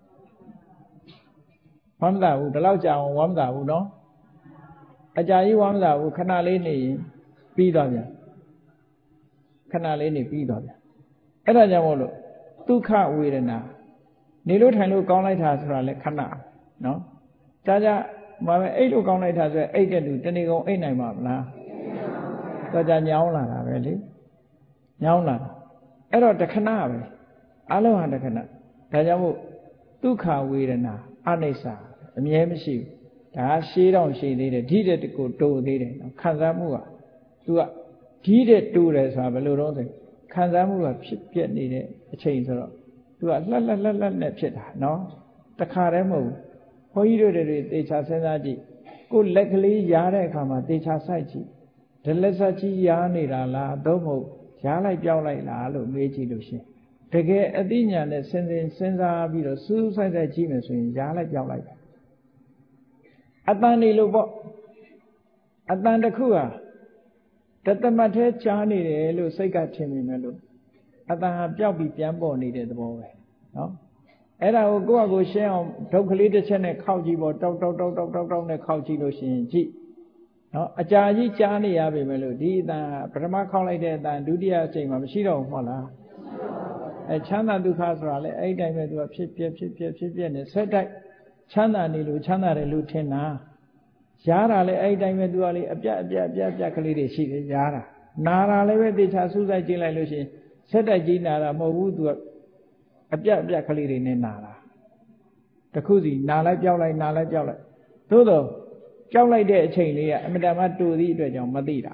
ဝမ်းသာဘူးဒီလောက်ကြာအောင်ဝမ်းသာဘူးနော်အကြာကြီးဝမ်းသာဘူးခဏလေးနေရင်ပြီးသွားပြန်ခဏလေးနေပြီးသွားပြန်အဲ့ဒါကြောင့်မို့လို့ဒုက္ခဝေဒနာနေလို့ထိုင်လို့ကောင်းလိုက်တာဆိုတာလည်းခဏနော်ကြာကြာမှာပဲအိတ်လို့ကောင်းလိုက်တာဆိုရင်အိတ်တဲ့လူတနေ့ကုန်အိတ်နိုင်မှာမလားတော့ကြာညောင်းလာတာပဲလေညောင်းလာတာအဲ့တော့တခဏပဲအလုံးဟာတခဏဒါကြောင့်မို့ဒုက္ခဝေဒနာအနိစ္စအမြဲမရှိဘူးဒါရှေးတော့ရှေးသေးတယ်ဓိတဲ့ကိုတိုးသေးတယ်နော်ခံစားမှုကသူကဓိတဲ့တိုးတယ်ဆိုတာဘယ်လိုတော့ဆိုခံစားမှုကဖြစ်ပြနေတဲ့အချိန်ဆိုတော့သူကလှက်နဲ့ဖြစ်တာနော်တခါတည်းမဟုတ်ဘူးဘုန်းကြီးတို့တွေသေချာစဉ်းစားကြည့်ကိုလက်ကလေးရားတဲ့အခါမှာသေချာစိုက်ကြည့်ဒလက်ဆက်ကြီးရားနေတာလားသို့မဟုတ်ရားလိုက်ပြောင်းလိုက်လားလို့မေးကြည့်လို့ရှင်တကယ်အသိဉာဏ်နဲ့စဉ်းစားပြီးတော့စူးစိုက်ကြည့်မယ်ဆိုရင်ရားလိုက်ပြောင်းလိုက်တယ်အတန်နေလို့ပေါ့အတန်တစ်ခုဟာတသမတ်သေးကြားနေတယ်လို့စိတ်ကထင်မိမယ်လို့အတန်ဟာပျောက်ပြီးပြန်ပေါ်နေတဲ့သဘောပဲနော်အဲ့ဒါကိုကိုယ့်အကိုရှင်းအောင်ဒုက္ခလေးတစ်ချက်နဲ့ခောက်ကြည့်ပေါ့တောက်နဲ့ခောက်ကြည့်လို့ရှိရင်ကြည့်နော်အကြာကြီးကြားနေရပြီမယ်လို့ဒီအတန်ပထမခောက်လိုက်တဲ့အတန်ဒုတိယအချိန်မှာမရှိတော့ဘူးမဟုတ်လားအဲချမ်းသာဒုက္ခဆိုတာလေအဲ့ဒီတိုင်းပဲသူကဖြစ်ပြနေဆက်တိုက်ချမ်းသာနေလို့ချမ်းသာတယ်လို့ထင်တာရားတာလည်းအဲ့ဒီတိုင်းပဲသူကလေအပြတ်ကလေးတွေရှိတယ်ရားတာနာတာလည်းပဲတေချာစူးစိုက်ကြည့်လိုက်လို့ရှိရင်ဆက်တိုက်ကြီးနာတာမဟုတ်ဘူးသူကအပြတ်ကလေးတွေနဲ့နာတာတခုစီနာလိုက်ပြောက်လိုက်သို့တော့ကြောက်လိုက်တဲ့အချိန်လေးကအမတန်မှတူသည့်အတွက်ကြောင့်မသိတာ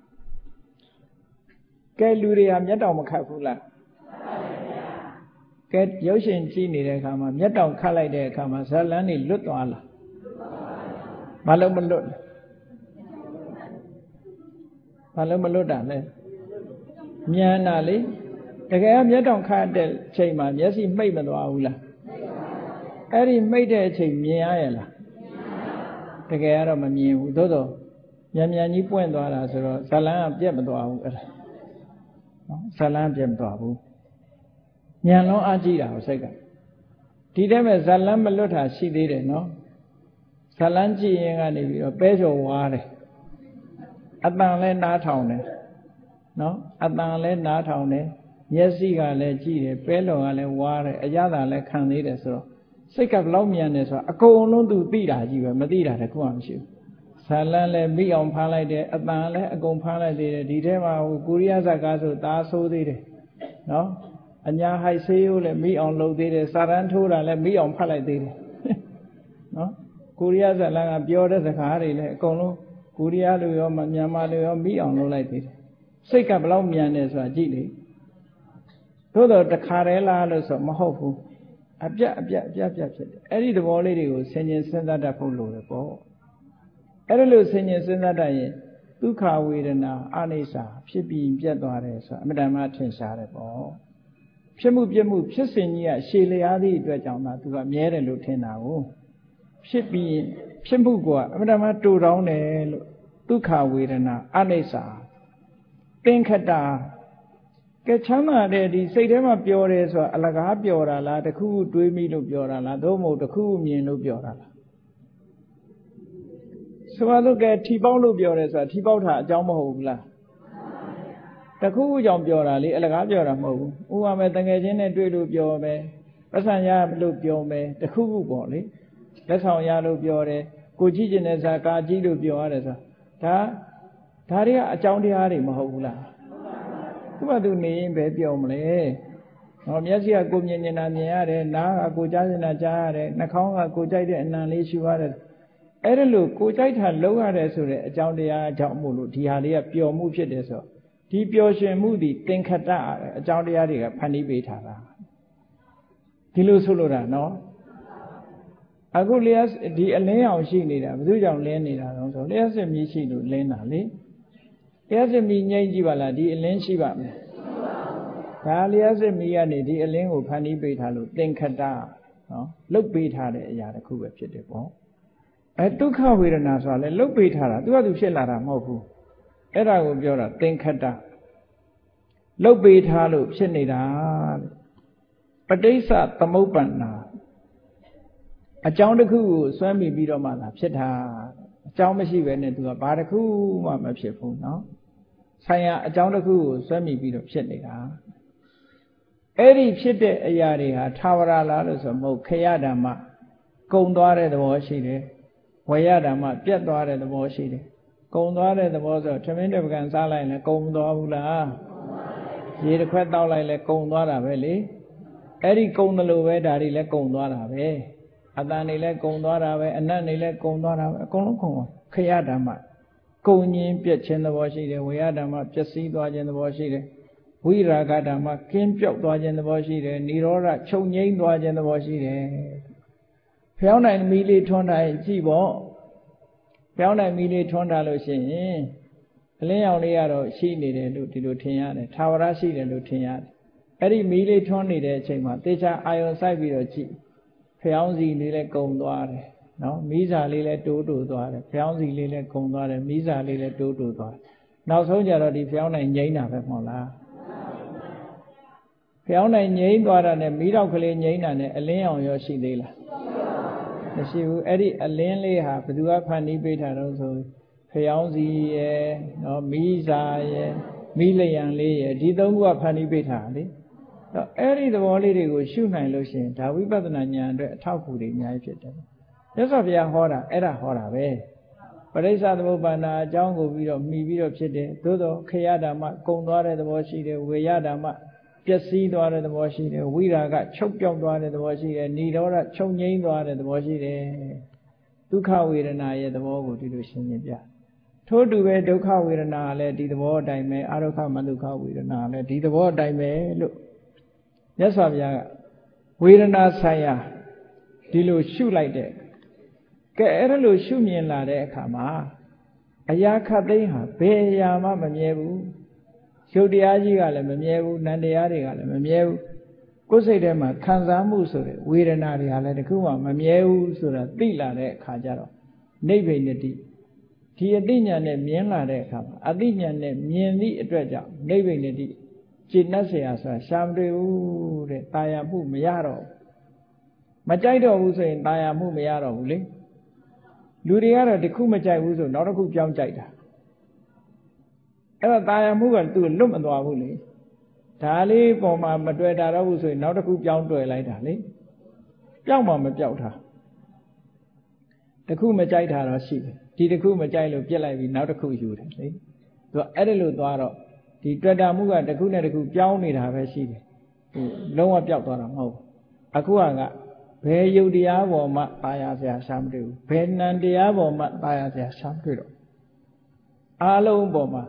ကဲလူတွေဟာမျက်တောင်မခတ်ဘူးလားကဲရုပ်ရှင်ကြည့်နေတဲ့အခါမှာမျက်တောင်ခတ်လိုက်တဲ့အခါမှာဇလန်းတွေလွတ်သွားလားမလုံးမလွတ်တာလဲမြန်တာလေတကယ်မျက်တောင်ခတ်တဲ့ချိန်မှာမျက်စိမှိတ်မသွားဘူးလားအဲ့ဒီမှိတ်တဲ့အချိန်မြင်ရရဲ့လားတကယ်ကတော့မမြင်ဘူးသို့တော့မြန်ကြီးပွင့်သွားတာဆိုတော့ဇလန်းကပြက်မသွားဘူးအဲ့ဒါဇလန်းပြတ်သွားဘူးဉာဏ်လုံးအကြည့်တာကိုစိတ်ကဒီတည်းမဲ့ဇလန်းမလွတ်တာရှိသေးတယ်နော်ဇလန်းကြည့်ရင်ကနေပြီးတော့ပဲကျော်ဝါတယ်အတန်လဲနားထောင်တယ်နော်အတန်လဲနားထောင်တယ်မျက်စိကလည်းကြည့်တယ်ပဲလော်ကလည်းဝါတယ်အရသာလည်းခံသေးတယ်ဆိုတော့စိတ်ကဘလောက်မြန်တယ်ဆိုတော့အကုန်လုံးသူသိတာကြီးပဲမသိတာတခုမှမရှိဘူးဇလန်းလည်းမိအောင်ဖမ်းလိုက်တယ်အတန်လည်းအကုန်ဖမ်းလိုက်သေးတယ်ဒီထဲမှာဟိုကိုရီးယားဇာတ်ကားဆိုသားဆိုးသေးတယ်နော်အညာဟိုက်ဆေးရိုးလည်းမိအောင်လုပ်သေးတယ်စာရန်ထိုးတာလည်းမိအောင်ဖတ်လိုက်သေးတယ်နော်ကိုရီးယားဇာတ်လမ်းကပြောတဲ့စကားတွေလည်းအကုန်လုံးကိုရီးယားလူရောမြန်မာလူရောမိအောင်လုပ်လိုက်သေးတယ်စိတ်ကဘလောက်မြန်တယ်ဆိုတာကြည့်လေသို့တော့တခါတည်းလားလို့ဆိုမဟုတ်ဘူးအပြတ်ဖြစ်တယ်အဲ့ဒီသဘောလေးတွေကိုဆင်ခြင်စဉ်းစားတတ်ဖို့လိုတယ်ပေါ့အဲ့ဒါလို့ဆင်ခြင်စဉ်းစားတတ်ရင်ဒုက္ခဝေဒနာအနိစ္စဖြစ်ပြီးပြတ်သွားတယ်ဆိုတာအမှန်တမ်းထင်ရှားတယ်ပေါ့ဖြစ်မှုပြမှုဖြစ်စဉ်ကြီးကရှည်လျားသည့်အတွက်ကြောင့်သာသူကမြဲတယ်လို့ထင်တာကိုဖြစ်ပြီးဖြစ်မှုကအမှန်တမ်းတူတောင်းတယ်လို့ဒုက္ခဝေဒနာအနိစ္စသင်္ခတကဲချမ်းသာတဲ့ဒီစိတ်ထဲမှာပျော်တယ်ဆိုတာအလကားပျော်တာလားတခုခုတွေးမိလို့ပျော်တာလားသို့မဟုတ်တခုခုမြင်လို့ပျော်တာလားဆိုတော့ကဲထီပေါက်လို့ပျော်တယ်ဆိုတာထီပေါက်တာအကြောင်းမဟုတ်ဘူးလားတခုခုကြောင့်ပျော်တာလေအလကားပျော်တာမဟုတ်ဘူးဥပမာတငယ်ချင်းနဲ့တွေ့လို့ပျော်မယ်ပတ်စံရလို့ပျော်မယ်တခုခုပေါ့လေလက်ဆောင်ရလို့ပျော်တယ်ကိုကြည့်ကျင်တဲ့ဇာကာကြည့်လို့ပျော်ရတယ်ဆိုတာဒါတွေကအကြောင်းတရားတွေမဟုတ်ဘူးလားသူ့ဘာသူနေရင်ပဲပျော်မလဲဟောမျက်စိကကိုမြင်နေတာမြင်ရတယ်နားကကိုကြားနေတာကြားရတယ်နှာခေါင်းကကိုကြိုက်တဲ့အနံလေးရှူရတယ်အဲ့ဒါလို့ကိုကြိုက်တာလုံးရတယ်ဆိုတဲ့အကြောင်းတရားကြောင့်မို့လို့ဒီဟာလေးကပျော်မှုဖြစ်တယ်ဆိုဒီပျော်ရွှင်မှုဒီသင်္ခတအကြောင်းတရားတွေကဖန်တီးပေးထားတာဒီလိုဆိုလို့တာနော်အခုလျှက်ဒီအလင်းအောင်ရှိနေတာဘယ်သူကြောင့်လင်းနေတာတော့ဆိုလျှက်စစ်မြည်ရှိလို့လင်းတာလေလျှက်စစ်မြည်ငြိမ့်ကြည့်ပါလားဒီအလင်းရှိပါမယ်ဒါလျှက်စစ်မြည်ကနေဒီအလင်းကိုဖန်တီးပေးထားလို့သင်္ခတနော်လုတ်ပေးထားတဲ့အရာတစ်ခုပဲဖြစ်တယ်ပေါ့ဒုက္ခဝေဒနာဆိုတာလေလုတ်ပေးထားတာသူကသူဖြစ်လာတာမဟုတ်ဘူးအဲ့ဒါကိုပြောတာသင်္ခတလုတ်ပေးထားလို့ဖြစ်နေတာပဋိစ္စသမုပ္ပန္နာအကြောင်းတစ်ခုကိုစွဲမိပြီးတော့မှလာဖြစ်တာအကြောင်းမရှိဘဲနဲ့သူကဘာတစ်ခုမှမဖြစ်ဘူးเนาะဆိုင်ရာအကြောင်းတစ်ခုကိုစွဲမိပြီးတော့ဖြစ်နေတာအဲ့ဒီဖြစ်တဲ့အရာတွေဟာသာဝရလားလို့ဆိုမဟုတ်ခရဓမ္မကုံသွားတဲ့သဘောရှိတယ်ဝေယဓမ္မပြတ်သွားတဲ့သဘောရှိတယ်ကုံသွားတဲ့သဘောဆိုထမင်းတစ်ပကံစားလိုက်ရင်ကုံမသွားဘူးလားရေတစ်ခွက်တောက်လိုက်လဲကုံသွားတာပဲလေအဲ့ဒီကုံတယ်လို့ပဲဒါတွေလည်းကုံသွားတာပဲအတန်တွေလည်းကုံသွားတာပဲအနတ်တွေလည်းကုံသွားတာပဲအကုန်လုံးကုံသွားခရဓမ္မကုံငင်းပြည့်ခြင်းသဘောရှိတယ်ဝေယဓမ္မပျက်စီးသွားခြင်းသဘောရှိတယ်ဝိရာဂဓမ္မကင်းပြောက်သွားခြင်းသဘောရှိတယ်និရောဓချုပ်ငြိမ်းသွားခြင်းသဘောရှိတယ်ဖျောင်းနိုင်မီလေးထွန်းထားရင်ကြည့်ပေါ့ဖျောင်းနိုင်မီလေးထွန်းထားလို့ရှိရင်အလင်းရောင်လေးကတော့ရှိနေတယ်လို့ဒီလိုထင်ရတယ်သာဝရရှိတယ်လို့ထင်ရတယ်အဲ့ဒီမီလေးထွန်းနေတဲ့အချိန်မှာတေချာအာယုံစိုက်ပြီးတော့ကြည့်ဖျောင်းစီလေးလည်းကုံသွားတယ်နော်မီးစာလေးလည်းတိုးသွားတယ်ဖျောင်းစီလေးလည်းကုံသွားတယ်မီးစာလေးလည်းတိုးသွားတယ်နောက်ဆုံးကြတော့ဒီဖျောင်းနိုင်ငြိမ်းတာပဲမဟုတ်လားဖျောင်းနိုင်ငြိမ်းသွားတာနဲ့မီးတော့ကလေးငြိမ်းတာနဲ့အလင်းအောင်ရောရှိသေးလားမရှိဘူးအဲ့ဒီအလင်းလေးဟာဘယ်သူကဖန်တီးပေးထားတော့ဆိုဖျောင်းစီရဲ့နော်မီးစာရဲ့မီးလျံလေးရဲ့ဒီသုံးခုကဖန်တီးပေးထားလေအဲ့ဒီသဘောလေးတွေကိုရှုနိုင်လို့ရှိရင်ဒါဝိပဿနာဉာဏ်အတွက်အထောက်အကူတွေအများကြီးဖြစ်တယ်မြတ်စွာဘုရားဟောတာအဲ့ဒါဟောတာပဲပရိစ္ဆသမုပ္ပါဒနာအကြောင်းကိုပြီးတော့မှီပြီးတော့ဖြစ်တယ်သို့တော့ခရဓမ္မကုံသွားတဲ့သဘောရှိတယ်ဝေယဓမ္မပျက်စီးသွားတဲ့သဘောရှိတယ်ဝိရာဂချုပ်ပြောက်သွားတဲ့သဘောရှိတယ်និရောဓချုပ်ငြိမ်းသွားတဲ့သဘောရှိတယ်ဒုက္ခဝေဒနာရဲ့သဘောကိုဒီလိုရှင်းပြပြထို့တူပဲဒုက္ခဝေဒနာလည်းဒီသဘောအတိုင်းပဲအာရုခမဒုက္ခဝေဒနာလည်းဒီသဘောအတိုင်းပဲလို့မြတ်စွာဘုရားကဝေဒနာဆိုင်ရာဒီလိုရှုလိုက်တဲ့ကဲအဲ့ဒါလိုရှုမြင်လာတဲ့အခါမှာအရာခတ်သိမ်းဟာဘယ်အရာမှမမြဲဘူးရုပ်တရားကြီးကလည်းမမြဲဘူးနံတရားတွေကလည်းမမြဲဘူးကိုယ်စိတ်ထဲမှာခံစားမှုဆိုတဲ့ဝေဒနာတွေဟာလည်းတခုမှမမြဲဘူးဆိုတာသိလာတဲ့အခါကျတော့နိဗ္ဗိနတိဒီအသိဉာဏ်နဲ့မြင်လာတဲ့အခါမှာအသိဉာဏ်နဲ့မြင်သည့်အတွက်ကြောင့်နိဗ္ဗိနတိจิตนัสเสียสาชามด้วยอูเดตายาผู้ไม่ยากหรอกมาใจดอกอูส่วนตายาผู้ไม่ยากหรอกเลยလူတွေကတော့တခုမကြိုက်ဘူးဆိုနောက်တစ်ခုပြောင်းကြိုက်တာအဲ့တော့ตายာမှုကသူလွတ်မသွားဘူးလေဒါလေးပေါ်မှာမတွေ့တာတော့ဘူးဆိုရင်နောက်တစ်ခုပြောင်းတွေ့လိုက်တာလေပြောင်းမှမပြောက်တာတခုမကြိုက်တာတော့ရှိတယ်ဒီတခုမကြိုက်လို့ပြစ်လိုက်ပြီးနောက်တစ်ခုယူတယ်လေသူကအဲ့ဒါလို့သွားတော့ဒီတွေ့တာမှုကတခုနဲ့တခုပြောင်းနေတာပဲရှိတယ်ဟိုလုံးဝပြောက်သွားတာမဟုတ်ဘူးအခုကဘယ်ယုတ်တရားပေါ်မှာตายာเสียရှာမတွေ့ဘူးဘယ်နံတရားပေါ်မှာตายာเสียရှာမတွေ့တော့အားလုံးပေါ်မှာ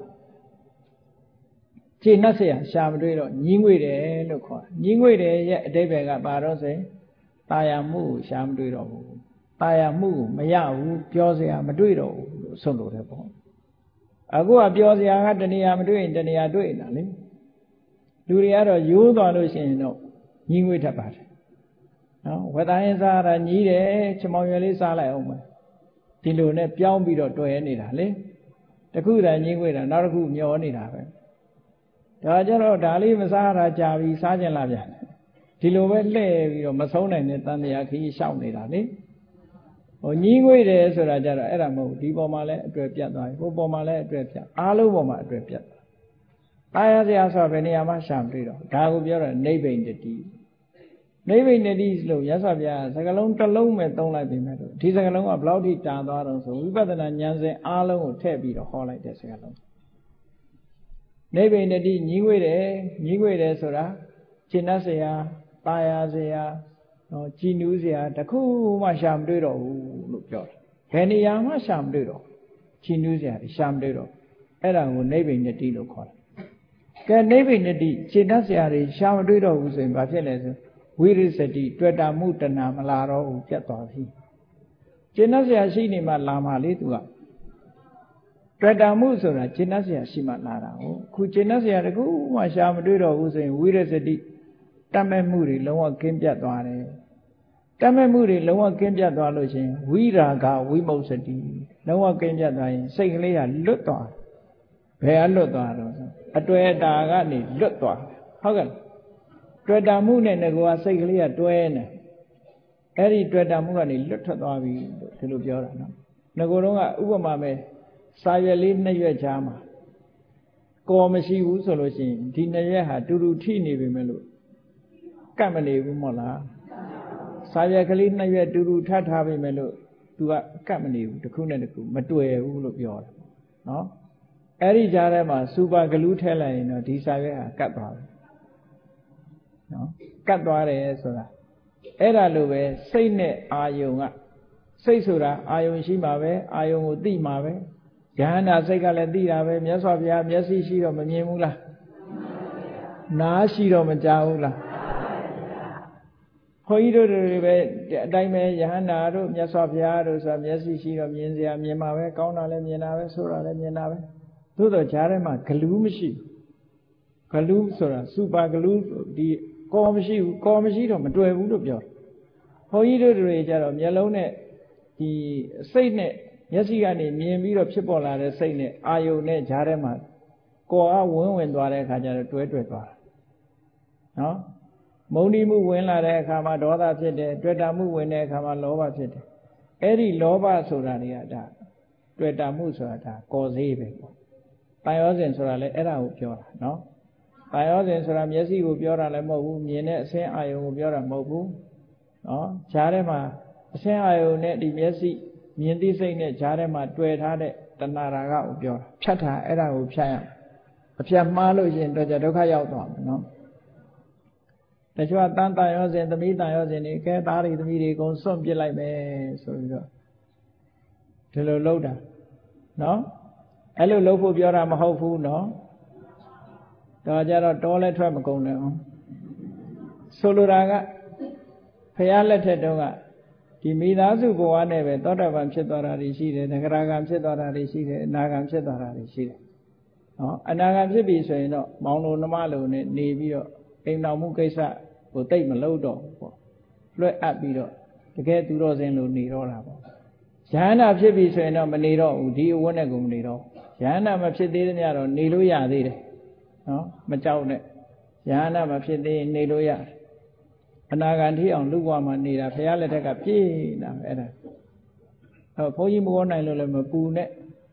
ခြေနှက်เสียရှာမတွေ့တော့ညီးငွေတယ်လို့ခေါ်ညီးငွေတယ်ရဲ့အတိပ္ပယ်ကပါတော့ဆိုရင်ตายာမှုကိုရှာမတွေ့တော့ဘူးตายာမှုကိုမရဘူးပြောเสียမတွေ့တော့ဘူးလို့ဆုံးလို့တယ်ပေါ့အခုကပြောเสียကတဏှာမတွေ့ရင်တဏှာတွေ့နေတာလေလူတွေကတော့ရိုးသွားလို့ရှိရင်တော့ညီးငွေထပ်ပါတယ်နော်ဝတ္တိုင်းစားရညီးတယ်ချမောင်ရွယ်လေးစားလိုက်အောင်မယ်ဒီလိုနဲ့ပြောင်းပြီးတော့တွယ်နေတာလေတခုတည်းညီးငွေတာနောက်တစ်ခုမျောနေတာပဲဒါကြတော့ဒါလေးမစားရကြာပြီစားခြင်းလားဗျာဒီလိုပဲလှည့်ပြီးတော့မဆုံးနိုင်တဲ့တန်တရားခရီးရှောက်နေတာလေဟိုညီးငွေတယ်ဆိုတာကြတော့အဲ့ဒါမဟုတ်ဒီပေါ်မှာလည်းအတွေ့ပြတ်သွားပြီဟိုပေါ်မှာလည်းအတွေ့ပြတ်အားလုံးပေါ်မှာအတွေ့ပြတ်သွားအားရစရာဆိုဘယ်နေရာမှာရှာမတွေ့တော့ဒါကိုပြောတော့နိဗ္ဗိန္ဒတိနိဗ္ဗိန္ဒတိလို့ရသော်ဗျာစကလုံးတစ်လုံးပဲသုံးလိုက်ပြီမဲ့တော့ဒီစကလုံးကဘယ်လောက်ထိတာသွားတော့ဆိုဝိပဿနာဉာဏ်စဉ်အားလုံးကိုထည့်ပြီးတော့ဟောလိုက်တဲ့စကလုံးနိဗ္ဗိန္ဒတိညီးငွေတယ်ဆိုတာရှင်းတတ်เสียตายာเสียနော်ကြည်နူးเสียတခုမှရှာမတွေ့တော့ဘူးလို့ပြောတယ်ဘယ်နေရာမှရှာမတွေ့တော့ကြည်နူးเสียရှာမတွေ့တော့အဲ့ဒါကိုနိဗ္ဗိန္ဒတိလို့ခေါ်တယ်ကဲနိဗ္ဗိန္ဒတိရှင်းတတ်เสียတွေရှာမတွေ့တော့ဘူးဆိုရင်ဘာဖြစ်လဲဆိုဝိရိစတိတွေ့တာမှုတဏမလာတော့ဘူးပြတ်သွားပြီရှင်းတတ်เสียရှိနေမှလာမှလေသူကတွေ့တာမှုဆိုတာရှင်းတတ်เสียရှိမှလာတာဟုတ်ခုရှင်းတတ်เสียတခုမှရှာမတွေ့တော့ဘူးဆိုရင်ဝိရိစတိတတ်မဲ့မှုတွေလုံးဝကင်းပြတ်သွားတယ်တတ်မဲ့မှုတွေလုံးဝကင်းပြတ်သွားလို့ရှိရင်ဝိရာဂဝိမု စတိလုံးဝကင်းပြတ်သွားရင်စိတ်ကလေးကလွတ်သွားဘယ်ကလွတ်သွားတော့အတွေ့အတာကနေလွတ်သွားဟုတ်ကဲ့တွေ့တာမှုနဲ့ငကောစိတ်ကလေးကတွဲနေအဲ့ဒီတွေ့တာမှုကနေလွတ်ထွက်သွားပြီလို့ဒီလိုပြောတာနော်ငကောတော့ကဥပမာမဲ့စာရွက်လေးနှစ်ရွက်ချားမှာကော်မရှိဘူးဆိုလို့ရှိရင်ဒီနှစ်ရွက်ဟာတူတူထိနေပြီမဲ့လို့ကတ်မနေဘူးမဟုတ်လားစာရွက်ကလေးနှစ်ရွက်တူတူထပ်ထားပြီမဲ့လို့သူကကတ်မနေဘူးတစ်ခုနဲ့တစ်ခုမတွေ့ဘူးလို့ပြောတာနော်အဲ့ဒီကြားထဲမှာစူပါဂလူးထည့်လိုက်ရင်တော့ဒီစာရွက်ဟာကတ်သွားပြီနော်ကတ်သွားတယ်ဆိုတာအဲ့ဒါလိုပဲစိတ်နဲ့အာယုံကစိတ်ဆိုတာအာယုံရှိမှာပဲအာယုံကိုသိမှာပဲယဟန္တာစိတ်ကလည်းသိတာပဲမြတ်စွာဘုရားမျက်စိရှိတော့မမြင်ဘူးလားနားရှိတော့မကြားဘူးလားခွန်ကြီးတို့တွေပဲအတိုင်းပဲယဟန္တာတို့မြတ်စွာဘုရားတို့ဆိုတာမျက်စိရှိတော့မြင်စရာမြင်မှာပဲကောင်းတာလည်းမြင်တာပဲဆိုတာလည်းမြင်တာပဲသို့တော့ဈာထဲမှာဂလူးမရှိဂလူးဆိုတာစူပါဂလူးဒီကောမရှိဘူးကောမရှိတော့မတွေ့ဘူးလို့ပြောတယ်ခွန်ကြီးတို့တွေကြတော့မျက်လုံးနဲ့ဒီစိတ်နဲ့မျက်စိကနေမြင်ပြီးတော့ဖြစ်ပေါ်လာတဲ့စိတ်နဲ့အာယုန်နဲ့ဈာထဲမှာကောကဝင်သွားတဲ့အခါကျတော့တွဲသွားတာနော်မုန်းတိမှုဝင်လာတဲ့အခါမှာဒေါသဖြစ်တယ်တွေ့တာမှုဝင်တဲ့အခါမှာလောဘဖြစ်တယ်အဲ့ဒီလောဘဆိုတာတွေကဒါတွေ့တာမှုဆိုတာဒါကောစေးပဲပေါ့တန်ရောစဉ်ဆိုတာလည်းအဲ့ဒါကိုပြောတာနော်တန်ရောစဉ်ဆိုတာမျက်စိကိုပြောတာလည်းမဟုတ်ဘူးမြင်တဲ့အဆင်းအာယုံကိုပြောတာမဟုတ်ဘူးနော်ဈာထဲမှာအဆင်းအာယုံနဲ့ဒီမျက်စိမြင်သိစိတ်နဲ့ဈာထဲမှာတွေ့ထားတဲ့တဏှာရာဂကိုပြောတာဖြတ်တာအဲ့ဒါကိုဖြတ်ရအဖြတ်မှားလို့ရှိရင်တော့ဒုက္ခရောက်သွားမယ်နော်တချို့ကတန်ရောစဉ်သမီးတန်ရောစဉ်နေကဲသားတွေသမီးတွေအကုန်စွန့်ပစ်လိုက်မယ်ဆိုပြီးတော့ဒီလိုလုပ်တာနော်အဲ့လိုလုပ်ဖို့ပြောတာမဟုတ်ဘူးနော်တော့ကြတော့တောလဲထွက်မကုန်နဲ့အောင်ဆိုလိုတာကဖရာလက်ထက်တုန်းကဒီမိသားစုဘဝနဲ့ပဲသောတာပန်ဖြစ်သွားတာရှိတယ်သဂရဂံဖြစ်သွားတာရှိတယ်အနာဂံဖြစ်သွားတာရှိတယ်နော်အနာဂံဖြစ်ပြီဆိုရင်တော့မောင်လိုနှမလိုနဲ့နေပြီးတော့အိမ်တော်မှုကိစ္စကိုတိတ်မလုပ်တော့ဘူးပေါ့လွှဲအပ်ပြီးတော့တကယ်သူတော်စင်လိုနေတော့တာပေါ့ယဟန္တာဖြစ်ပြီဆိုရင်တော့မနေတော့ဘူးဒီအဝတ်နဲ့ကိုမနေတော့ယဟန္တာမဖြစ်သေးတဲ့ညတော့နေလို့ရသေးတယ်နော်မကြောက်နဲ့ယဟနာမဖြစ်သေးနေလို့ရတယ်အနာဂံထိအောင်လူ့ဘဝမှာနေတာဘုရားလက်ထက်ကပြည့်တာပဲအဲ့ဒါဘုန်းကြီးမပြောနိုင်လို့လည်းမပူနဲ့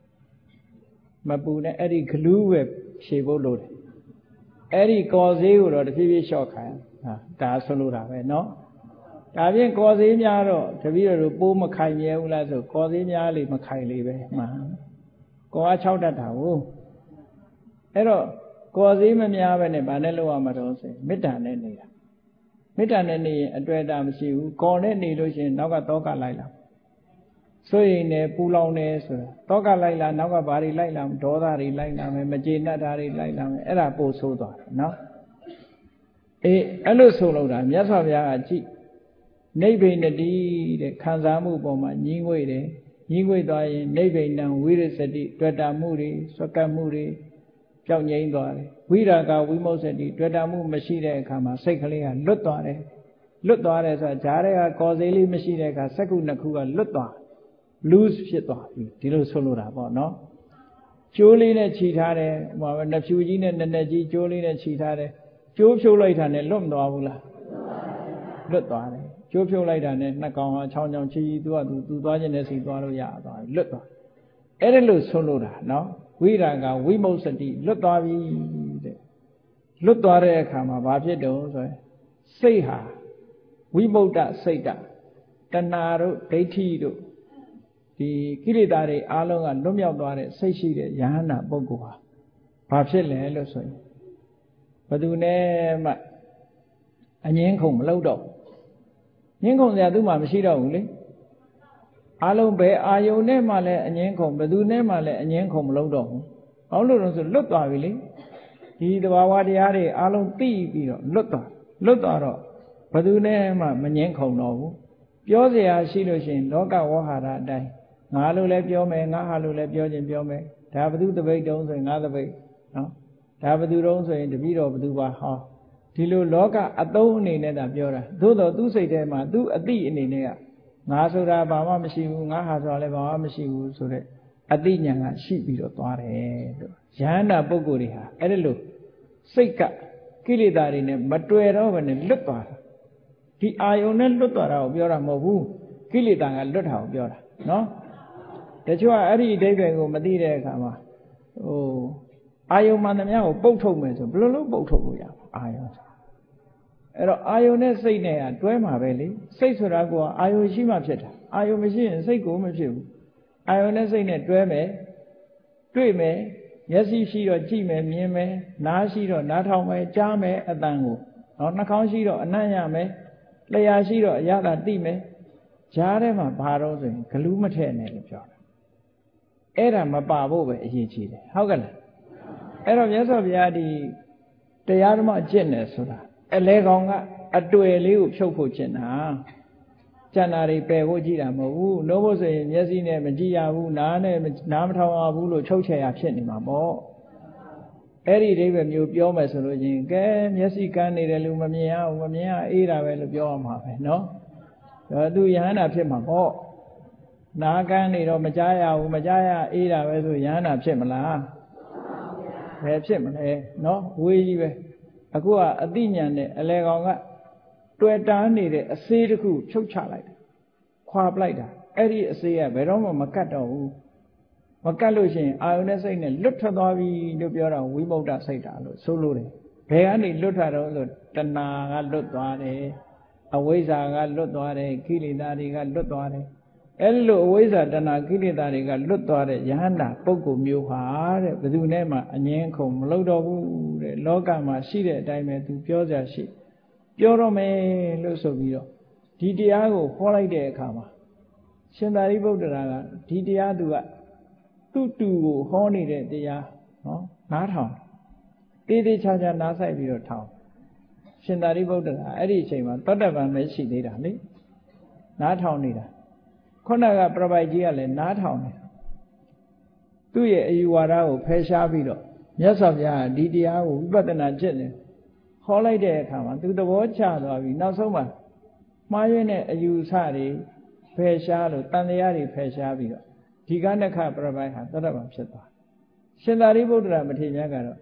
အဲ့ဒီဂလူးပဲဖြေဖို့လို့တယ်အဲ့ဒီကော်စေးကိုတော့တဖြည်းဖြည်းလျှော့ခိုင်းဒါဆိုလို့တာပဲเนาะဒါဖြင့်ကော်စေးများတော့တပည့်တော်ပိုးမခိုင်မြဲဘူးလားဆိုကော်စေးများလေးမခိုင်လေးပဲမှန်ကောအား6တတ်တာကိုအဲ့တော့ကော်စေးမများပဲနဲ့ဗာနဲ့လောက်ရမှာတော့ဆိုမေတ္တာနဲ့နေတာမေတ္တာနဲ့နေရင်အတွေ့အတာမရှိဘူးကော်နဲ့နေလို့ရှိရင်နောက်ကတောကလိုက်လာဆိုရင်လည်းပူလောင်နေဆိုတာတောကလိုက်လာနောက်ကဘာတွေလိုက်လာဒေါသတွေလိုက်လာမယ်မကျေနပ်တာတွေလိုက်လာမယ်အဲ့ဒါပို့ဆိုးသွားတယ်နော်အေးအဲ့လိုဆိုလို့တာမြတ်စွာဘုရားကကြည့်နိဗ္ဗိနတိတဲ့ခံစားမှုပေါ်မှာညီးငွေ့တယ်ညီးငွေ့သွားရင်နိဗ္ဗိနံဝိရစတိတွေ့တာမှုတွေဆွကတ်မှုတွေပျောက်ငြိမ်းသွားတယ်ဝိရာဂဝိမုစ္စတိတွေ့တာမှုမရှိတဲ့အခါမှာစိတ်ကလေးကလွတ်သွားတယ်ဆိုတာဂျားတွေကကော်စေးလေးမရှိတဲ့အခါစက္ခုနှစ်ခုကလွတ်သွား loose ဖြစ်သွားပြီဒီလိုဆိုလိုတာပေါ့နော်ကျိုးလေးနဲ့ခြိထားတယ်ဟိုနှဖြူကြီးနဲ့နက်နက်ကြီးကျိုးလေးနဲ့ခြိထားတယ်ကျိုးဖြုတ်လိုက်တာနဲ့လွတ်မသွားဘူးလားလွတ်သွားတယ်ကျိုးဖြုတ်လိုက်တာနဲ့နှစ်ကောင်ချောင်းချောင်းခြိသူကသူသွားခြင်းနဲ့စီသွားလို့ရသွားပြီလွတ်သွားအဲ့ဒါလို့ဆိုလိုတာနော်ဝိရာဂဝိမုစ္စတိလွတ်သွားပြီတဲ့လွတ်သွားတဲ့အခါမှာဘာဖြစ်တုံးဆိုရင်စိတ်ဟာဝိမု tta စိတ်တဏှာတို့ဒိဋ္ဌိတို့ဒီကိလေသာတွေအားလုံးကလွတ်မြောက်သွားတဲ့စိတ်ရှိတဲ့ယဟန္တာပုဂ္ဂိုလ်ဟာဘာဖြစ်လဲလို့ဆိုရင်ဘယ်သူနဲ့မှအငြင်းခုန်မလုပ်တော့ငြင်းခုန်စရာသူ့မှာမရှိတော့ဘူးလေအားလုံးပဲအာယုန်နဲ့မှလည်းအငြင်းခုန်ဘယ်သူနဲ့မှလည်းအငြင်းခုန်မလုပ်တော့ဘူးဘာလို့လဲဆိုလွတ်သွားပြီလေဒီသဘာဝတရားတွေအားလုံးသိပြီးတော့လွတ်သွားတော့ဘယ်သူနဲ့မှမငြင်းခုန်တော့ဘူးပြောเสียရှိလို့ရှိရင်လောကဝဟာရအတိုင်းငါလို့လည်းပြောမယ်ငါဟာလို့လည်းပြောခြင်းပြောမယ်ဒါဘသူတပိတ်တုံးဆိုရင်ငါတပိတ်နော်ဒါဘသူတုံးဆိုရင်တပည့်တော်ဘသူပါဟောဒီလိုလောကအသုံးအနေနဲ့သာပြောတာသို့တော်သူ့စိတ်ထဲမှာသူ့အတိအနေနဲ့ကငါဆိုတာဘာမှမရှိဘူးငါဟာဆိုတာလည်းဘာမှမရှိဘူးဆိုတဲ့အတိညာဏ်ကရှိပြီးတော့သွားတယ်လို့ယဟန္တာပုဂ္ဂိုလ်တွေဟာအဲ့ဒါလို့စိတ်ကကိလေသာတွေနဲ့မတွေ့တော့ဘဲနဲ့လွတ်သွားတာဒီအာယုန်နဲ့လွတ်သွားတာကိုပြောတာမဟုတ်ဘူးကိလေသာကလွတ်တာကိုပြောတာနော်တချို့ကအဲ့ဒီအဓိပ္ပာယ်ကိုမသိတဲ့အခါမှာအာယုန်မှန်သမျှကိုပုတ်ထုတ်မယ်ဆိုဘယ်လိုလုပ်ပုတ်ထုတ်လို့ရမှာအာယုန်အဲ့တော့အာယုန်နဲ့စိတ်နဲ့ကတွဲမှာပဲလေစိတ်ဆိုတာကအာယုန်ရှိမှဖြစ်တာအာယုန်မရှိရင်စိတ်ကိုမဖြစ်ဘူးအာယုန်နဲ့စိတ်နဲ့တွဲမယ်တွေ့မယ်မျက်စိရှိတော့ကြည့်မယ်မြင်မယ်နားရှိတော့နားထောင်မယ်ကြားမယ်အတန်ကိုနော်နှာခေါင်းရှိတော့အနံ့ရမယ်လျှာရှိတော့အရသာသိမယ်ကြားထဲမှာဘာတော့ဆိုရင်ဂလူးမထည့်နဲ့လို့ပြောတာအဲ့ဒါမပါဖို့ပဲအရေးကြီးတယ်ဟုတ်ကဲ့လားအဲ့တော့မြတ်စွာဘုရားဒီတရားဓမ္မကျင့်တယ်ဆိုတာအလဲကောင်ကအတွေ့လေးကိုဖြုတ်ဖို့ကျင့်တာကျန်တာတွေပယ်ဖို့ကြည့်တာမဟုတ်ဘူးလို့ဖို့ဆိုရင်မျက်စိနဲ့မကြည့်ရဘူးနားနဲ့နားမထောင်ရဘူးလို့ချုပ်ချယ်ရဖြစ်နေမှာပေါ့အဲ့ဒီအိဗယ်မျိုးပြောမယ်ဆိုလို့ချင်းကဲမျက်စိကန်းနေတယ်လို့မမြင်ရဘူးမမြင်ရအေးတာပဲလို့ပြောရမှာပဲနော်သူယဟန္တာဖြစ်မှာပေါ့နားကန်းနေတော့မကြားရဘူးမကြားရအေးတာပဲဆိုယဟန္တာဖြစ်မလားဘယ်ဖြစ်မလဲနော်ဝေးကြီးပဲအခုကအတိညာနဲ့အလဲကောင်ကတွေ့တားနေတဲ့အစေးတစ်ခုဖြုတ်ချလိုက်တာခွာပလိုက်တာအဲ့ဒီအစေးကဘယ်တော့မှမကတ်တော့ဘူးမကတ်လို့ရှိရင်အာယုန်နဲ့စိတ်နဲ့လွတ်ထွက်သွားပြီလို့ပြောတာဝိမု tta စိတ်တာလို့ဆိုလို့တယ်ဘယ်ကနေလွတ်ထွက်တော့ဆိုတဏှာကလွတ်သွားတယ်အဝိဇ္ဇာကလွတ်သွားတယ်ကိလေသာတွေကလွတ်သွားတယ်အဲ့လိုအဝိဇ္ဇာတဏှာကိလေသာတွေကလွတ်သွားတဲ့ယဟန္တာပုဂ္ဂိုလ်မျိုးဟာတဲ့ဘယ်သူနဲ့မှအငြင်းခုန်မလုပ်တော့ဘူးတဲ့လောကမှာရှိတဲ့အတိုင်းပဲသူပြောကြရှိပြောတော့မယ်လို့ဆိုပြီးတော့ဒီတရားကိုဟောလိုက်တဲ့အခါမှာရှင်သာရိပုတ္တရာကဒီတရားသူကသူ့တူကိုဟောနေတဲ့တရားနော်နားထောင်တေးသေးချာချာနားဆိုင်ပြီးတော့ထောင်ရှင်သာရိပုတ္တရာအဲ့ဒီအချိန်မှာသောတပန်ပဲရှိသေးတာလေနားထောင်နေတာခုနကပြပိုက်ကြီးကလည်းနားထောင်နေတာသူ့ရဲ့အယူဝါဒကိုဖယ်ရှားပြီးတော့မြတ်စွာဘုရားဒီတရားကိုဝိပဿနာကျင့်တယ်ဟောလိုက်တဲ့အခါမှာသူသဘောကျသွားပြီနောက်ဆုံးမှာမှားရင်းတဲ့အယူဆတွေဖယ်ရှားလို့တန်တရားတွေဖယ်ရှားပြီးတော့ဒီကနခပြပိုက်ဟာသောတပန်ဖြစ်သွားရှင်သာရိပုတ္တရာမထေရကတော့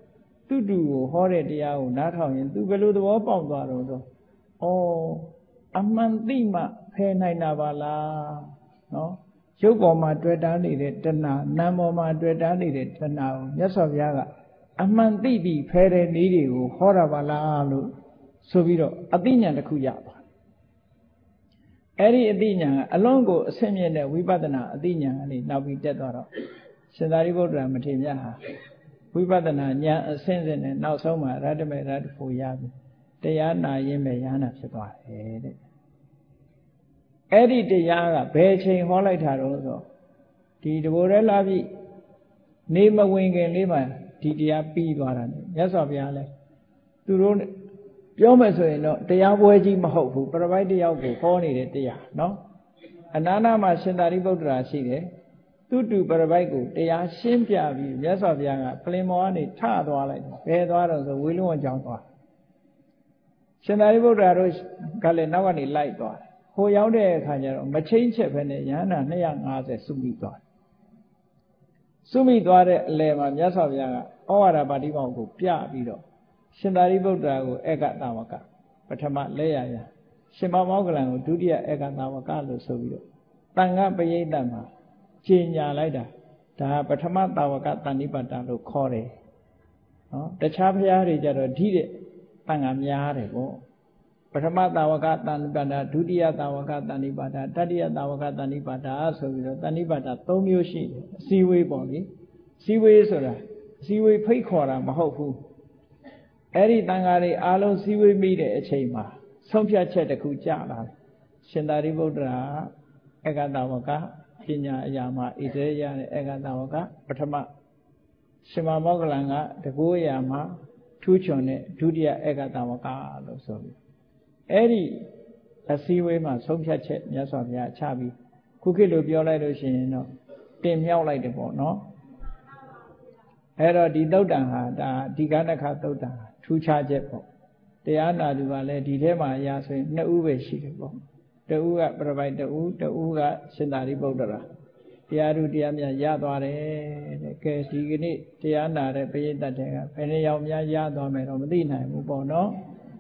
တူတူကိုဟောတဲ့တရားကိုနားထောင်ရင်သူဘယ်လိုသဘောပေါက်သွားတော့အမှန်သိမှဖယ်နိုင်တာပါလားနော်ရုပ်ပေါ်မှာတွေ့တာနေတဲ့တဏှာနာမ်ပေါ်မှာတွေ့တာနေတဲ့တဏှာကိုမြတ်စွာဘုရားကအမှန်သိပြီးဖယ်တဲ့နည်းတွေကိုဟောတာပါလားလို့ဆိုပြီးတော့အသိဉာဏ်တစ်ခုရပါအဲ့ဒီအသိဉာဏ်ကအလုံးကိုအဆင့်မြင့်တဲ့ဝိပဿနာအသိဉာဏ်ကနေနောက်ပြီးတက်သွားတော့ရှင်သာရိပုတ္တရာမထေရမြတ်ဟာဝိပဿနာဉာဏ်အဆင့်ဆင့်နဲ့နောက်ဆုံးမှာရတ္တမေရတ္တဖို့ရပြီတရားနာရင်းပဲရဟနာဖြစ်သွားတယ်တဲ့အဲ့ဒီတရားကဘယ်ချိန်ဟောလိုက်တာတော့ဆိုဒီတဘောရဲလာပြီနေမဝင်ခင်လေးမှာဒီတရားပြီးသွားတာနဲ့မြတ်စွာဘုရားလဲသူတို့ပြောမယ်ဆိုရင်တော့တရားပွဲကြီးမဟုတ်ဘူးပရပိုက်တယောက်ကိုဟောနေတဲ့တရားနော်အနာနာမှာရှင်သာရိပုတ္တရာရှိတယ်သူတူပရပိုက်ကိုတရားရှင်းပြပြီးမြတ်စွာဘုရားကပလင်မော်ကနေထသွားလိုက်တယ်ဘယ်သွားတော့ဆိုဝေလုံးဝကြောင်းသွားရှင်သာရိပုတ္တရာတို့ကလည်းနောက်ကနေလိုက်သွားတယ်ဟိုရောက်တဲ့အခါကျတော့မချင်းချက်ပဲနဲ့ရဟန္တာ250စုမိသွားတယ်စုမိသွားတဲ့အလယ်မှာမြတ်စွာဘုရားကဩဝါဒပါဠိပေါင်းကိုပြပြီးတော့ရှင်သာရိပုတ္တရာကိုဧကတာဝကပထမလက်ရရှင်မောဂလန်ကိုဒုတိယဧကတာဝကလို့ဆိုပြီးတော့တန်ခါပရိသတ်မှာကျင်ညာလိုက်တာဒါပထမတာဝကတဏိပါတလို့ခေါ်တယ်နော်တခြားဘုရားတွေကြတော့ဓိတဲ့တန်ခါများတယ်ပေါ့ပထမတာဝကတဏိပါတဒုတိယတာဝကတဏိပါတတတိယတာဝကတဏိပါတဆိုပြီးတော့တဏိပါတ3မျိုးရှိတယ်အစည်းဝေးပေါ့လေအစည်းဝေးဆိုတာအစည်းဝေးဖိတ်ခေါ်တာမဟုတ်ဘူးအဲ့ဒီတန်ဃာတွေအားလုံးစည်းဝေးမိတဲ့အချိန်မှာဆုံးဖြတ်ချက်တစ်ခုကြလာတယ်ရှင်သာရိပုတ္တရာဧကတာဝကပညာအရာမှာဣသေရတဲ့ဧကတာဝကပထမရှင်မောဂလန်ကတကူအရာမှာထူးချွန်တဲ့ဒုတိယဧကတာဝကလို့ဆိုပြီးအဲ့ဒီအစည်းအဝေးမှာဆုံးဖြတ်ချက်မြတ်စွာဘုရားချပြီးခုခေတ်လိုပြောလိုက်လို့ရှိရင်တော့တင်မြောက်လိုက်တယ်ပေါ့နော်အဲ့တော့ဒီသုတ်တံဟာဒါဒီကနခသုတ်တံထူးခြားချက်ပေါ့တရားနာသူကလည်းဒီထဲမှာအရာဆိုရင်2ဦးပဲရှိတယ်ပေါ့တဦးကပြပိုက်တဦးကရှင်သာရိပုတ္တရာတရားသူတရားမြတ်ရသွားတယ်တဲ့ကဲဒီကနေ့တရားနာတဲ့ပရိသတ်တွေကဘယ်နှယောက်များရသွားမယ်တော့မသိနိုင်ဘူးပေါ့နော်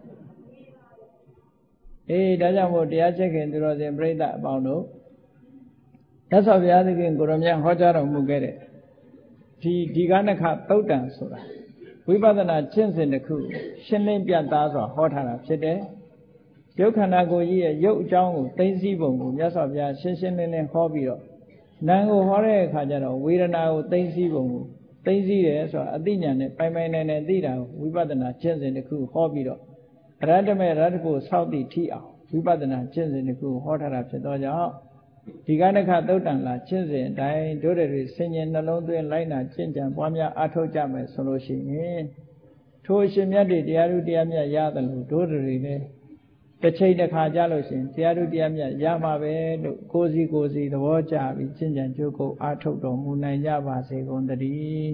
ဒါကြောင့်မို့တရားချက်ခင်သူတော်စင်ပြိဿအပေါင်းတို့မြတ်စွာဘုရားသခင်ကိုရောမြတ်ဟောကြားတော်မူခဲ့တဲ့ဒီကနခသုတ်တံဆိုတာဝိပဿနာကျင့်စဉ်တစ်ခုရှင်းလင်းပြတ်သားစွာဟောထားတာဖြစ်တယ်ရုပ်ခန္ဓာကိုယ်ကြီးရဲ့ရုပ်အကြောင်းကိုသိသိပုံကိုမြတ်စွာဘုရားရှင်းရှင်းလင်းလင်းဟောပြီးတော့နာမ်ကိုဟောတဲ့အခါကျတော့ဝေဒနာကိုသိသိပုံကိုသိသိတယ်ဆိုတာအသိဉာဏ်နဲ့ပိုင်ပိုင်နိုင်နိုင်သိတာကိုဝိပဿနာကျင့်စဉ်တစ်ခုဟောပြီးတော့အရဟတမေရတ္တကိုစောင့်တည်ထိအောင်ဝိပဿနာကျင့်စဉ်တစ်ခုဟောထားတာဖြစ်တော့ကြောင့်ဒီကနခသုတ်တံလာကျင့်စဉ်အတိုင်းတို့တွေဆင်ញင်နှလုံးသွင်းလိုက်နာကျင့်ကြံပွားများအားထုတ်ကြမယ်ဆိုလို့ရှိရင်ထိုအရှင်မြတ်တွေတရားသူတရားမြတ်ရတယ်လို့တို့တွေလည်းတစ်ချိန်တစ်ခါကြလို့ရှိရင်တရားသူတရားမြတ်ရမှာပဲလို့ကိုယ်စီသဘောကျပြီးကျင့်ကြံကြိုးကိုအားထုတ်တော်မူနိုင်ကြပါစေကုန်သတည်း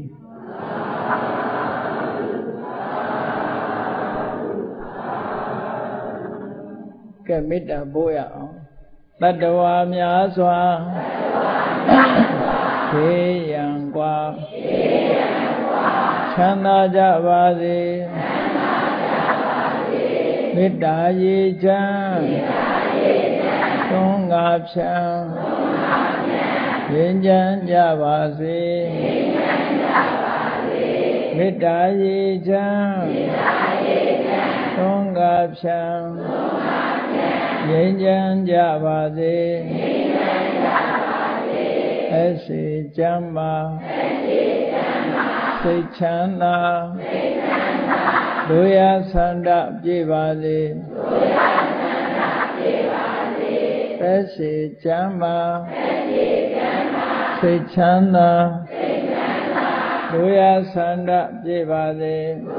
ကဲမေတ္တာပို့ရအောင်တတ္တဝါများစွာခေယံကွာချမ်းသာကြပါစေမေတ္တာရေချမ်းသွန်ငါဖြံငြိမ်းချမ်းကြပါစေမေတ္တာရေချမ်းသွန်ငါဖြံငြိမ်းချမ်းကြပါစေအစေချမ်းသာစိတ်ချမ်းသာတို့ရဆန္ဒပြည့်ပါစေအစေချမ်းသာစိတ်ချမ်းသာတို့ရဆန္ဒပြည့်ပါစေ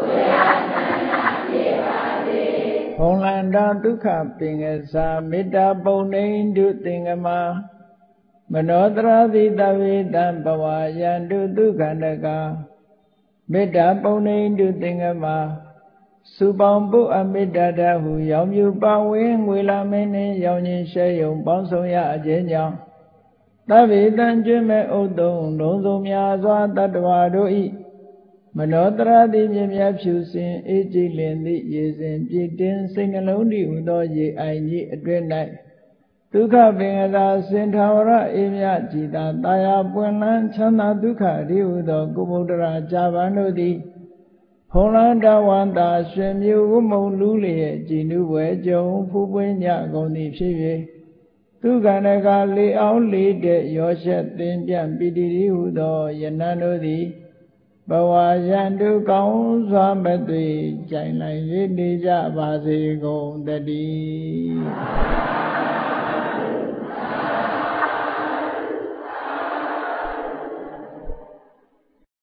ဘုံလန္တာဒုက္ခပင်ကစားမေတ္တာပုံနေတုသင်္ကမမနောတရာတိတဝေတံဘဝယံတုဒုက္ခန္တကမေတ္တာပုံနေတုသင်္ကမစုပေါင်းပုအမေတ္တာတဟုရောင်မြူပဝင်းငွေလာမင်းနှင့်ရောင်ချင်းရှဲယုံပေါင်းဆောင်ရအခြင်းကြောင့်သဗ္ဗေတံကျွမဲ့ဥဒ္ဒုံလုံးစုံများစွာတတ္တဝါတို့ဤမနောတရာတိမြမြဖြူစင်အေးကြည်လင်သည့်ရေစဉ်ပြည့်တင်စိတ်နှလုံးတည်ဟူသောရေအိုင်ကြီးအတွင်း၌ဒုက္ခပင်ကသာစင်ထာဝရအေးမြကြည်သာတာယာပွင့်လန်းချမ်းသာဒုက္ခရိဟုသောကုမုဒ္ဒရာဇာဗန်တို့သည်ဖုံလန်းတဝန္တာရွှေမျိုးဝမုံလူးလျက်ကြည်နုဘွယ်ကြုံဖူးပွင့်ညကုန်သည်ဖြစ်၍သူကဏကလေအောင်လေတဲ့ရောရှက်သင်ပြန့်ပိတိရိဟုသောယနံတို့သည်ဘဝရန်တုကောင်းစွာမသွေကြိုင်လိုက်ရနေကြပါစေကုန်တည်း